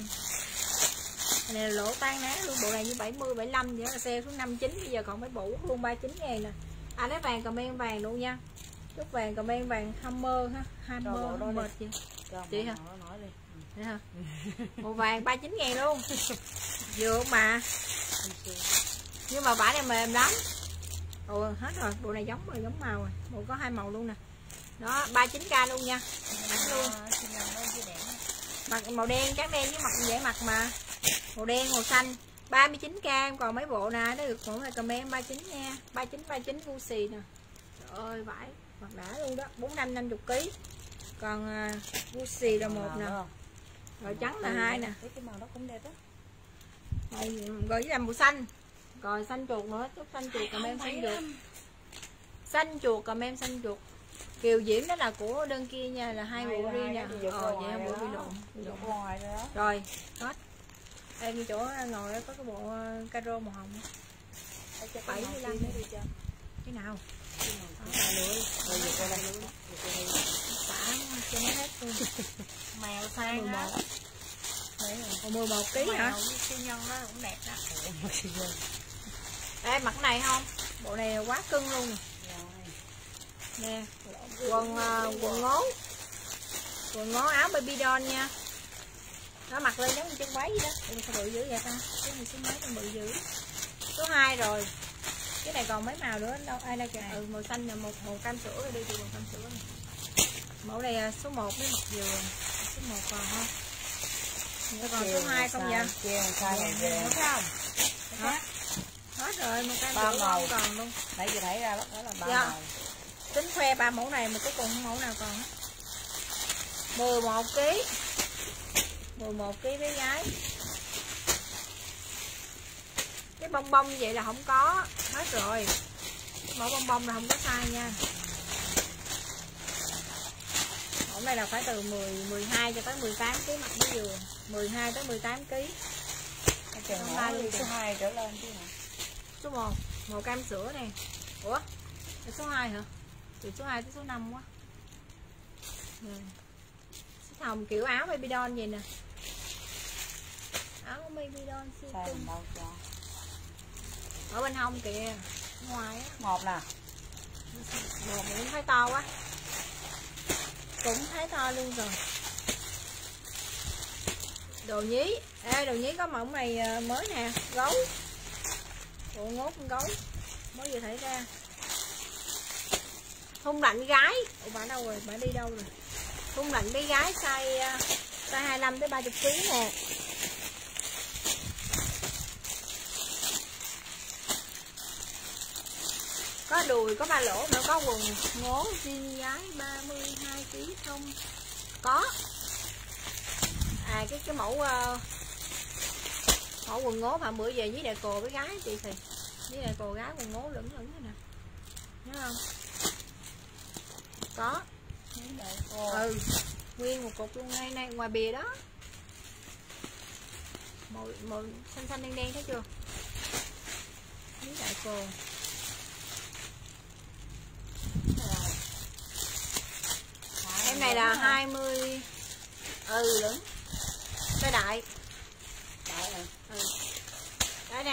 Này là lỗ tan ná luôn, bộ này như bảy mươi bảy mươi lăm vậy là sale xuống năm mươi chín, bây giờ còn mấy bộ luôn ba mươi chín ngàn nè. Ai lấy vàng comment vàng luôn nha. Chốt vàng comment vàng Hammer ha, Hammer mệt chị. Chị hả? Đấy hả? Màu vàng ba mươi chín ngàn luôn. Vừa mà. Nhưng mà vải này mềm lắm. Ồ hết rồi, bộ này giống rồi, giống màu rồi. Bộ có hai màu luôn nè. Đó, ba mươi chín k luôn nha. Đánh luôn. Mặc màu đen, trắng đen với mặt dễ mặc mà. Màu đen, màu xanh. ba mươi chín k em còn mấy bộ nè, nó được mẫu này comment ba mươi chín nha. ba mươi chín ba mươi chín Gucci nè. Trời ơi vải mặc đã luôn đó, bốn mươi lăm năm mươi ký. Còn uh, Gucci là một nè. Rồi trắng là hai nè. Cái màu đó cũng đẹp á. Rồi, rồi với là màu xanh. Rồi xanh chuột nữa, chút xanh chuột comment xanh chuột. Xanh chuột comment xanh chuột. Kiều Diễm đó là của đơn kia nha, là hai bộ riêng nha. Ờ vậy bộ bị lộn. Ngoài đó. Rồi, hết. Em chỗ ngồi đó có cái bộ caro màu hồng. bảy mươi lăm cái nào? Rồi về coi đây. Xả cho nó hết luôn. Mèo sang đó. mười một ký hả? Siêu nhân đó cũng đẹp đó. Ê mặc cái này không? Bộ này quá cưng luôn nè. Nè, quần uh, quần ngố. Quần ngố áo baby doll nha. Nó mặc lên giống như chân váy vậy đó. Ủa sao bự dữ vậy ta? Cái này số mấy con bự dữ. Số hai rồi. Cái này còn mấy màu nữa đâu? Ai đây kìa? Ừ màu xanh là một màu cam sữa rồi, đi từ màu cam sữa này. Mẫu này số một với mặt dừa. Số một còn không? Nó còn số hai không vậy? Đúng không? Hết. Hết rồi, một cam sữa không còn luôn. Nãy giờ thấy ra đó là ba dạ. màu. Tính khoe ba mẫu này mà cuối cùng mẫu nào còn hết. mười một ký. mười một ký bé gái. Cái bông bông vậy là không có, hết rồi. Mẫu bông bông là không có size nha. Mẫu này là phải từ mười, mười hai cho tới mười tám ký mặt mới vừa. mười hai tới mười tám ký. Số hai trở lên chứ hả? Số một, màu cam sữa nè. Ủa? Là số hai hả? Từ số hai tới số năm quá. Rồi. Số hồng kiểu áo baby doll vậy nè. Áo baby doll siêu cưng. Ở bên hông kìa, ngoài á. Một nè. Một cũng thấy to quá. Cũng thấy to luôn rồi. Đồ nhí. Ê đồ nhí có mẫu này mới nè, gấu. Bộ ngốt con gấu. Mới vừa thấy ra. Thun lạnh gái. Ủa bà đâu rồi, bà đi đâu rồi? Thun lạnh bé gái size size hai mươi lăm tới ba mươi ký nè. Có đùi, có ba lỗ nữa, có quần ngố jean gái ba mươi hai ký không? Có. À cái cái mẫu uh, mẫu quần ngố mà bữa về với deco với gái chị thì. Với deco gái quần ngố lửng lửng này nè. Nhớ không? Có. Ừ. Nguyên một cục luôn ngay này ngoài bìa đó. Màu màu xanh xanh đen đen thấy chưa? Với đại cồ. Em này là hai mươi. Ừ đúng. Cái đại. Đại rồi. Ừ.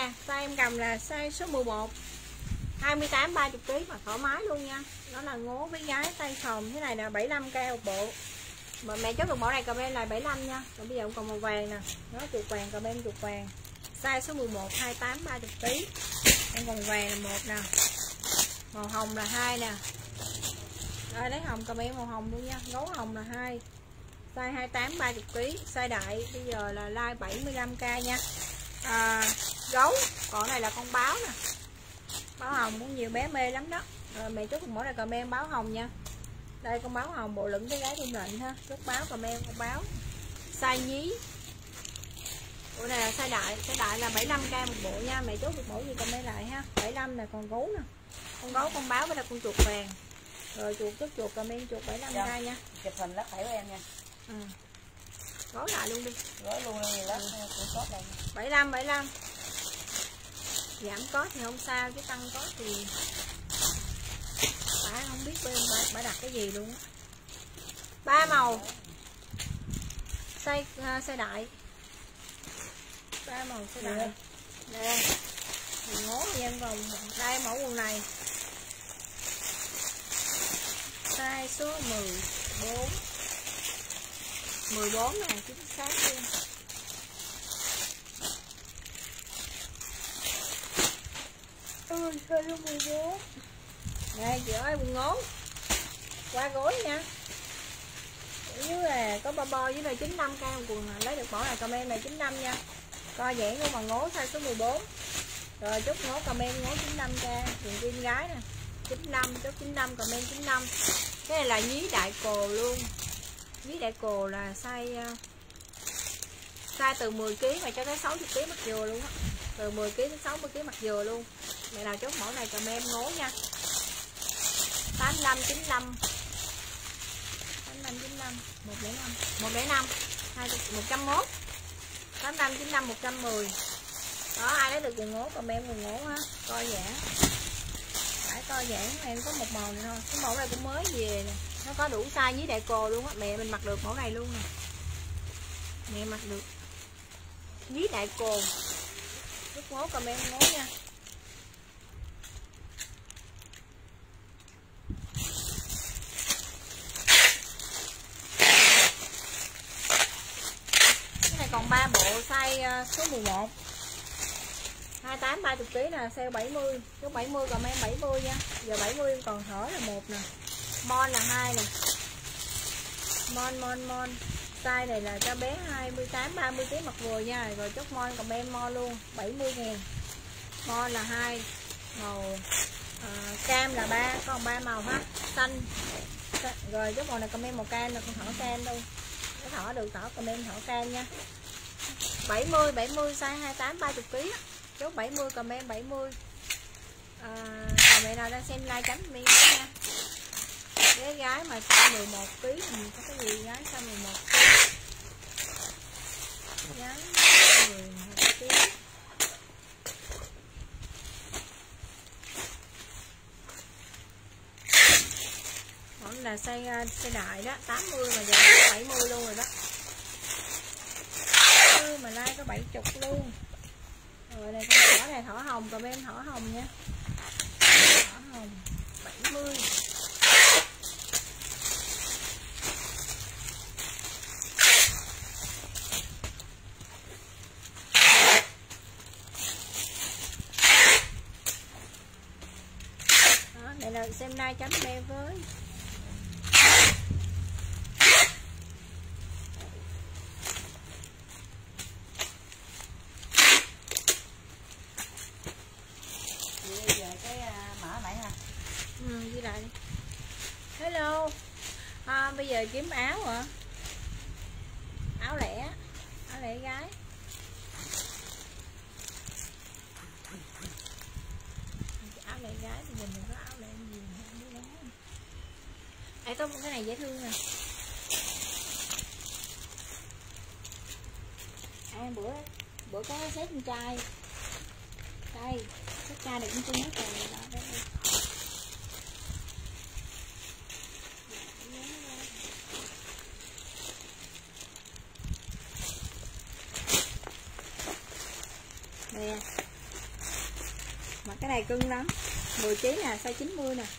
nè, size em cầm là size số mười một, hai mươi tám ba mươi ký mà thoải mái luôn nha. Nó là ngố với gái tay sòm thế này nè, bảy mươi lăm k một bộ. Mà mẹ chốt được mẫu này comment là bảy mươi lăm nha. Còn bây giờ còn màu vàng nè, nó chuột vàng comment chuột vàng. Size số mười một, hai mươi tám ba mươi ký. Em còn vàng là một nè. Màu hồng là hai nè. Đây lấy hồng comment màu hồng luôn nha. Gấu hồng là hai. Size hai mươi tám ba mươi ký, size đại bây giờ là like bảy mươi lăm k nha. À, gấu, còn này là con báo nè. Báo hồng cũng nhiều bé mê lắm đó. Rồi mẹ chốt mỗi này comment báo hồng nha. Đây con báo hồng bộ lửng cái gái trung lệnh ha. Chốt báo comment con báo. Size nhí. Bộ này là size đại, size đại là bảy mươi lăm k một bộ nha. Mẹ chốt được mẫu gì comment lại ha. bảy mươi lăm là còn gấu nè. Con gấu con báo với là con chuột vàng. Rồi chuột chốt chuột comment chuột bảy mươi lăm k nha. Chụp hình lắc thẻ của em nha. Ừ. Gói lại luôn đi. Gói luôn đi lát cũng tốt đây. bảy mươi lăm bảy mươi lăm. Giảm có thì không sao chứ tăng có thì bà không biết bên bà, bà đặt cái gì luôn á. Ba màu. Size uh, size đại. Ba màu size đại. Đây. Mình ngố em vòng đây mẫu quần này. Size số mười bốn. mười bốn này chính xác luôn. Ôi size số mười bốn. Đây chị ơi quần ngố. Qua gối nha. Dưới là có bo bo với này chín mươi lăm k quần lấy được mẫu này comment này chín mươi lăm nha. Co giãn của mà ngố size số mười bốn. Rồi chốt ngố comment ngố chín mươi lăm k, quần jean gái nè. chín mươi lăm chốt chín mươi lăm comment chín mươi lăm. Cái này là nhí đại cồ luôn. Nhí đại cồ là size size từ mười ký mà cho tới sáu mươi ký mặt dừa luôn á. Từ mười ký đến sáu mươi ký mặt dừa luôn. Mẹ nào chốt mẫu này comment ngố nha. tám mươi lăm chín mươi lăm. tám mươi lăm chín mươi lăm, một không năm, một không năm, một trăm mốt. tám mươi lăm chín mươi lăm một trăm mười. Đó ai lấy được quần ngố comment quần ngố ha. Coi giãn. Phải coi giãn em có một màu này thôi. Cái mẫu này cũng mới về nè. Nó có đủ size với đại cồ luôn á. Mẹ mình mặc được mẫu này luôn nè. Mẹ mặc được với đại cồ. Lúc ngố comment ngố nha. Cái này còn ba bộ size số mười một. hai mươi tám ba mươi ký nè, sale bảy mươi. Số bảy mươi comment bảy mươi nha. Giờ bảy mươi còn thở là một nè. Mon là hai nè. Mon mon mon. Size này là cho bé hai mươi tám ba mươi ký mặc vừa nha. Rồi chốt mon comment mon luôn, bảy mươi ngàn. Mon là hai. Màu à, cam là ba, còn ba màu ha. Xanh. Rồi chốt màu này comment màu cam là con thỏ cam đâu. Cái thỏ được thỏ comment thỏ cam nha. bảy mươi bảy mươi size hai mươi tám ba mươi ký. Chốt bảy mươi comment bảy mươi. À, còn mẹ nào đang xem like chấm mi nha. Bé gái mà size mười một ký mình có cái gì gái size mười một ký. Gái mười một ký. Còn là size size đại đó, tám mươi mà giờ có bảy mươi luôn rồi đó. Mà like có bảy mươi luôn. Rồi này con thỏ này thỏ hồng comment thỏ hồng nha. Thỏ hồng bảy mươi. Đó, này là xem like chấm be với. Ừ, ghi lại đi. Hello. À, bây giờ kiếm áo hả? Áo lẻ. Áo lẻ gái. Áo lẻ gái thì mình có áo lẻ gì nữa. Ê, có một cái này dễ thương nè. À, bữa bữa có xếp con trai. Đây, xếp trai được con chung hết rồi đó. Đây. Nè, Cái này cưng lắm, mười ký nè, size chín mươi nè.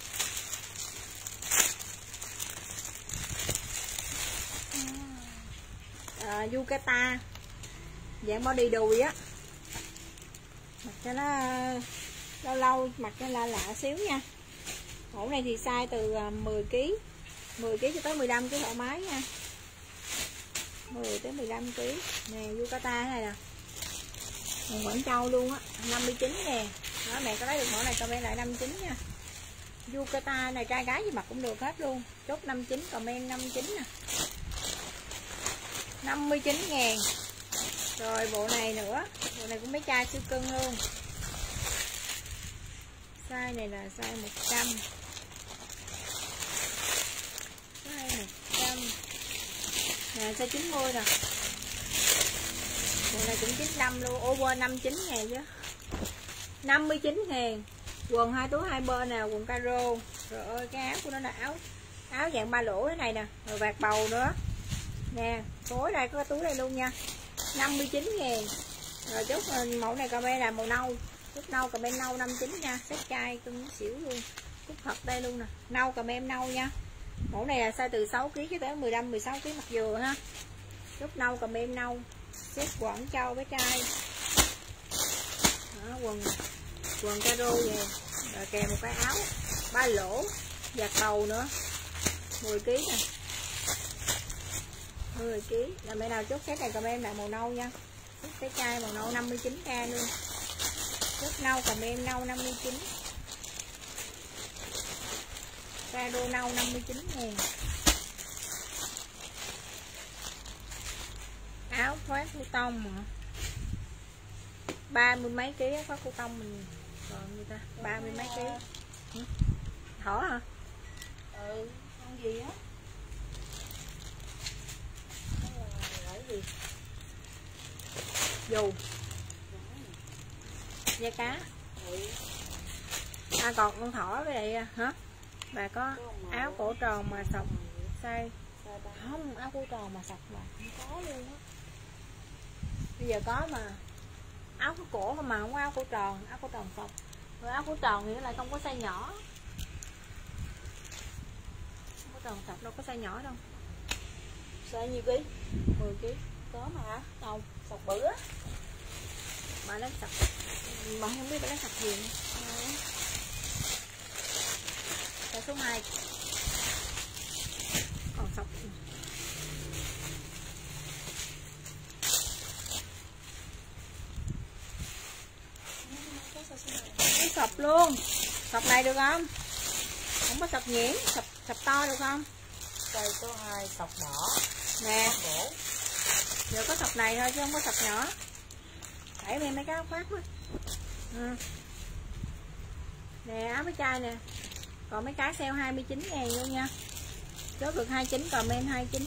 À, yukata dạng body đùi á, mặc cho nó lâu lâu mặc cho lạ lạ xíu nha. Mẫu này thì size từ mười ký, mười ký cho tới mười lăm ký thoải mái nha. mười tới mười lăm ký nè, yukata này nè, hàng Quảng Châu luôn á, năm mươi chín nè. Đó, mẹ có lấy được mẫu này comment lại năm mươi chín nha. Yukata này trai gái gì mặc cũng được hết luôn. Chốt năm mươi chín, comment năm mươi chín nè, năm mươi chín ngàn. Rồi bộ này nữa, bộ này cũng mấy chai siêu cưng luôn. Size này là size một trăm, size một trăm nè, size chín mươi nè. Bộ này cũng chín mươi lăm luôn. Ô quên, năm mươi chín ngàn chứ, năm mươi chín ngàn. Quần hai túi hai bên nè, quần caro. Rồi ơi, cái áo của nó là áo áo dạng ba lỗ thế này nè, rồi vạt bầu nữa nè. Phối đây có cái túi đây luôn nha, năm mươi chín ngàn. Rồi chốt mẫu này comment là màu nâu, chút nâu comment nâu năm mươi chín nha. Set chai cưng xỉu luôn, cúc thật đây luôn nè, nâu comment nâu nha. Mẫu này là size từ sáu ký cho tới mười lăm mười sáu ký mặc vừa ha. Chút nâu comment nâu, set Quảng Châu với trai. Đó, quần quần caro về, rồi kèm một cái áo ba lỗ vạt bầu nữa, mười ký nè, mười ký. Là mẹ nào chốt set này comment lại màu nâu nha. Chốt cái chai màu nâu năm mươi chín k luôn. Chốt nâu comment nâu năm mươi chín. Caro nâu năm mươi chín ngàn. Áo khoác cô tông mà ba mươi mấy ký khoác cô tông mình còn người ta ba mươi mấy ký. Ừ. Thỏ hả? Ừ, con gì á? Gì? Dù da cá. Ừ. À còn con thỏ với lại hả? Bà có áo cổ tròn mà sọc size không, áo cổ tròn mà sọc mà không có luôn á. Bây giờ có mà áo có cổ mà không có áo cổ tròn, áo cổ tròn sọc. Rồi áo cổ tròn thì nó lại không có size nhỏ. Áo cổ tròn sọc đâu có size nhỏ đâu. Size nhiêu ký? mười ký. Có mà hả? Đâu, Sọc bự á. bà lấy sọc. Bà không biết bà lấy sọc gì nữa. Cái số hai còn sọc. Cái sọc luôn. Sọc này được không? Không có sọc nhuyễn, sọc sọc to được không? Đây số hai sọc đỏ. Nè. Giờ có sọc này thôi chứ không có sọc nhỏ. Đẩy em mấy cái áo khoác quá. Ừ. Nè áo với chai nè. Còn mấy cái sale hai mươi chín ngàn luôn nha. Chốt được hai mươi chín, comment hai mươi chín.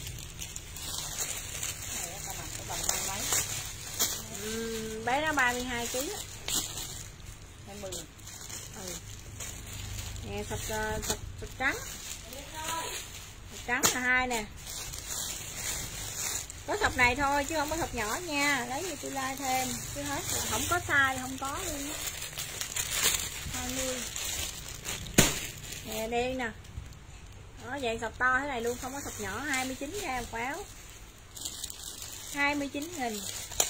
Uhm, bé nó ba mươi hai ký. hai mươi. Ừ. Nè sọc, sọc, sọc trắng. Sọc trắng là hai nè. Có sọc này thôi chứ không có sọc nhỏ nha. Lấy gì tôi like thêm chứ hết rồi. Không có size không có luôn. hai mươi. Nè đen nè. Đó, dạng sọc to thế này luôn, không có sọc nhỏ. Hai mươi chín ra một áo, hai mươi chín nghìn.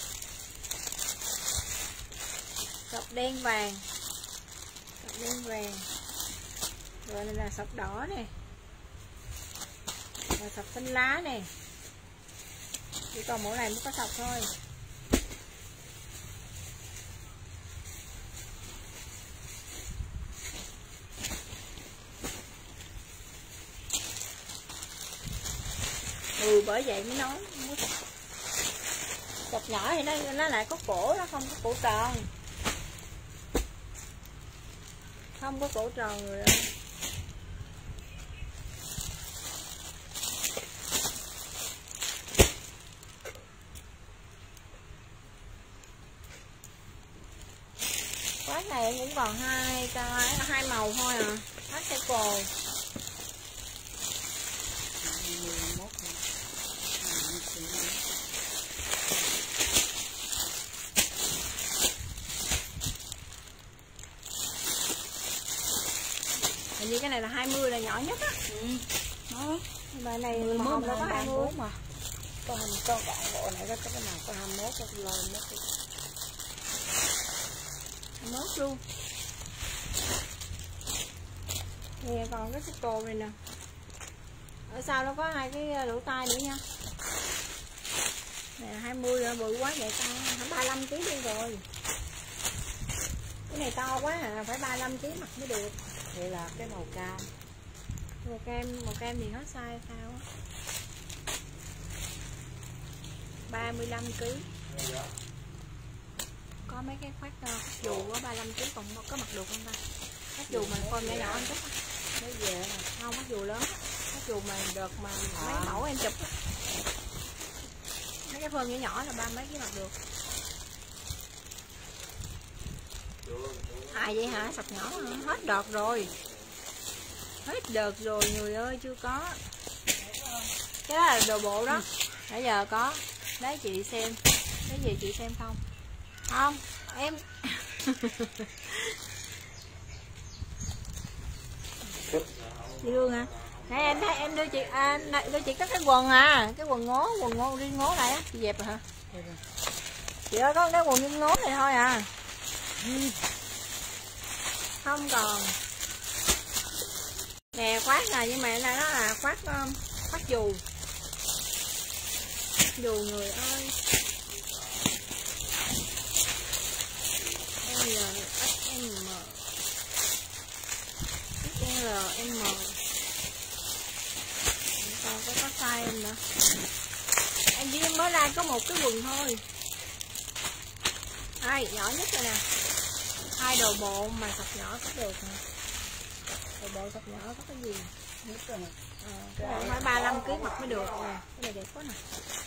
Sọc đen vàng, sọc đen vàng. Rồi này là sọc đỏ nè, là sọc xanh lá nè. Chỉ còn mẫu này mới có sọc thôi. Ừ, bởi vậy mới nói sọc nhỏ thì nó nó lại có cổ, nó không có cổ tròn, không có cổ tròn rồi. Cái này cũng còn hai cái hai màu thôi à, hết cái cồ. chị, cái này là hai mươi là nhỏ nhất á. Ừ. Đó. Bài này mười màu mốt nó có hai mươi mà. Có hai mươi con gọn bộ này có cái nào có hai mươi mốt cái lôi mất đi. hai mươi mốt luôn. Nè còn cái xích cồ này nè. Ở sau nó có hai cái lỗ tai nữa nha. Nè hai mươi rồi, bự quá vậy ta, ba mươi lăm ký luôn rồi. Cái này to quá à, phải ba mươi lăm ký mặc mới được. Vậy là cái màu cam. Màu cam, màu cam thì hết size sao á. ba mươi lăm ký. Có mấy cái khoác khoác dù á ba mươi lăm ký còn có mặc được không ta? Khoác dù mà con nhỏ nhỏ một chút á. Mấy về nè. Không, khoác dù lớn á. Khoác dù mà đợt mà mấy à. mẫu em chụp á. Mấy cái phơm nhỏ nhỏ là ba mấy ký mặc được. À vậy hả? Sọc nhỏ hả? Hết đợt rồi. Hết đợt rồi người ơi, chưa có. Cái đó là đồ bộ đó. Nãy giờ có. Đấy chị xem. Cái gì chị xem không? Không, em chị Hương hả? Nãy em thấy em đưa chị à, đưa chị các cái quần à, cái quần ngố, quần ngố riêng ngố này á, chị dẹp rồi hả? Chị ơi có cái quần riêng ngố này thôi à. Không còn. Nè khoác này nhưng mà này nó là khoác um, khoác dù. Dù người ơi. L S M L M còn có có size em nữa. Em chỉ mới ra có một cái quần thôi. Đây nhỏ nhất rồi nè. Hai đồ bộ mà sọc nhỏ có được nè. Đồ bộ sọc nhỏ có cái gì nhất rồi nè. À, cái này phải ba mươi lăm ký mặc mới được. À, cái này đẹp quá nè.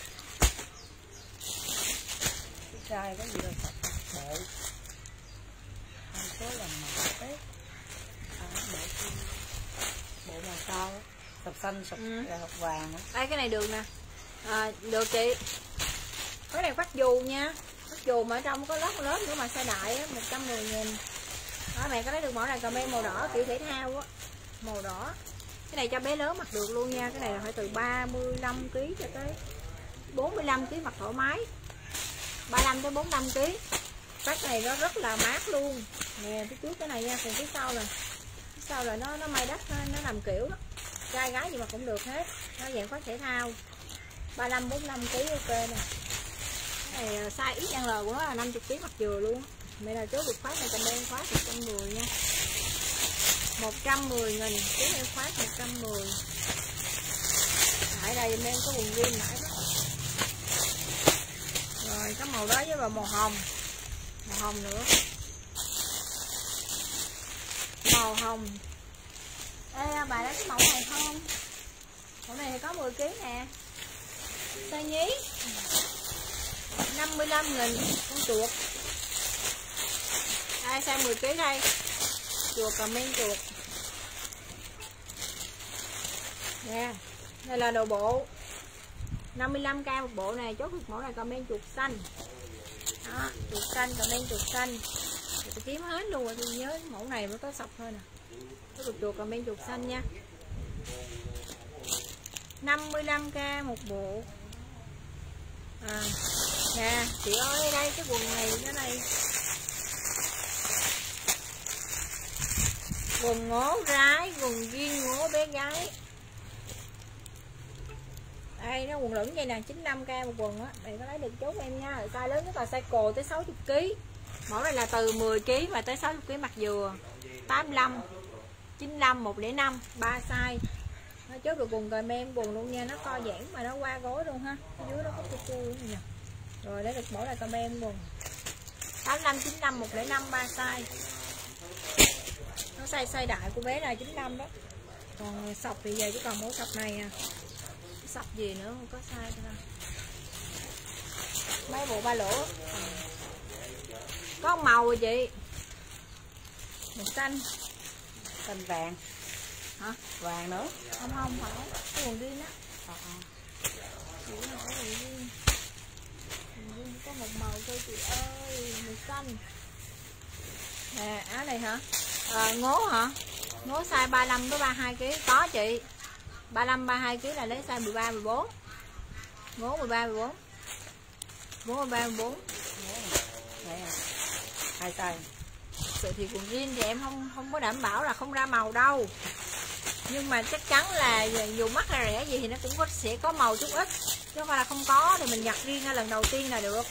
Cái size có gì rồi sọc bộ. Hai số là màu tết. À, bộ, bộ màu sao sọc xanh sọc ừ. sọc vàng. Đây cái này được nè. À, được chị. Cái này khoác dù nha. Khoác dù mà ở trong có lót lớn nữa mà size đại á, một trăm mười nghìn. Đó mẹ có lấy được mẫu này comment màu đỏ kiểu thể thao á. Màu đỏ. Cái này cho bé lớn mặc được luôn nha. Cái này là phải từ ba mươi lăm ký cho tới bốn mươi lăm ký mặc thoải mái. ba mươi lăm tới bốn mươi lăm ký. Cái này nó rất là mát luôn. Nè phía trước cái này nha, còn phía sau nè. Phía sau là nó nó may đắt, nó làm kiểu đó. Trai gái gì mà cũng được hết. Nó dạng khoác thể thao. ba mươi lăm bốn mươi lăm ký ok nè. Cái này size ích en lờ của nó là năm mươi ký mặc vừa luôn. Mẹ nào chốt được khoác này cầm em khoác một trăm mười nha. một trăm mười nghìn cái em khoác một trăm mười. Tại đây em có quần jean nãy đó. Rồi có màu đó với vào màu hồng. Màu hồng nữa. Màu hồng. Ê bà lấy cái mẫu này không? Mẫu này thì có mười ký nè. Size nhí. năm mươi lăm nghìn con chuột. Đây size mười ký đây. Chuột comment chuột. Nè, đây là đồ bộ. năm mươi lăm k một bộ này, chốt được mẫu này comment chuột xanh. Đó, chuột xanh comment chuột xanh. Tôi kiếm hết luôn rồi, tôi nhớ mẫu này mới có sọc thôi nè. Có được chuột comment chuột xanh nha. năm mươi lăm k một bộ. À, nè, chị ơi đây cái quần này cái này. Quần ngố gái, quần jean ngố bé gái. Đây nó quần lửng vậy nè, chín mươi lăm k một quần á. Bạn có lấy được chốt em nha. Size lớn nhất là size cồ tới sáu mươi ký. Mẫu này là từ mười ký và tới sáu mươi ký mặc vừa. tám mươi lăm, chín mươi lăm, một không năm, ba size. Nó chốt được quần comment quần luôn nha, nó co giãn mà nó qua gối luôn ha. Ở dưới nó có cu cu nè. Rồi lấy được mẫu này comment quần. tám mươi lăm, chín mươi lăm, một không năm, ba size. Nó size size đại của bé là chín mươi lăm đó. Còn sọc thì giờ chỉ còn mẫu sọc này à. Sọc gì nữa không có size cho đâu. Mấy bộ ba lỗ. Có màu rồi chị. Màu xanh. Xanh vàng. Hả? Vàng nữa. Không không phải. Cái quần jean á. Ờ. Chỉ là cái quần jean. Quần jean có một màu thôi chị ơi. Màu xanh. Nè áo này hả? À, ngố hả? Ngố size ba mươi lăm tới ba mươi hai ký có chị. ba mươi lăm ba mươi hai ký là lấy size mười ba mười bốn. Ngố mười ba mười bốn. Ngố mười ba mười bốn. Đây à. Hai size. Sự thì quần jean thì em không không có đảm bảo là không ra màu đâu. Nhưng mà chắc chắn là dù mắc hay rẻ gì thì nó cũng có sẽ có màu chút ít. Chứ không phải là không có thì mình giặt riêng ra lần đầu tiên là được.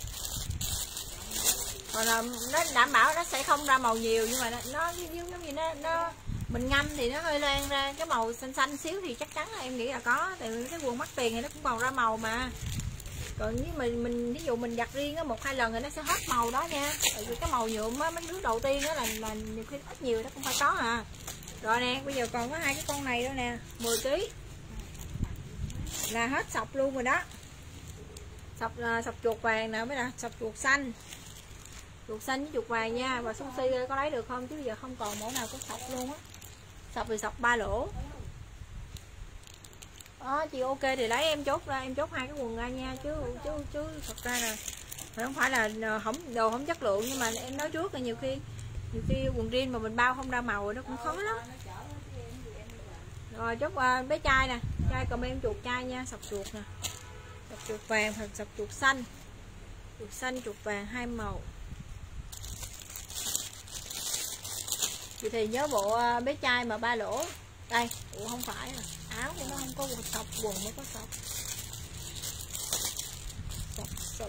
Còn là nó đảm bảo nó sẽ không ra màu nhiều, nhưng mà nó nó giống như nó nó mình ngâm thì nó hơi lan ra cái màu xanh xanh xíu thì chắc chắn là em nghĩ là có. Tại vì cái quần mắc tiền thì nó cũng còn ra màu mà. Còn nếu mình mình ví dụ mình giặt riêng á một hai lần thì nó sẽ hết màu đó nha. Tại vì cái màu nhuộm á mấy đứa đầu tiên đó là là nhiều khi ít nhiều nó cũng phải có à. Rồi nè, bây giờ còn có hai cái con này đó nè, mười ký là hết sọc luôn rồi đó. Sọc sọc chuột vàng nè, mới nè, sọc chuột xanh. Chuột xanh với chuột vàng nha. Và sushi có lấy được không chứ bây giờ không còn mẫu nào có sọc luôn á. Sọc thì sọc ba lỗ. Đó, chị ok thì lấy em chốt ra, em chốt hai cái quần ra nha, chứ chứ chứ thật ra là không phải là không đồ không chất lượng, nhưng mà em nói trước là nhiều khi nhiều khi quần jean mà mình bao không ra màu nó cũng khó lắm. Rồi chốt uh, bé trai nè, trai comment chuột trai nha, sọc chuột nè, sọc chuột vàng hoặc sọc chuột xanh, chuột xanh chuột vàng hai màu. Chị thì nhớ bộ uh, bé trai mà ba lỗ đây. Ủa không phải à, áo của nó không có quần sọc, quần mới có sọc. Sọc sọc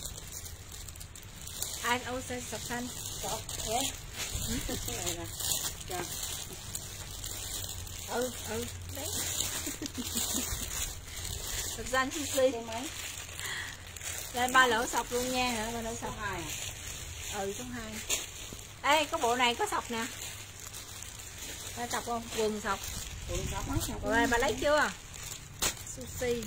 ai âu sẽ sọc xanh Sọc thế. Cái này nè. Dạ. Ừ ừ đấy. Sọc xanh sushi. Đây ba lỗ sọc luôn nha hả? Ba lỗ sọc. Số hai. Ừ số hai. Ê có bộ này có sọc nè. Có sọc không? Quần sọc. Rồi bà lấy chưa? Sushi.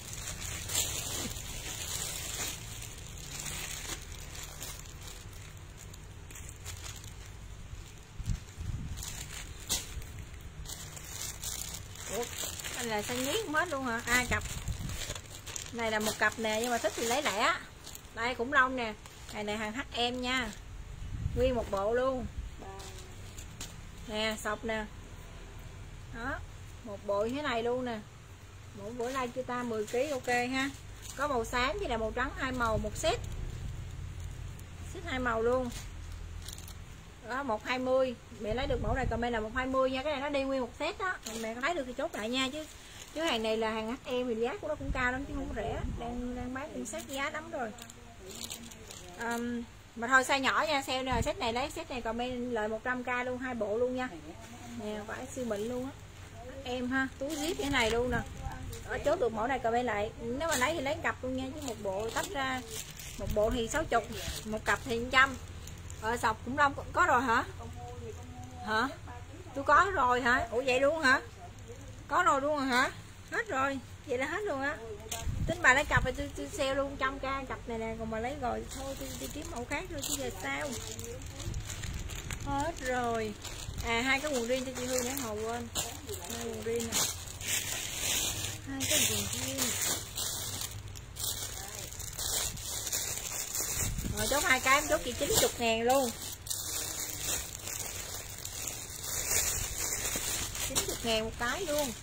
Ủa, đây là xanh nhí không hết luôn hả? À cặp. Này là một cặp nè, nhưng mà thích thì lấy lẻ. Đây cũng lông nè. Này này hàng hát em nha. Nguyên một bộ luôn. Nè, sọc nè. Đó, một bộ như thế này luôn nè. Mỗi bữa like cho ta mười ký ok ha. Có màu xám với là màu trắng, hai màu một set. Set hai màu luôn. Đó, một hai mươi. Mẹ lấy được mẫu này comment là một hai mươi nha. Cái này nó đi nguyên một set đó. Mẹ có lấy được thì chốt lại nha, chứ chứ hàng này là hàng hát em thì giá của nó cũng cao lắm chứ không có rẻ. Đang đang bán trên set giá lắm rồi. Um, mà thôi size nhỏ nha, sale này set này lấy set này comment lời một trăm k luôn, hai bộ luôn nha. Nè, phải siêu mịn luôn á. Em ha, túi zip cái này luôn nè. Ở chốt được mẫu này comment lại. Nếu mà lấy thì lấy cặp luôn nha, chứ một bộ tách ra một bộ thì sáu mươi, một cặp thì một trăm. Ở sọc cũng lông có rồi hả? Hả? Tôi có rồi hả? Ủa vậy luôn hả? Có rồi luôn rồi hả? Hết rồi. Vậy là hết luôn á. Tính bà lấy cặp thì tôi, tôi sale luôn trăm k cặp này nè, còn mà lấy rồi thôi tôi, tôi kiếm mẫu khác thôi chứ giờ sao. Hết rồi. À hai cái quần riêng cho chị Hương để hồi quên. Hai quần riêng nè. Hai cái quần riêng. Rồi chốt hai cái em chốt chị chín mươi ngàn luôn. chín mươi ngàn một cái luôn.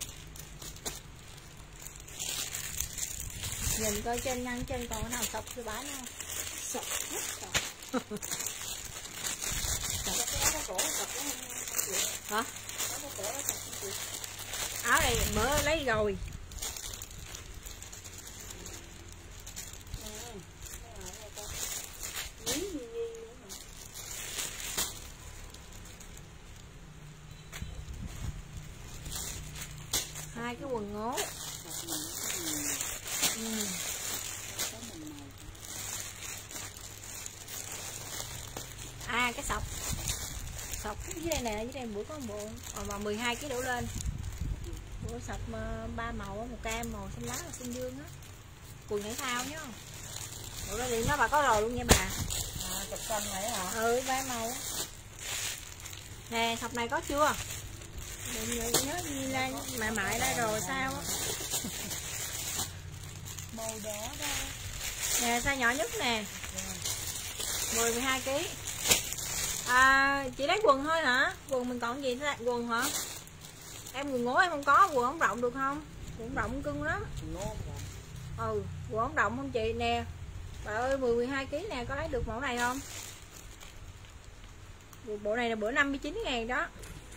Nhìn coi trên ngăn chân còn cái nào sọc cho bán không? Sọc hết rồi. Hả? Áo này bữa lấy rồi. Hai cái quần ngố. Ừ. À cái sọc sọc dưới đây nè, dưới đây bữa có một bộ mà mười hai ký đổ lên. Bữa sọc ba màu, một cam màu xanh lá và xanh dương á. Quần thể thao nhá. Bộ đó thì nó bà có rồi luôn nha bà. À, sọc xanh này hả? Ừ ba màu. Nè sọc này có chưa? Đừng nhớ ra mà mại đây rồi sao á. Màu đỏ đâu. Nè size nhỏ nhất nè. mười mười hai ký. À, chị lấy quần thôi hả? Quần mình còn gì nữa? Quần hả? Em quần ngố em không có, quần ống rộng được không? Quần rộng cưng lắm. Ừ, quần ống rộng không chị nè. Bà ơi mười mười hai ki lô gam nè, có lấy được mẫu này không? Bộ này là bữa năm mươi chín ngàn đó.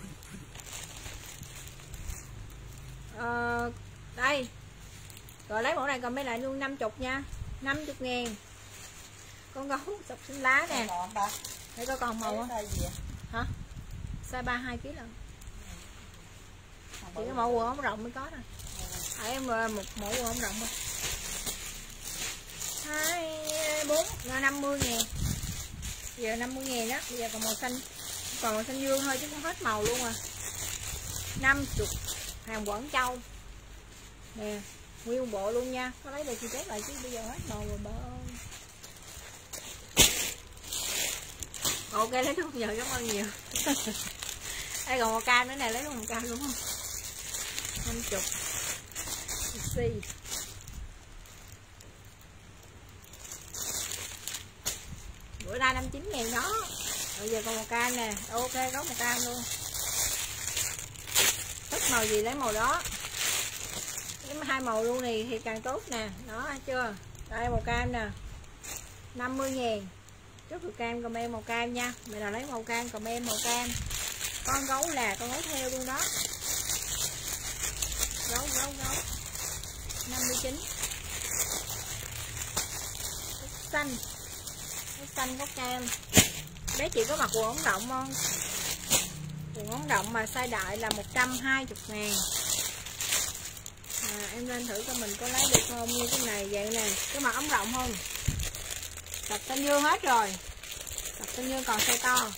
Ờ, đây. Rồi lấy mẫu này còn mấy lại luôn năm mươi nha. năm mươi ngàn. Con gấu sọc xanh lá nè. Để có còn màu không? Hả? Size ba mươi hai ki lô gam lần. Chỉ có mẫu quần ống rộng mới có nè. À, em một mẫu quần ống rộng thôi. hai bốn năm mươi ngàn. Giờ năm mươi ngàn đó. Bây giờ còn màu xanh. Còn màu xanh dương thôi chứ không hết màu luôn à. năm mươi. Hàng Quảng Châu. Nè, nguyên bộ luôn nha. Có lấy được thì chép lại chứ bây giờ hết màu rồi bà ơi. Ok lấy luôn giờ, cảm ơn nhiều. Đây còn màu cam nữa nè, lấy luôn màu cam đúng không? năm mươi. Xì. Bữa nay năm mươi chín ngàn đó. Bây giờ còn màu cam nè. Ok có màu cam luôn. Thích màu gì lấy màu đó. Nếu hai màu luôn này thì càng tốt nè. Đó chưa? Đây màu cam nè. năm mươi ngàn. Trước được cam comment màu cam nha. Mày nào lấy màu cam comment màu cam. Con gấu là con gấu theo luôn đó. Gấu gấu gấu. năm mươi chín. Xanh. Xanh có cam. Bé chị có mặc quần ống rộng không? Quần ống rộng mà size đại là một trăm hai mươi ngàn. À, em lên thử coi mình có lấy được không như cái này vậy nè. Cái mặt ống rộng không? Tập xanh dương hết rồi. Tập xanh dương còn size to.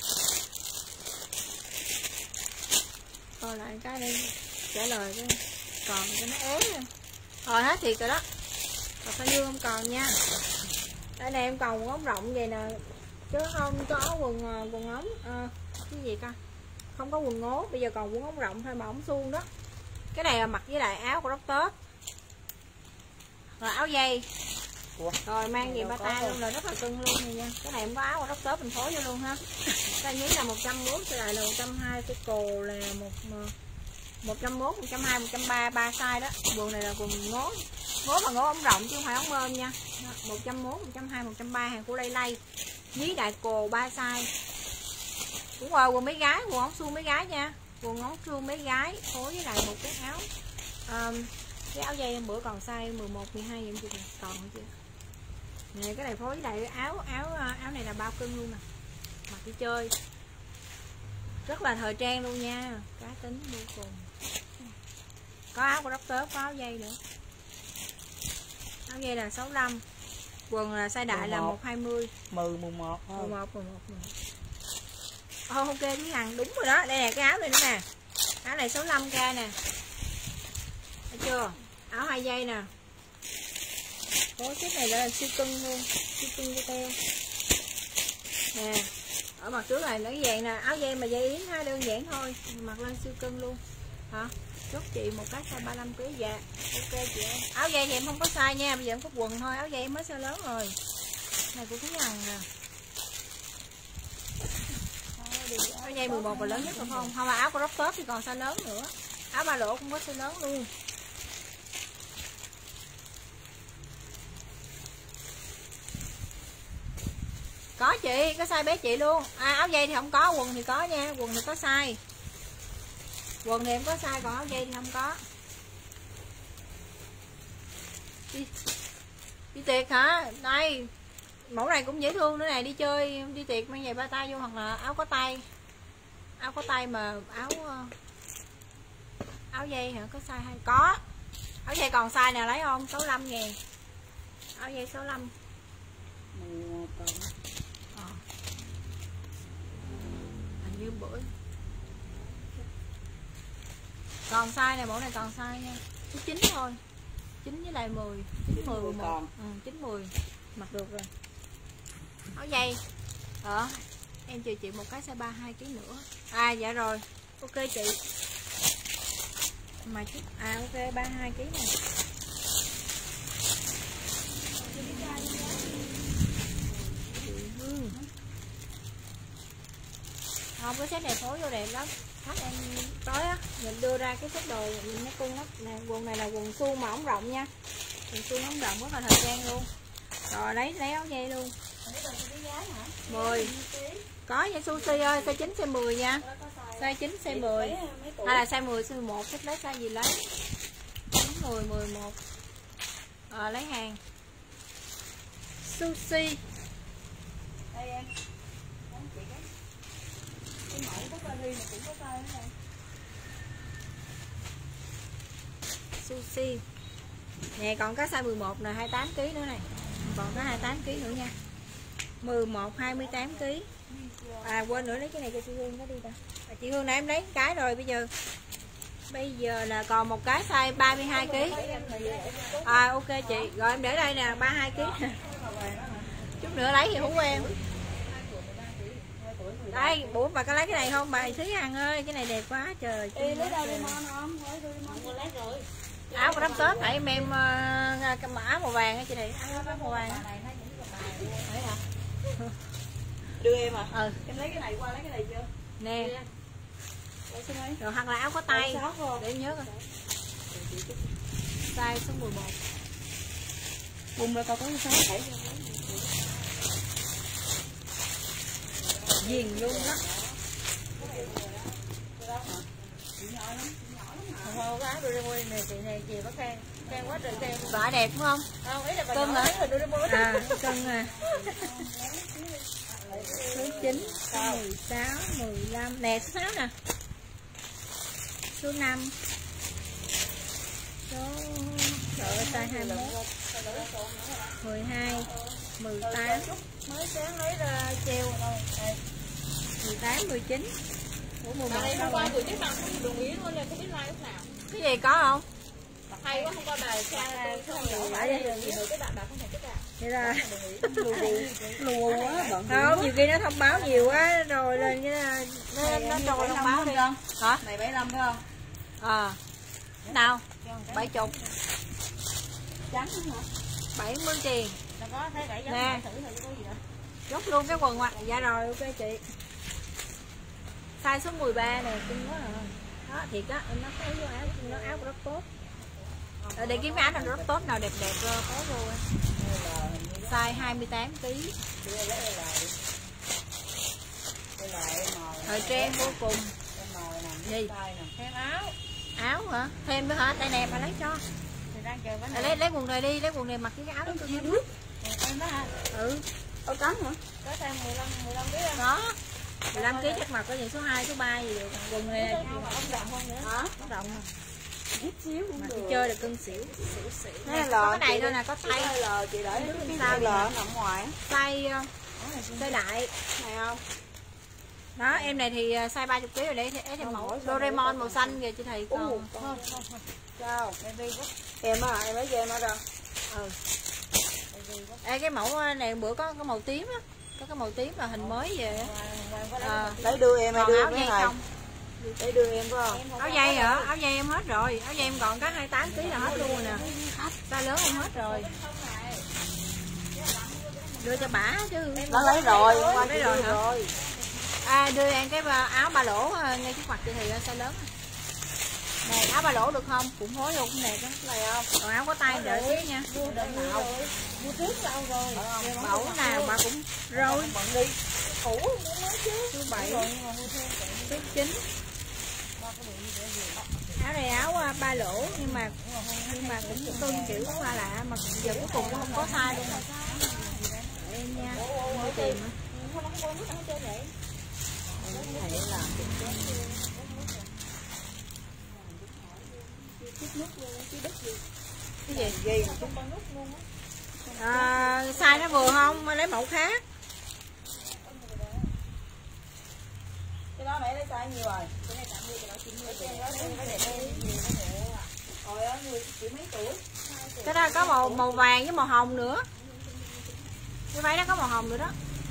Coi lại cái đây trả lời cái còn cái nó ế nè. Rồi hết thiệt rồi đó. Tập xanh dương không còn nha. Đây này em còn quần ống rộng vậy nè. Chứ không có quần quần ống à, cái gì coi. Không có quần ngố. Bây giờ còn quần ống rộng thôi mà ống suông đó. Cái này là mặc với lại áo của crop top. Rồi áo dây. Ủa? Rồi mang gì ba tay luôn là rất là cưng luôn này nha. Cái này em có áo của crop top mình phối vô luôn ha. Size nhí là một trăm bốn mươi, cái này là một trăm hai mươi, cái cồ là một một trăm bốn mươi, một trăm hai mươi, một trăm ba mươi, ba size đó. Quần này là quần ngố. Ngố mà ngố ống rộng chứ không phải ống ôm nha. một trăm bốn mươi, một trăm hai mươi, một trăm ba mươi hàng của Lay Lay. Dí đại cồ ba size. Đúng rồi, quần mấy gái, quần ống suông mấy gái nha. Quần ống suông mấy gái phối với lại một cái áo. Um, cái áo dây em bữa còn size mười một, mười hai vậy chị còn chưa? Nè cái này phối với lại áo áo áo này là bao cưng luôn nè. Mặc đi chơi. Rất là thời trang luôn nha, cá tính vô cùng. Có áo của crop top, có áo dây nữa. Áo dây là sáu mươi lăm. Quần là size đại là một hai mươi. mười, mười một mười một, mười một, mười một. Oh, ok Thúy Hằng đúng rồi đó. Đây nè cái áo này nữa nè. Áo này sáu mươi lăm k nè. Thấy chưa? Áo hai dây nè. Có chiếc này là siêu cưng luôn. Siêu cưng cho teo. Nè. Ở mặt trước này nó dạng nè. Áo dây mà dây yến ha, đơn giản thôi. Mặc lên siêu cưng luôn. Hả? Chốt chị một cái size ba mươi lăm ki lô gam. Dạ. Ok chị em. Áo dây thì em không có size nha. Bây giờ em có quần thôi. Áo dây em mới size lớn rồi. Này của Thúy Hằng nè. Áo dây mười một là lớn nhất rồi không? Không là áo của crop top thì còn size lớn nữa. Áo ba lỗ cũng có size lớn luôn. Có chị, có size bé chị luôn. À, áo dây thì không có, quần thì có nha. Quần thì có size. Quần thì em có size, còn áo dây thì không có. Đi, đi tiệc hả? Đây. Mẫu này cũng dễ thương nữa này. Đi chơi, đi tiệc mang giày ba tay vô. Hoặc là áo có tay. Áo có tay mà áo áo dây hả? Có size hay? Có. Áo dây còn size nào lấy không? sáu mươi lăm ngàn. Áo dây sáu mươi lăm. Ờ. Hình như bữa còn size này, mẫu này còn size nha. Số chín thôi. chín với lại mười. chín, mười, mười một. Ừ, chín, mười. Mặc được rồi. Áo dây. Ờ. Em chờ chị một cái size ba mươi hai ki lô gam nữa. À dạ rồi. Ok chị. Mà chút. À ok ba mươi hai ki lô gam này. Không, cái set này phối vô đẹp lắm. Khách em tối á, mình đưa ra cái set đồ nhìn mấy cung lắm. Nè, quần này là quần suông mà ống rộng nha. Quần suông ống rộng rất là thời trang luôn. Rồi lấy lấy áo dây luôn. mười. Có nha Sushi ơi, size chín size mười nha. Size chín size mười. Hay là size mười size mười một, thích lấy size gì lấy. mười mười một. Ờ lấy hàng. Sushi. Đây em. Cái mẫu có vali mà cũng có size nữa. Sushi. Nè còn có size mười một nè, hai mươi tám ki lô gam nữa này. Còn có hai mươi tám ki lô gam nữa nha. mười một hai mươi tám ki lô gam. À quên nữa lấy cái này cho chị Hương nó đi ta. À, chị Hương nãy em lấy cái rồi bây giờ. Bây giờ là còn một cái size ba mươi hai ki lô gam. À ok chị, rồi em để đây nè, ba mươi hai ki lô gam. Chút nữa lấy thì hú em. Đây, bữa bà có lấy cái này không bà Thúy Hằng ơi, cái này đẹp quá trời. Ê, lấy Doraemon không? Lấy Doraemon lấy rồi. Áo của đám tết phải em em uh, cái áo màu vàng á chị này, áo màu vàng á. Đưa em à? Ừ. Em lấy cái này qua lấy cái này chưa? Nè. Rồi hoặc là áo có tay để em nhớ coi. Size số mười một. Bùng ra coi có sáu bảy. Viền luôn đó. Thôi cái áo Doraemon này chị này chị bắt khen. Khen quá trời khen. Vải đẹp đúng không? Không, ý là bà cân nói hả? là Doraemon. À, cân à. Số chín, số mười sáu, mười lăm. Nè số sáu nè. Số năm. Số trời ơi size hai mươi mốt. mười hai, mười tám. Mới sáng lấy ra treo đâu. Đây. mười tám, mười chín. Ủa mười một hôm qua buổi tiếp bằng không đồng ý luôn là không biết like lúc nào. cái gì có không? Hay quá, hôm qua bà tra tôi không hiểu bà đây gì nữa cái bạn bà không thể kết bạn. Vậy là Lù lù quá bận. không, nhiều khi nó thông báo nhiều quá rồi lên cái nó nó trôi thông báo đi. Hả? Này bảy mươi lăm phải không? Ờ. À. Nào? bảy mươi. Trắng hả? bảy mươi tiền. Nó có thấy bảy giống nè. Thử thử có gì đó. Chốt luôn cái quần hoặc dạ rồi ok chị. Size số mười ba nè, cưng quá à. Đó thiệt á, em nó thấy vô áo, nó áo rất tốt. Ở đây kiếm cái áo nào rất tốt nào đẹp đẹp có vô. Size hai mươi tám ki lô gam. Thời trang vô cùng. Gì? Thêm áo. Áo hả? Thêm nữa hả? Tay nẹp mà lấy cho. Lấy lấy quần này đi, lấy quần này mặc cái áo đó cưng lắm. Em đó hả? Ừ. Áo trắng hả? Có size mười lăm mười lăm ký không? Có. mười lăm ki lô gam chắc mặc có gì số hai, số ba gì được. Quần này là ống rộng hơn nữa. hả? Ống rộng mà. Ít xíu cũng Mà được. chơi được cưng xỉu, xỉu xỉu. Cái này Có cái này thôi nè, có tay. Cái L chị để Đứng cái sau L nằm ngoài. Size size đại. Này không? Đó, em này thì size ba mươi ki lô gam rồi để em thêm mẫu Doraemon màu xanh kìa chị thầy còn. Sao? Em đi quá. Em à, em lấy cho em ở đâu? Ừ. Ê, cái mẫu này bữa có có màu tím á, có cái màu tím là hình mới về á. À, lấy đưa em hay còn đưa áo cái dây này? không? Để đưa em phải không? Áo dây hả? Áo dây em hết rồi, áo dây em còn có hai mươi tám ki lô gam là hết luôn rồi nè. Size lớn em hết rồi. Đưa cho bả chứ. Nó lấy rồi, hôm qua lấy chị rồi đưa hả? rồi. À đưa em cái áo ba lỗ ngay trước mặt chị thì size lớn. Nè áo ba lỗ được không? Cũng phối luôn cũng đẹp đó. Này không? Còn áo có tay đợi xíu nha. Mua đợt nào? Mua trước sau rồi. Mẫu nào bà cũng rồi. Bận đi. Cũ mua mới chứ. Số bảy, số chín. Áo này áo ba lỗ nhưng mà nhưng mà cũng cưng kiểu hoa lạ mà giờ cuối cùng cũng không có size luôn. Để em nha. Mua tiền á. Cái gì? Gì? À, size nó vừa không? Lấy mẫu khác. Cái đó nãy lấy size nhiều rồi. Cái này tạm đi cái đó chín mươi. Cái đó cái đẹp nhiều nó Rồi á, người chỉ mấy tuổi? Cái đó có màu màu vàng với màu hồng nữa. Cái váy đó có màu hồng nữa đó.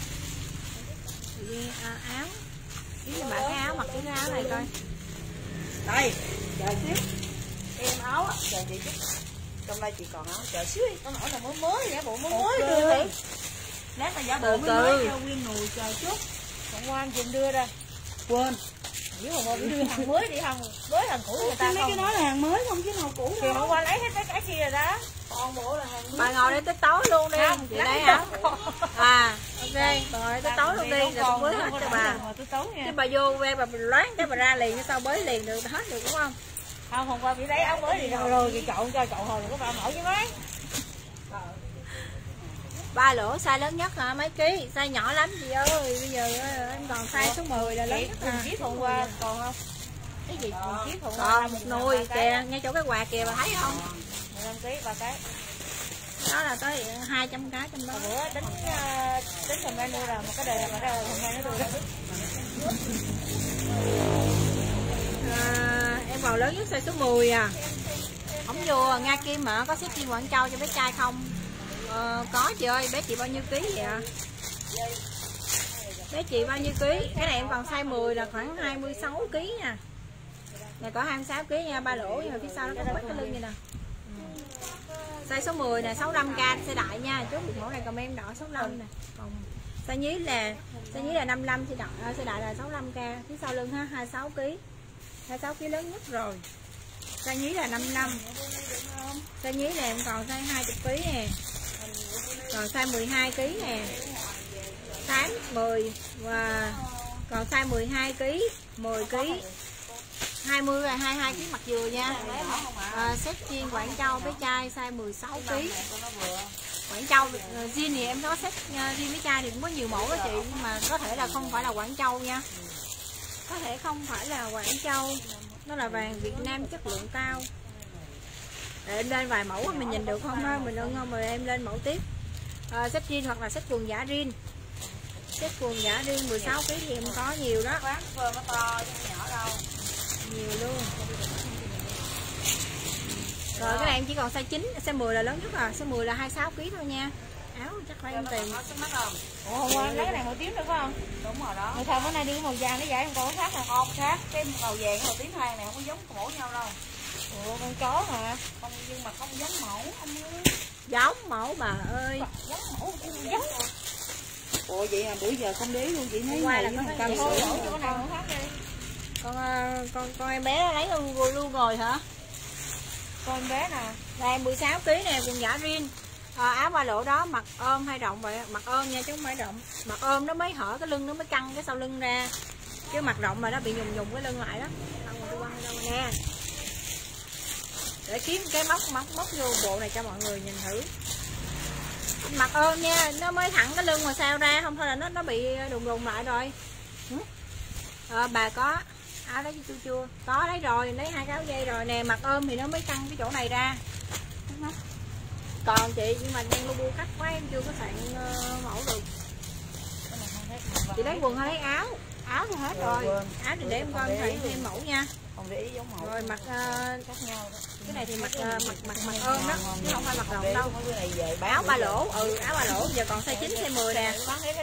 Thì, à, áo. Kiếm cho bạn cái áo mặc cái áo này coi. Đây, chờ xíu. Em áo á, chờ chị chút. Trong đây chị còn áo, chờ xíu đi. Có mẫu là mới mới giả bộ mới mới đưa đi. Lát là giả bộ mới mới cho nguyên nùi chờ chút. Còn ngoan chị đưa ra. quên. Nếu mà mua đưa hàng mới đi, hàng mới hàng cũ người ta mấy không. cái đó là hàng mới không chứ nào cũ Thì đâu. hôm qua lấy hết cái cái kia rồi đó. Còn bộ là hàng mới. Bà ngồi đây tới tối luôn đi. Không, Vậy lấy đấy đâu. hả? À, ok, bà ngồi đây tới tối luôn đi, rồi tôi bới hết cho bà. Chứ bà vô quê bà loáng cái bà ra liền, cái sao bới liền được hết được đúng không? Không, hôm qua bị lấy áo mới thì rồi rồi thì cậu cho cậu hồi có bà mở chứ mấy. Ba lỗ size lớn nhất hả? Mấy ký? Size nhỏ lắm chị ơi. Bây giờ em còn size số mười là lớn nhất Quần à. chiếc hôm qua còn không? Cái gì quần chiếc hôm qua? Còn một nồi kìa, ngay chỗ cái quạt kìa bà thấy không? mười lăm ký ba cái. Đó là tới hai trăm cái trong đó. Bữa tính uh, tính thằng em mua là một cái đề mà ra thằng em nó đưa đó. À, em vào lớn nhất size số mười à. Không vô Nga Kim mà có xếp Kim Quảng Châu cho bé trai không? Ờ, có chị ơi, bé chị bao nhiêu ký vậy ạ? Bé chị bao nhiêu ký? Cái này em còn size mười là khoảng hai mươi sáu ký nha. Này có hai mươi sáu ký nha, ba lỗ nhưng mà phía sau nó có quét cái lưng vậy nè. Size số mười nè, sáu mươi lăm k size đại nha. Chốt được mẫu này comment đỏ sáu mươi lăm nè. Còn size nhí là size nhí là năm mươi lăm, size đại, size đại là sáu mươi lăm k. Phía sau lưng ha, hai mươi sáu ký. hai mươi sáu ký lớn nhất rồi. Size nhí là năm mươi lăm. Size nhí này em còn size hai mươi ký nè. Còn size mười hai ký nè. tám, mười và còn size mười hai ký, mười ký. hai mươi và hai mươi hai ký mặt dừa nha. À, set chiên Quảng Châu bé trai size mười sáu ký. Quảng Châu jean thì em có set riêng bé trai thì cũng có nhiều mẫu đó chị, nhưng mà có thể là không phải là Quảng Châu nha. Có thể không phải là Quảng Châu. Nó là vàng Việt Nam chất lượng cao. Để em lên vài mẫu mình nhìn được không thôi, mình ưng không rồi em lên mẫu tiếp. À, set jean hoặc là set quần giả jean. Set quần giả jean mười sáu ký thì em có nhiều đó. Nhiều luôn. Rồi cái này em chỉ còn size chín, size mười là lớn nhất rồi, size mười là hai mươi sáu ký thôi nha. Áo chắc phải em tiền. Ủa hôm qua lấy cái này màu tím nữa phải không? Đúng rồi đó. Người thợ bữa nay đi cái màu vàng nó vậy không có khác nào Không khác, cái màu vàng màu tím hai này không có giống mẫu nhau đâu. Ủa con chó mà. Không, nhưng mà không giống mẫu ông ơi. Giống mẫu bà ơi. Giống mẫu cũng giống. Ủa vậy mà bữa giờ không để luôn chị thấy Ngoài này là với có thằng cái cam Thôi sữa. mẫu chỗ nào cũng khác đi. Con con con em bé nó lấy luôn rồi luôn rồi hả? Con bé nè. Đây mười sáu ký nè, quần giả riêng. À, áo ba lỗ đó mặc ôm hay rộng vậy? Mặc ôm nha chứ không phải rộng. Mặc ôm nó mới hở cái lưng, nó mới căng cái sau lưng ra. Chứ mặc rộng mà nó bị nhùng nhùng cái lưng lại đó. Đâu mà tôi quăng đâu nè. Để kiếm cái móc móc móc vô bộ này cho mọi người nhìn thử. Mặc ôm nha, nó mới thẳng cái lưng mà sao ra, không thôi là nó nó bị đùng đùng lại rồi. À, bà có áo đấy chưa chưa? Có lấy rồi, lấy hai cái áo dây rồi nè, mặc ôm thì nó mới căng cái chỗ này ra. Còn chị nhưng mà đang lu bu cắt quá em chưa có soạn uh, mẫu được. Chị lấy quần hay lấy áo? Áo thì hết rồi. Áo thì để em coi soạn thêm mẫu nha. Không để ý giống mẫu. Rồi mặc uh, khác nhau. Cái này thì mặc uh, mặc mặc mặc ôm đó, chứ không phải mặc rộng đâu. Cái này về bán Áo ba lỗ, ừ áo ba lỗ giờ còn size chín size mười nè.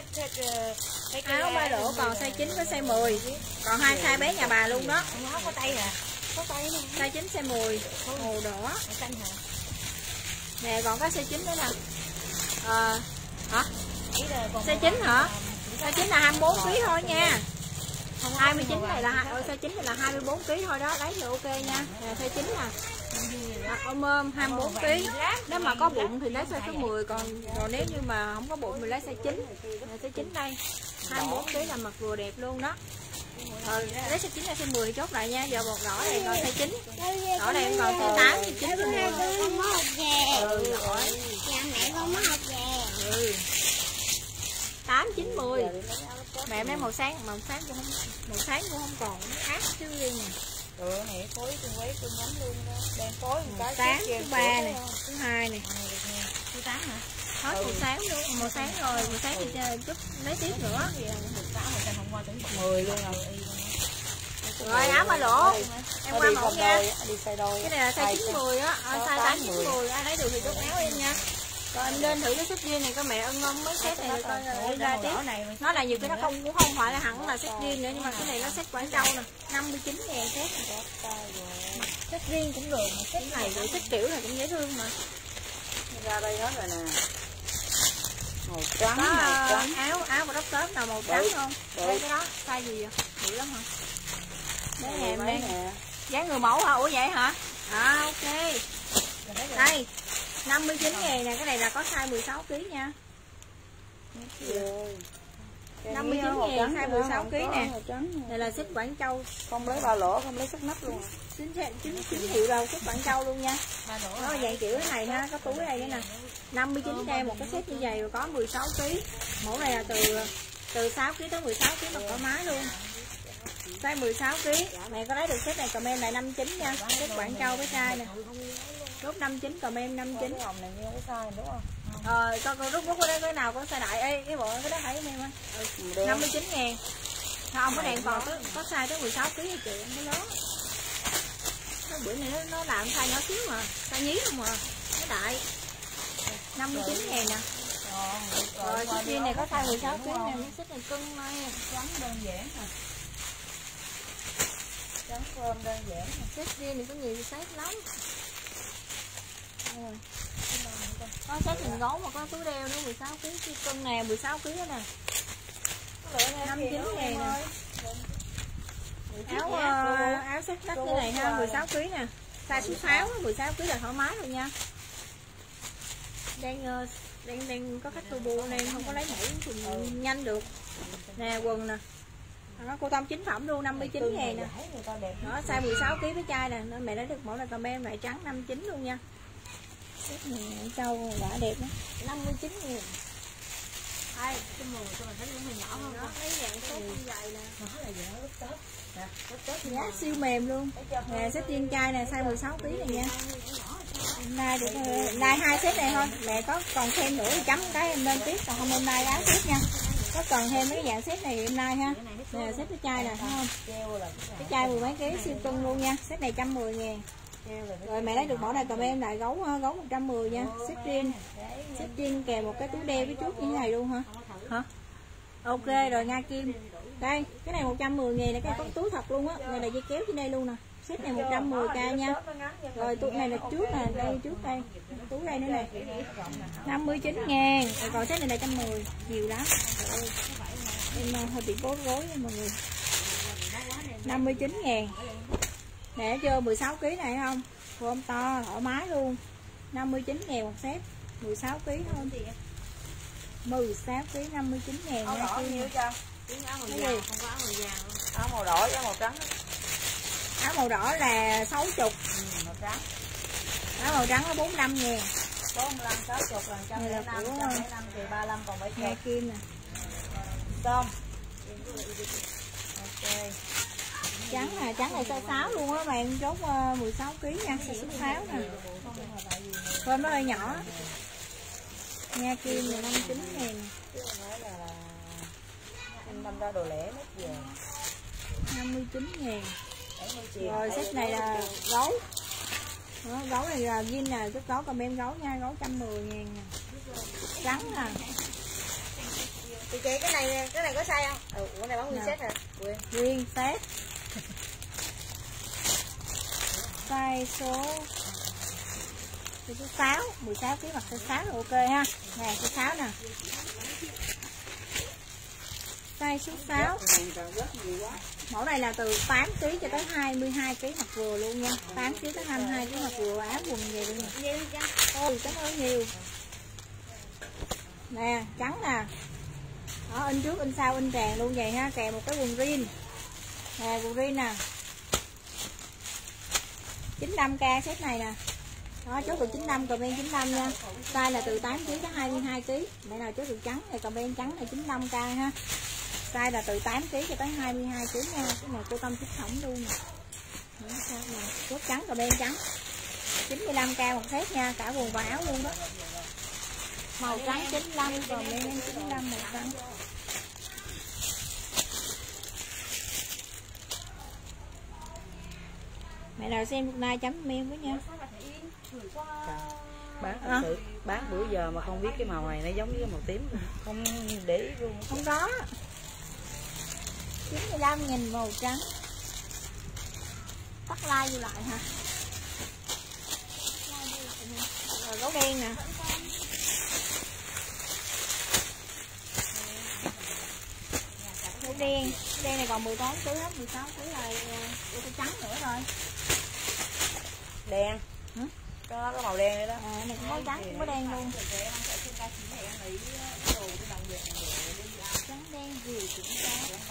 Áo ba lỗ còn size chín với size mười. Còn hai size bé nhà bà luôn đó. Nó có tay à? Có tay nè. Size chín size mười, màu đỏ. Xanh hả? Nè còn có size chín nữa nè. Ờ hả? Còn Size chín hả? Size chín là hai mươi bốn ký thôi nha. hai mươi chín này là hai size chín này là hai mươi bốn ký thôi đó, lấy thì ok nha. Nè size chín nè. Mặc ôm ôm hai mươi bốn ký. Nếu mà có bụng thì lấy size số mười, còn còn nếu như mà không có bụng thì lấy size chín. Nè size chín đây. hai mươi bốn ký là mặc vừa đẹp luôn đó. Rồi lấy size chín là size mười chốt lại nha. Giờ bột đỏ này còn size chín. Đỏ này em còn size tám, chín size mười. Con mới học về. Ừ rồi. Dạ mẹ con mới học về. Ừ. tám, chín, mười. Mẹ mấy màu sáng, màu sáng cũng không màu sáng cũng không còn ác chứ đi nè. Ừ, này phối tương quấy tương nhắm luôn đó. Đang phối một cái tám, thứ ba này, thứ hai này. thứ tám hả? Hết màu sáng luôn, màu sáng rồi, màu sáng thì chút lấy tiếp nữa. mười luôn rồi. Rồi áo ba lỗ. Em qua mẫu nha. Đi size đôi. Cái này là size chín mười á, size tám chín mười, ai lấy được thì chốt áo em nha. Rồi em lên thử cái xếp riêng này coi mẹ ưng không, mấy set này coi rồi ra tiếp. Nó là nhiều cái nó không cũng không phải là hẳn là set riêng nữa, nhưng mà cái này nó set Quảng Châu nè, năm mươi chín ngàn set. Set riêng cũng được, mà set này rồi set kiểu này cũng dễ thương mà. Ra đây hết rồi nè. Màu trắng, Có màu trắng. áo áo của đốc tớp nào màu trắng không? Đây cái đó size gì vậy? bự lắm hả? Đấy nè em đang dáng người mẫu hả? Ủa vậy hả? À ok. Đây năm mươi chín ngàn nè, cái này là có size mười sáu ký nha. năm mươi chín ngàn size mười sáu ký nè. Đây là xích Quảng Châu. Không lấy ba lỗ, không lấy sắc nắp luôn. Chính chính chính hiệu đâu, xích Quảng Châu luôn nha. Nó là dạng kiểu cái này ha, có túi đây nữa nè. năm mươi chín ngàn một cái set như vậy rồi có mười sáu ký. Mẫu này là từ từ sáu ký tới mười sáu ký mặc thoải mái luôn. Size mười sáu ký. Mẹ có lấy được set này comment lại năm mươi chín nha. Xích Quảng Châu với size nè. Rút năm mươi chín comment năm mươi chín. Cái hồng này như cái size đúng không? Ờ, con con rút rút cái cái nào có size đại. Ê, cái bộ cái đó thấy em ơi. năm mươi chín ngàn. Không, cái này còn có, có size tới mười sáu ký hay chị em thấy đó. Cái bữa này nó, nó làm size nhỏ xíu mà, size nhí không mà. Nó đại. năm mươi chín ngàn nè. Rồi, chiếc jean này có size mười sáu ký nè, miếng xích này cưng này. Trắng đơn giản nè. Trắng phơm đơn giản nè. Xích jean này có nhiều size lắm. Rồi. Có set hình gấu mà có túi đeo nữa mười sáu ký, chiếc cưng nè mười sáu ký đó nè. năm mươi chín ngàn nè. Áo uh, áo set đất như này ha, mười sáu ký nè. Size số sáu mười sáu ký là thoải mái rồi nha. Đang uh, đang đang có khách tu bu nên không có lấy mẫu thì nhanh được. Nè quần nè. Đó, cô tông chính phẩm luôn năm mươi chín ngàn nè. Đó size mười sáu ký với chai nè, nên mẹ lấy được mẫu này comment lại trắng năm mươi chín luôn nha. Xếp này châu quả đẹp đó. năm mươi chín ngàn. Ai, cái mùi tôi thấy cũng hơi nhỏ hơn. Nó thấy dạng xếp như vậy nè. Nó là dạng lúc Tết. Nè, lúc Tết giá siêu mềm luôn. Nè, xếp riêng chai nè, size mười sáu ký này nha. Nay được nay hai set này thôi. Mẹ có còn thêm nữa thì chấm cái em lên tiếp, còn không hôm nay áo tiếp nha. Có cần thêm mấy dạng set này hôm nay ha. Nè, set cái chai nè, thấy không? Cái chai mười mấy ký siêu cưng luôn nha. Set này một trăm mười ngàn. Rồi mẹ lấy được mẫu này comment lại gấu gấu một trăm mười nha. Xếp riêng. Xếp riêng kèm một cái túi đeo với chút như thế này luôn hả? Hả? Ok rồi Nga Kim. Đây, cái này một trăm mười ngàn là cái có túi thật luôn á. Đây là dây kéo trên đây luôn nè. Set này một trăm mười k nha. Rồi túi này là trước nè, đây trước đây. Túi đây nữa nè. năm mươi chín ngàn. Rồi còn set này là một trăm mười, nhiều lắm. Em hơi bị bối rối nha mọi người. năm mươi chín ngàn. Nè chưa mười sáu ký này không? Form to thoải mái luôn. năm mươi chín ngàn một set, mười sáu ký thôi. mười sáu ký năm mươi chín ngàn. Áo đỏ nhiêu cho? Áo màu vàng, không có áo màu vàng luôn. Áo màu đỏ với màu trắng. Áo màu đỏ là sáu mươi. Ừ, màu trắng. Áo màu trắng là bốn mươi lăm ngàn. bốn mươi lăm, sáu mươi là một trăm lẻ năm, một trăm lẻ năm thì ba mươi lăm còn bảy Hai kim nè. Xong. Ok. Trắng nè, trắng này size sáu luôn á, bạn chốt uh, mười sáu ký nha, size số sáu nè. Phơm nó hơi nhỏ. Nha kim là năm mươi chín ngàn. Anh đâm ra đồ lẻ hết giờ. năm mươi chín ngàn. Rồi set này là gấu. Đó, gấu này là zin nè, chút gấu comment gấu nha, gấu một trăm mười ngàn nè. Trắng nè. Chị chị cái này cái này có size không? Ừ, cái này bán nguyên set hả? Nguyên set. Size số số sáu, mười sáu ký mặc size sáu là ok ha. Nè số sáu nè. Size số sáu. Mẫu này là từ tám ký cho tới hai mươi hai ký mặc vừa luôn nha. tám ký tới hai mươi hai ký mặc vừa, áo quần về luôn nè. Ôi cảm ơn nhiều. Nè, trắng nè. Đó, in trước in sau in tràn luôn vậy ha, kèm một cái quần jean. Nè quần jean nè. chín mươi lăm k set này nè. Đó, chốt được chín mươi lăm comment chín mươi lăm nha. Size là từ tám ký tới hai mươi hai ký. Mẹ nào chốt được trắng thì comment trắng là chín mươi lăm k ha. Size là từ tám ký cho tới hai mươi hai ký nha. Cái này cô Tâm thích thỏng luôn nè. Chốt trắng comment trắng. chín mươi lăm k một set nha, cả quần và áo luôn đó. Màu trắng chín mươi lăm, comment chín mươi lăm màu trắng. Mẹ nào xem lúc nay chấm em với nha. Bán thật sự, bán bữa giờ mà không biết cái màu này nó giống với cái màu tím, không để ý luôn. Không có. chín mươi lăm nghìn màu trắng. Tắt like vô lại hả? Rồi gấu đen nè. Gấu đen. Đen này còn mười tám ký hết, mười sáu ký là của cái trắng nữa rồi. Đen. Hả? Có cái màu đen đấy đó. À, này cũng có trắng cũng có đen luôn. Trắng đen gì cũng có.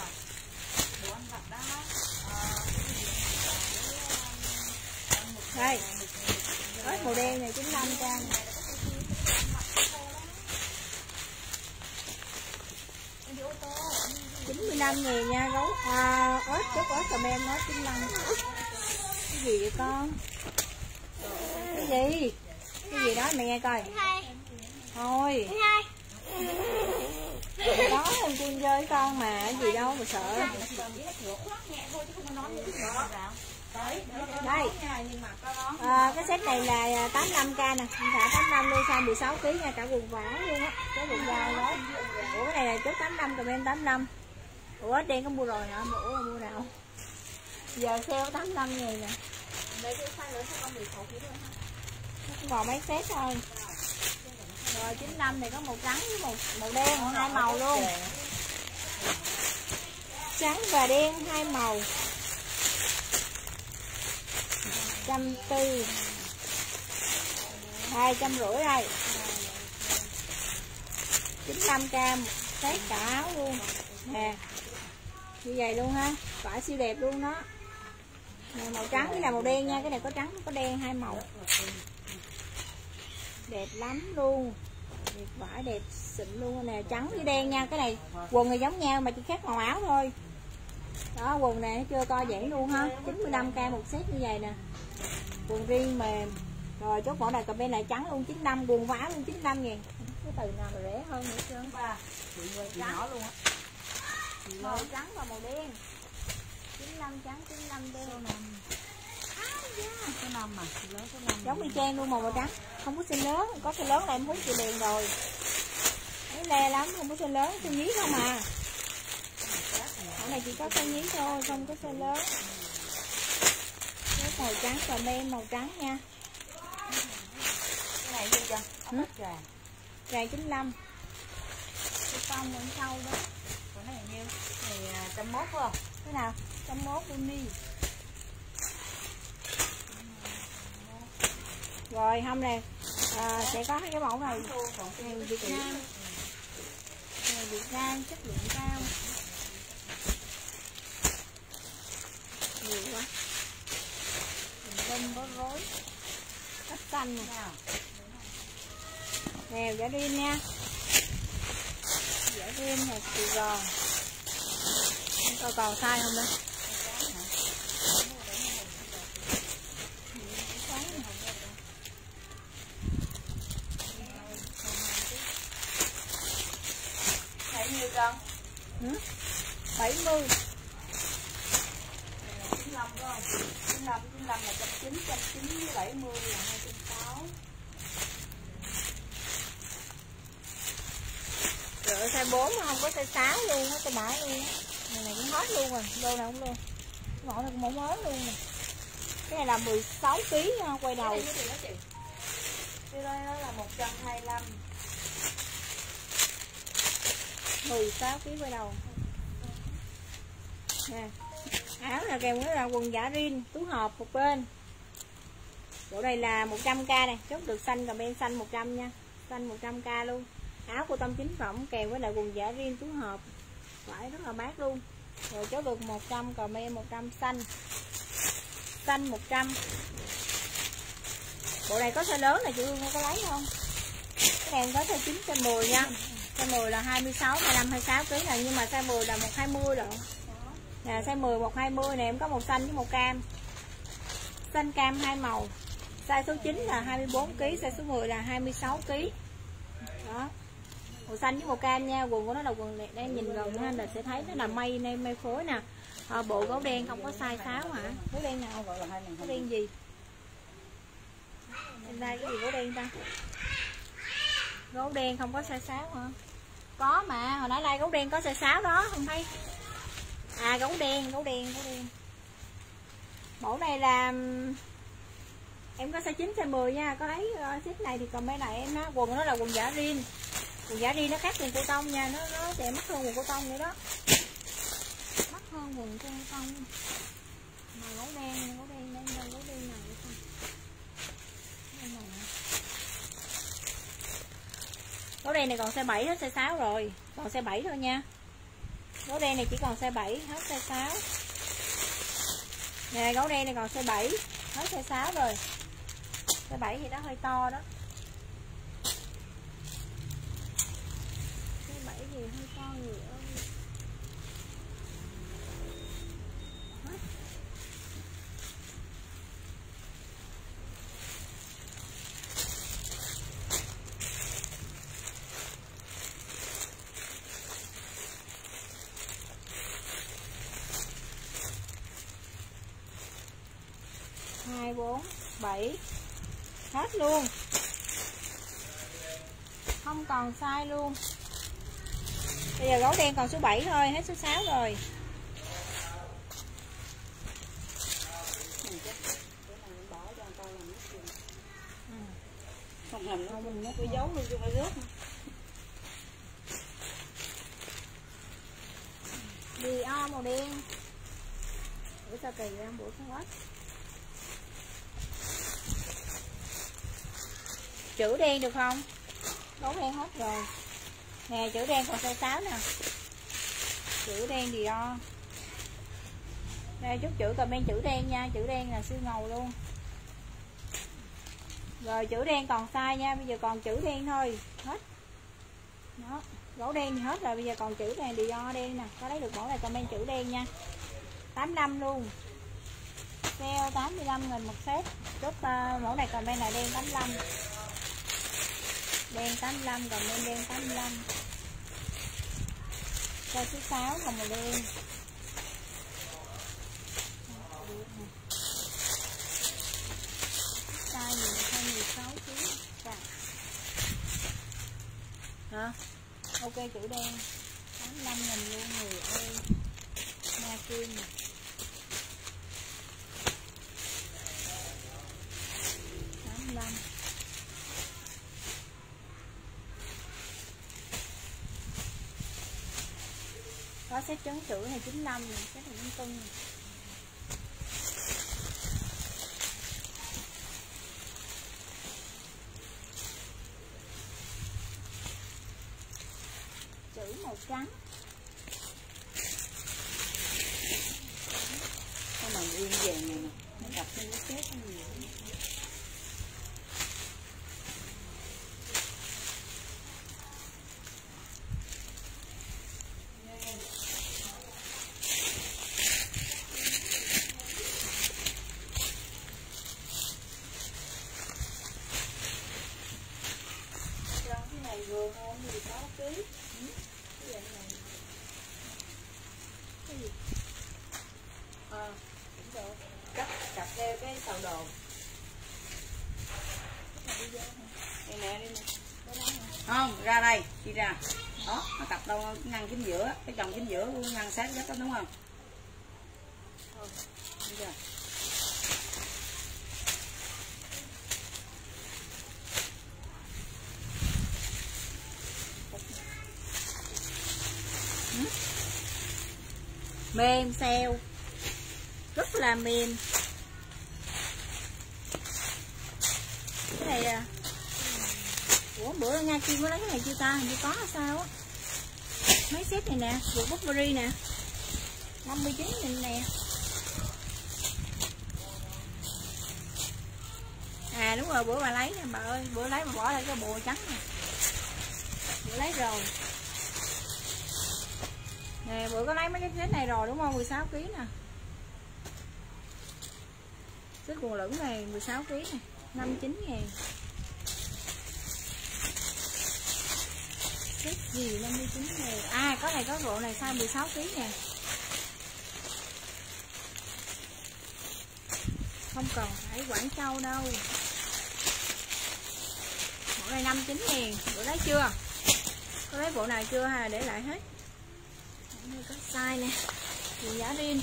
Đây. Ớt màu đen này chín mươi lăm trang. chín mươi lăm ngàn nha gấu. À, ớt chút ớt comment nó chín mươi lăm. Cái gì vậy con? Cái gì? Cái gì đó mẹ nghe coi. Thôi. Đó em cun chơi với con mà, cái gì đâu mà sợ. Đây. À, cái set này là tám mươi lăm k nè, cả tám mươi lăm luôn, size mười sáu ký nha, cả quần vải luôn á, cái quần dài đó. Ủa cái này là chốt tám mươi lăm comment tám mươi lăm. Ủa đen có mua rồi hả? Ủa là mua nào? Giờ sale tám mươi lăm ngàn nè. Còn mấy set thôi. Rồi chín mươi lăm này có màu trắng với màu màu đen, hai màu luôn. Trắng và đen hai màu. một trăm bốn mươi. hai trăm rưỡi đây. chín mươi lăm k set cả áo luôn. Nè. Như vậy luôn ha. Vải siêu đẹp luôn đó. Này, màu trắng cái này màu đen nha, cái này có trắng có đen hai màu. Đẹp lắm luôn. Đẹp vải đẹp xịn luôn nè, trắng với đen nha, cái này quần này giống nhau mà chỉ khác màu áo thôi. Đó quần này chưa co giãn luôn ha, chín mươi lăm k một set như vậy nè. Quần riêng mềm. Rồi chốt mẫu này comment này trắng luôn chín mươi lăm, quần vải luôn chín mươi lăm ngàn. Cái từ nào mà rẻ hơn nữa trơn. Chị nhỏ luôn á. Màu trắng và màu đen. chín mươi lăm trắng, chín mươi lăm đen. Số năm mà, lớn số năm. Giống y chang luôn màu màu trắng. Không có size lớn, có size lớn là em hút chị liền rồi. Thấy le lắm, không có size lớn, size nhí không à. Cái này chỉ có size nhí thôi, không có size lớn. Cái màu trắng comment màu trắng nha. Cái này gì chưa? Ừ? Gà. Gà chín mươi lăm. Cái con bên sau đó. Cái này nhiêu? Này một trăm mốt phải không? Cái nào? một trăm mốt uni. Rồi không nè, à, sẽ có cái mẫu này hàng Việt Nam, hàng Việt Nam chất lượng cao, nhiều quá, đâm bó rối, cách xanh nè, nè giả rim nha, giả rim này Sài Gòn, coi còn size không đó. Nhiêu cân? Ừ? bảy mươi. chín mươi lăm phải không? chín mươi lăm, chín mươi lăm là một trăm chín mươi, một trăm chín mươi với bảy mươi là hai trăm sáu mươi. Rồi size bốn không có size sáu luôn á, size bảy luôn á. Này này cũng hết luôn rồi, đô này cũng luôn. Ngọn này cũng mẫu mới luôn nè. Cái này là mười sáu ký nha, quay đầu. Cái đó là một trăm hai mươi lăm. mười sáu ký quay đầu. Nè. Áo là kèm với là quần giả rin, túi hộp một bên. Bộ này là một trăm k này, chốt được xanh comment xanh một trăm nha. Xanh một trăm k luôn. Áo của Tâm Chính Phẩm kèm với lại quần giả rin, túi hộp. Vải rất là mát luôn. Rồi chốt được một trăm comment một trăm xanh. Xanh một trăm. Bộ này có size lớn này chị Hương có lấy không? Cái này có size chín, size mười nha. Size mười là hai mươi sáu, hai mươi lăm, hai mươi sáu ký này, nhưng mà size mười là một hai mươi rồi. Nè size mười một hai mươi này em có màu xanh với màu cam. Xanh cam hai màu. Size số chín là hai mươi bốn ký, size số mười là hai mươi sáu ký. Đó. Màu xanh với màu cam nha, quần của nó là quần này, đang nhìn gần ha là sẽ thấy nó là mây này, mây phối nè. À, bộ gấu đen không có size sáu hả? Gấu đen nào? Gấu đen gì? Bên đây cái gì gấu đen ta? Gấu đen không có size sáu hả? Có mà, hồi nãy like gấu đen có size sáu đó, không thấy. À gấu đen, gấu đen, gấu đen. Mẫu này là em có size chín, size mười nha, có lấy uh, ship này thì comment lại em á. Quần nó là quần giả rin. Quần giả rin nó khác quần cô tông nha, nó nó sẽ mắc hơn quần cô tông nữa đó. hơn quần con không. Mà gấu đen, gấu đen đang đâu, gấu đen nào vậy không? Đây này. Gấu đen này còn size bảy hết size sáu rồi, còn size bảy thôi nha. Gấu đen này chỉ còn size bảy hết size sáu. Nè gấu đen này còn size bảy hết size sáu rồi. Size bảy thì nó hơi to đó. Size bảy thì hơi to người ơi. Hai bốn bảy hết luôn, không còn size luôn. Bây giờ gấu đen còn số bảy thôi, hết số sáu rồi. Không làm nó mình nó có dấu luôn chứ phải rớt. Đi o màu đen. Bữa sao kỳ vậy, bữa không hết. Chữ đen được không? Gấu đen hết rồi. Nè chữ đen còn size sáu nè. Chữ đen Dior. Đây chút chữ comment chữ đen nha, chữ đen là siêu ngầu luôn. Rồi chữ đen còn size nha, bây giờ còn chữ đen thôi, hết. Đó, gấu đen thì hết rồi, bây giờ còn chữ này Dior đen nè, có lấy được mẫu này comment chữ đen nha. tám mươi lăm luôn. Sale tám mươi lăm nghìn một set. Chốt uh, mẫu này comment là đen tám mươi lăm. Đen tám mươi lăm, comment đen tám mươi lăm. Size số sáu còn màu đen. Size mười mười sáu ký. Hả? Ok chữ đen tám mươi lăm nghìn luôn người ơi. Na kim nè. tám mươi lăm. Có set trấn chữ này chín mươi lăm nè, set này cũng cân nè. Chữ màu trắng. Cái màu yên vàng này nè, nó đặt lên cái chết nó nhiều. Cái này vừa ngon mười sáu ký. Cái này này. Cái gì? À, đúng rồi. Cắt cặp theo cái sào đồ. Đây nè, đi nè. Không, ra đây, đi ra. Đó, nó cặp đâu ngăn chính giữa, cái chồng chính giữa ngăn sát rất đó đúng không? Thôi, đi ra. Mềm xèo, rất là mềm. Cái này à, ủa bữa Nga Kim có lấy cái này chưa ta, hình như có hay sao á. Mấy set này nè, vượt Burberry nè, năm mươi chín nghìn nè. À đúng rồi, bữa bà lấy nè bà ơi, bữa lấy mà bỏ lại cái bộ trắng nè, bữa lấy rồi. Nè bữa có lấy mấy cái set này rồi đúng không, mười sáu ký nè. Set quần lửng này mười sáu ký này, năm mươi chín ngàn. Set gì năm mươi chín ngàn. À có này có bộ này size mười sáu ký nè. Không còn phải Quảng Châu đâu. Bộ này năm mươi chín ngàn, bữa lấy chưa? Có lấy bộ này chưa hay là để lại hết? Đây có size nè, quần giả riêng.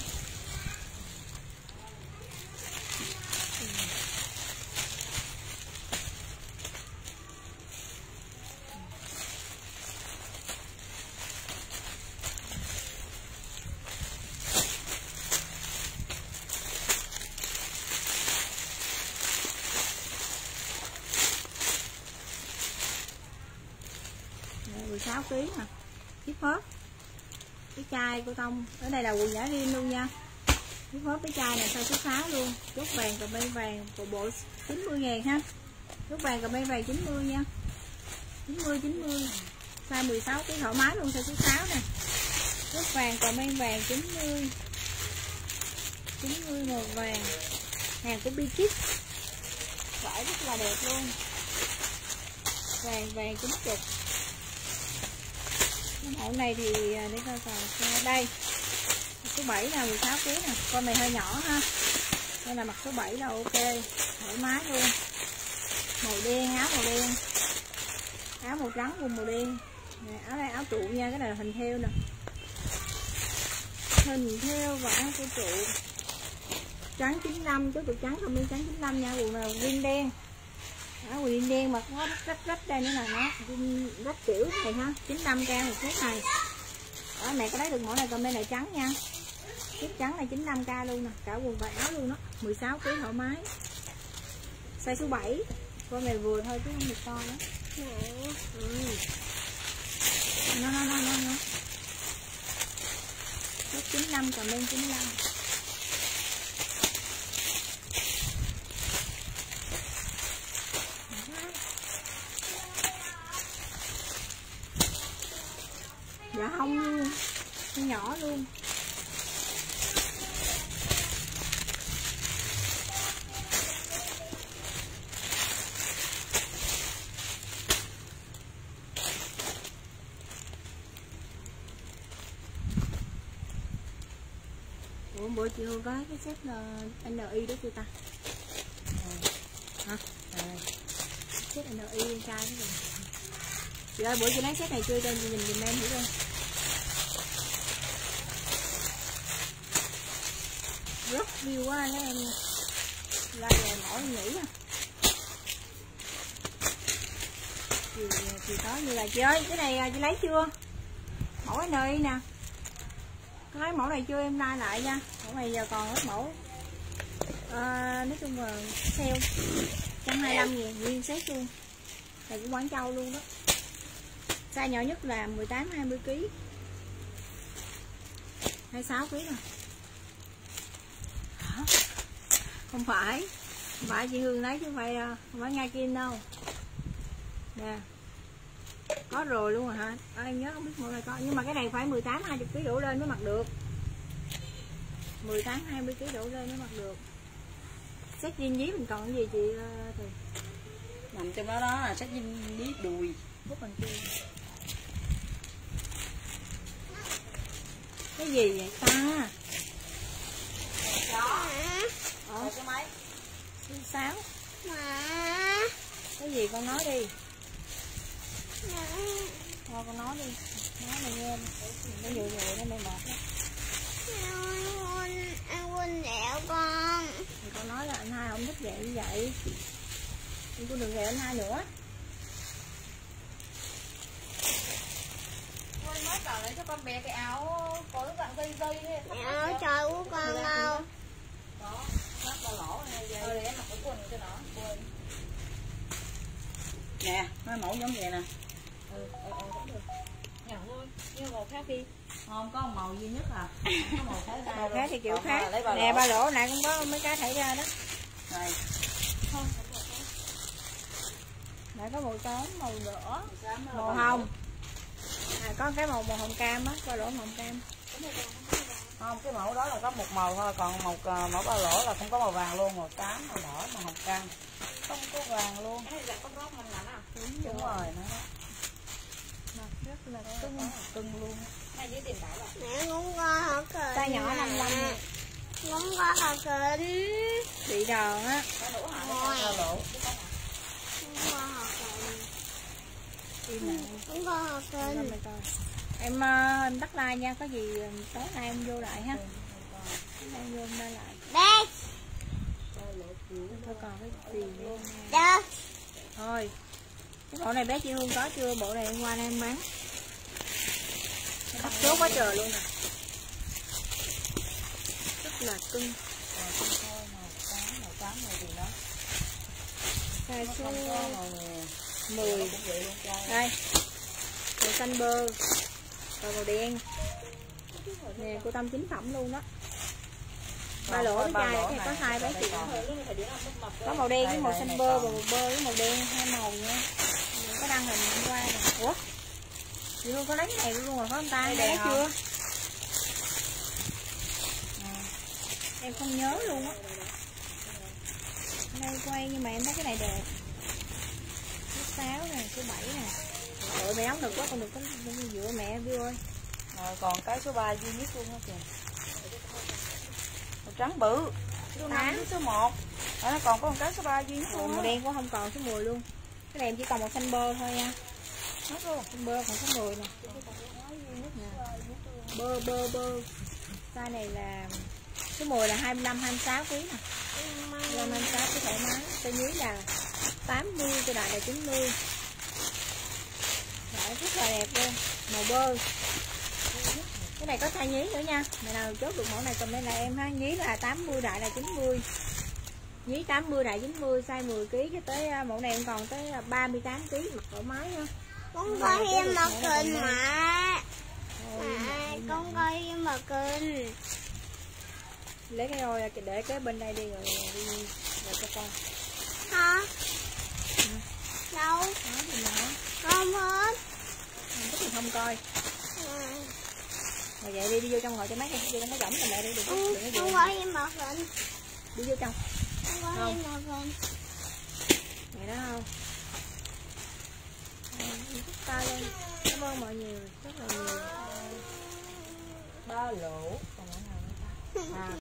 sáu ki lô gam nè. Tiếp hết. Cái chai cô Tông, ở đây là quần giả riêng luôn nha. Tiếp hết cái chai này size số sáu luôn. Chốt vàng cà mê vàng bộ bộ chín mươi ngàn ha. Chốt vàng cà mê vàng chín mươi nha. chín mươi chín mươi. Size mười sáu ki lô gam thoải mái luôn, size số sáu nè. Chốt vàng cà mê vàng chín mươi. chín mươi màu vàng. Hàng của Bikit. Vải rất là đẹp luôn. Vàng vàng chín mươi. Mẫu này thì để coi còn đây. Số bảy là mười sáu ki lô gam nè. Con này hơi nhỏ ha. Đây là mặt số bảy là ok. Thoải mái luôn. Màu đen, áo màu đen. Áo màu trắng cùng màu đen. Này, áo này áo trụ nha, cái này là hình thêu nè. Hình thêu và áo của trụ. Trắng chín mươi lăm, chú trụ trắng không trắng chín mươi lăm nha, quần là riêng đen. Áo quần đen mà có rách rách đây nữa là nó rách kiểu này ha, chín mươi lăm k một set này. Ở này có lấy được mẫu này comment này trắng nha. Chiếc trắng này chín mươi lăm k luôn nè, cả quần và áo luôn đó, mười sáu ki lô gam thoải mái. Size số bảy. Con này vừa thôi chứ không được to nữa. Ừ. Nó nó nó nó nó. chín mươi lăm comment chín mươi lăm. Dạ không luôn, nhỏ luôn. Ủa bữa chị Hương có cái set en i đó chưa ta? Hả? Set en i trai đó rồi. Chị ơi bữa chị lấy set này chưa cho chị nhìn giùm em thử coi. Rất view quá đó em. Like rồi mỏi nghỉ à. Chị, chị có như là chị ơi cái này chị lấy chưa? Mẫu en i nè. Có lấy mẫu này chưa em like lại nha. Mẫu này giờ còn hết mẫu. À, nói chung là sale một trăm hai mươi lăm ngàn nguyên set luôn. Này cũng Quảng Châu luôn đó. Size nhỏ nhất là mười tám hai mươi ki lô gam. hai mươi sáu ki lô gam nè. Hả? Không phải. Không phải chị Hương lấy chứ không phải đâu. Không phải Nga Kim đâu. Nè. Có rồi luôn rồi hả? À, em nhớ không biết mẫu này có. Nhưng mà cái này phải mười tám hai mươi ki lô gam đổ lên mới mặc được. mười tám hai mươi ki lô gam đổ lên mới mặc được. Set jean dí mình còn cái gì chị thì nằm trong đó đó là set jean dí đùi. Bút bằng kia. Cái gì vậy ta? Đó. Ờ. Cái máy. Số sáu. Mà. Cái gì con nói đi. Mà. Thôi con nói đi. Nói này nghe. Nó nhiều nhiều nó mệt mệt đó. Anh quên, anh quên đẹo con. Thì con nói là anh hai không thích vậy như vậy. Nhưng con đừng ghẹo anh hai nữa. Quên mất bảo lấy cho con bé cái áo có cái dạng dây dây ấy. Áo trời của con đâu. Đó, lắp vào lỗ này giờ để em mặc cái quần cho nó. Quên. Nè, mấy mẫu giống vậy nè. Ừ, ừ, ừ, cũng được. Nhỏ thôi, nhưng màu khác đi. Không có màu duy nhất à. Không có màu khác ra. Màu khác thì kiểu Còn khác. lấy Nè ba lỗ nãy cũng có mấy cái thảy ra đó. Này. Không, nãy có màu trắng, màu đỏ, màu Màu hồng. À, có cái màu màu hồng cam á, ba lỗ màu hồng cam. Không, cái mẫu đó là có một màu thôi, còn màu mẫu ba lỗ là không có màu vàng luôn, màu xám, màu đỏ, màu hồng cam. Không có vàng luôn. Cái này là con góc mình ngắn à? Đúng, Đúng rồi, nó mặt rất là cưng, cưng luôn. Này dưới tiền bảo là Mẹ muốn có hả kình. tay nhỏ năm mươi lăm nè. Muốn có hả kình. Bị đòn á. có đủ hả? Rồi. Ba lỗ. Muốn có hả kình. Im nè. Muốn có hả kình. Em uh, em tắt like nha, có gì tối nay em vô lại ha. Em vô em lại. Đây. Thôi còn cái gì vô nha. Đây. Thôi. Cái bộ này bé chị Hương có chưa? Bộ này hôm qua em bán. Bắt chốt quá trời luôn nè. Rất là cưng. Rồi không thôi, màu xám, màu xám này gì đó. Size số Không có màu mười. cũng vậy luôn trai. Đây. Màu xanh bơ. Rồi màu đen. Nè cô Tâm chính phẩm luôn đó. Ba lỗ cái chai này có hai bảy triệu. Có màu đen với màu xanh bơ và màu bơ với màu đen, hai màu nha. Có đăng hình hôm qua nè. Ủa? Chị Hương có lấy cái này luôn rồi phải không ta? Em lấy chưa? Em không nhớ luôn á. Đây quay nhưng mà em thấy cái này đẹp. Số sáu nè, số bảy nè. Trời mẹ nóng được quá, con đừng có dựa mẹ View ơi. Rồi còn cái số ba duy nhất luôn á kìa. Màu trắng bự. Số năm với số một. Đó, còn có một cái số ba duy nhất luôn. Màu đen cũng không còn, số mười luôn. Cái này em chỉ còn màu xanh bơ thôi nha. Hết luôn. Xanh bơ còn số mười nè. Bơ bơ bơ. Size này là số mười là hai mươi lăm hai mươi sáu ký nè. hai mươi lăm hai mươi sáu ký thoải mái. Tay dưới là tám mươi, tay đại là chín mươi. Đấy, rất là đẹp luôn. Màu bơ. Cái này có size nhí nữa nha. Mẹ nào chốt được mẫu này cầm lên là em ha. Nhí là tám mươi, đại là chín mươi. Nhí tám mươi, đại chín mươi, size mười ký cho tới mẫu này em còn tới ba mươi tám ký mặc thoải mái nha. Con có hiên mà kênh mà. À, con có hiên mà kênh. Lấy cái rồi để cái bên đây đi rồi đi rồi cho con. Hả? Ừ. Đâu? Đó gì nữa? Không hết. Không thích thì không coi. À. Rồi vậy đi đi vô trong ngồi cho mấy cái đi nó rỗng cho mẹ đi đừng có Ừ, đừng có con vô. có hiên mà kênh. Đi vô trong. Con có Không. hiên mà kênh. Vậy đó không? Tay lên. Cảm ơn mọi người rất là nhiều. Ba lỗ. Còn mẫu nào nữa ta? À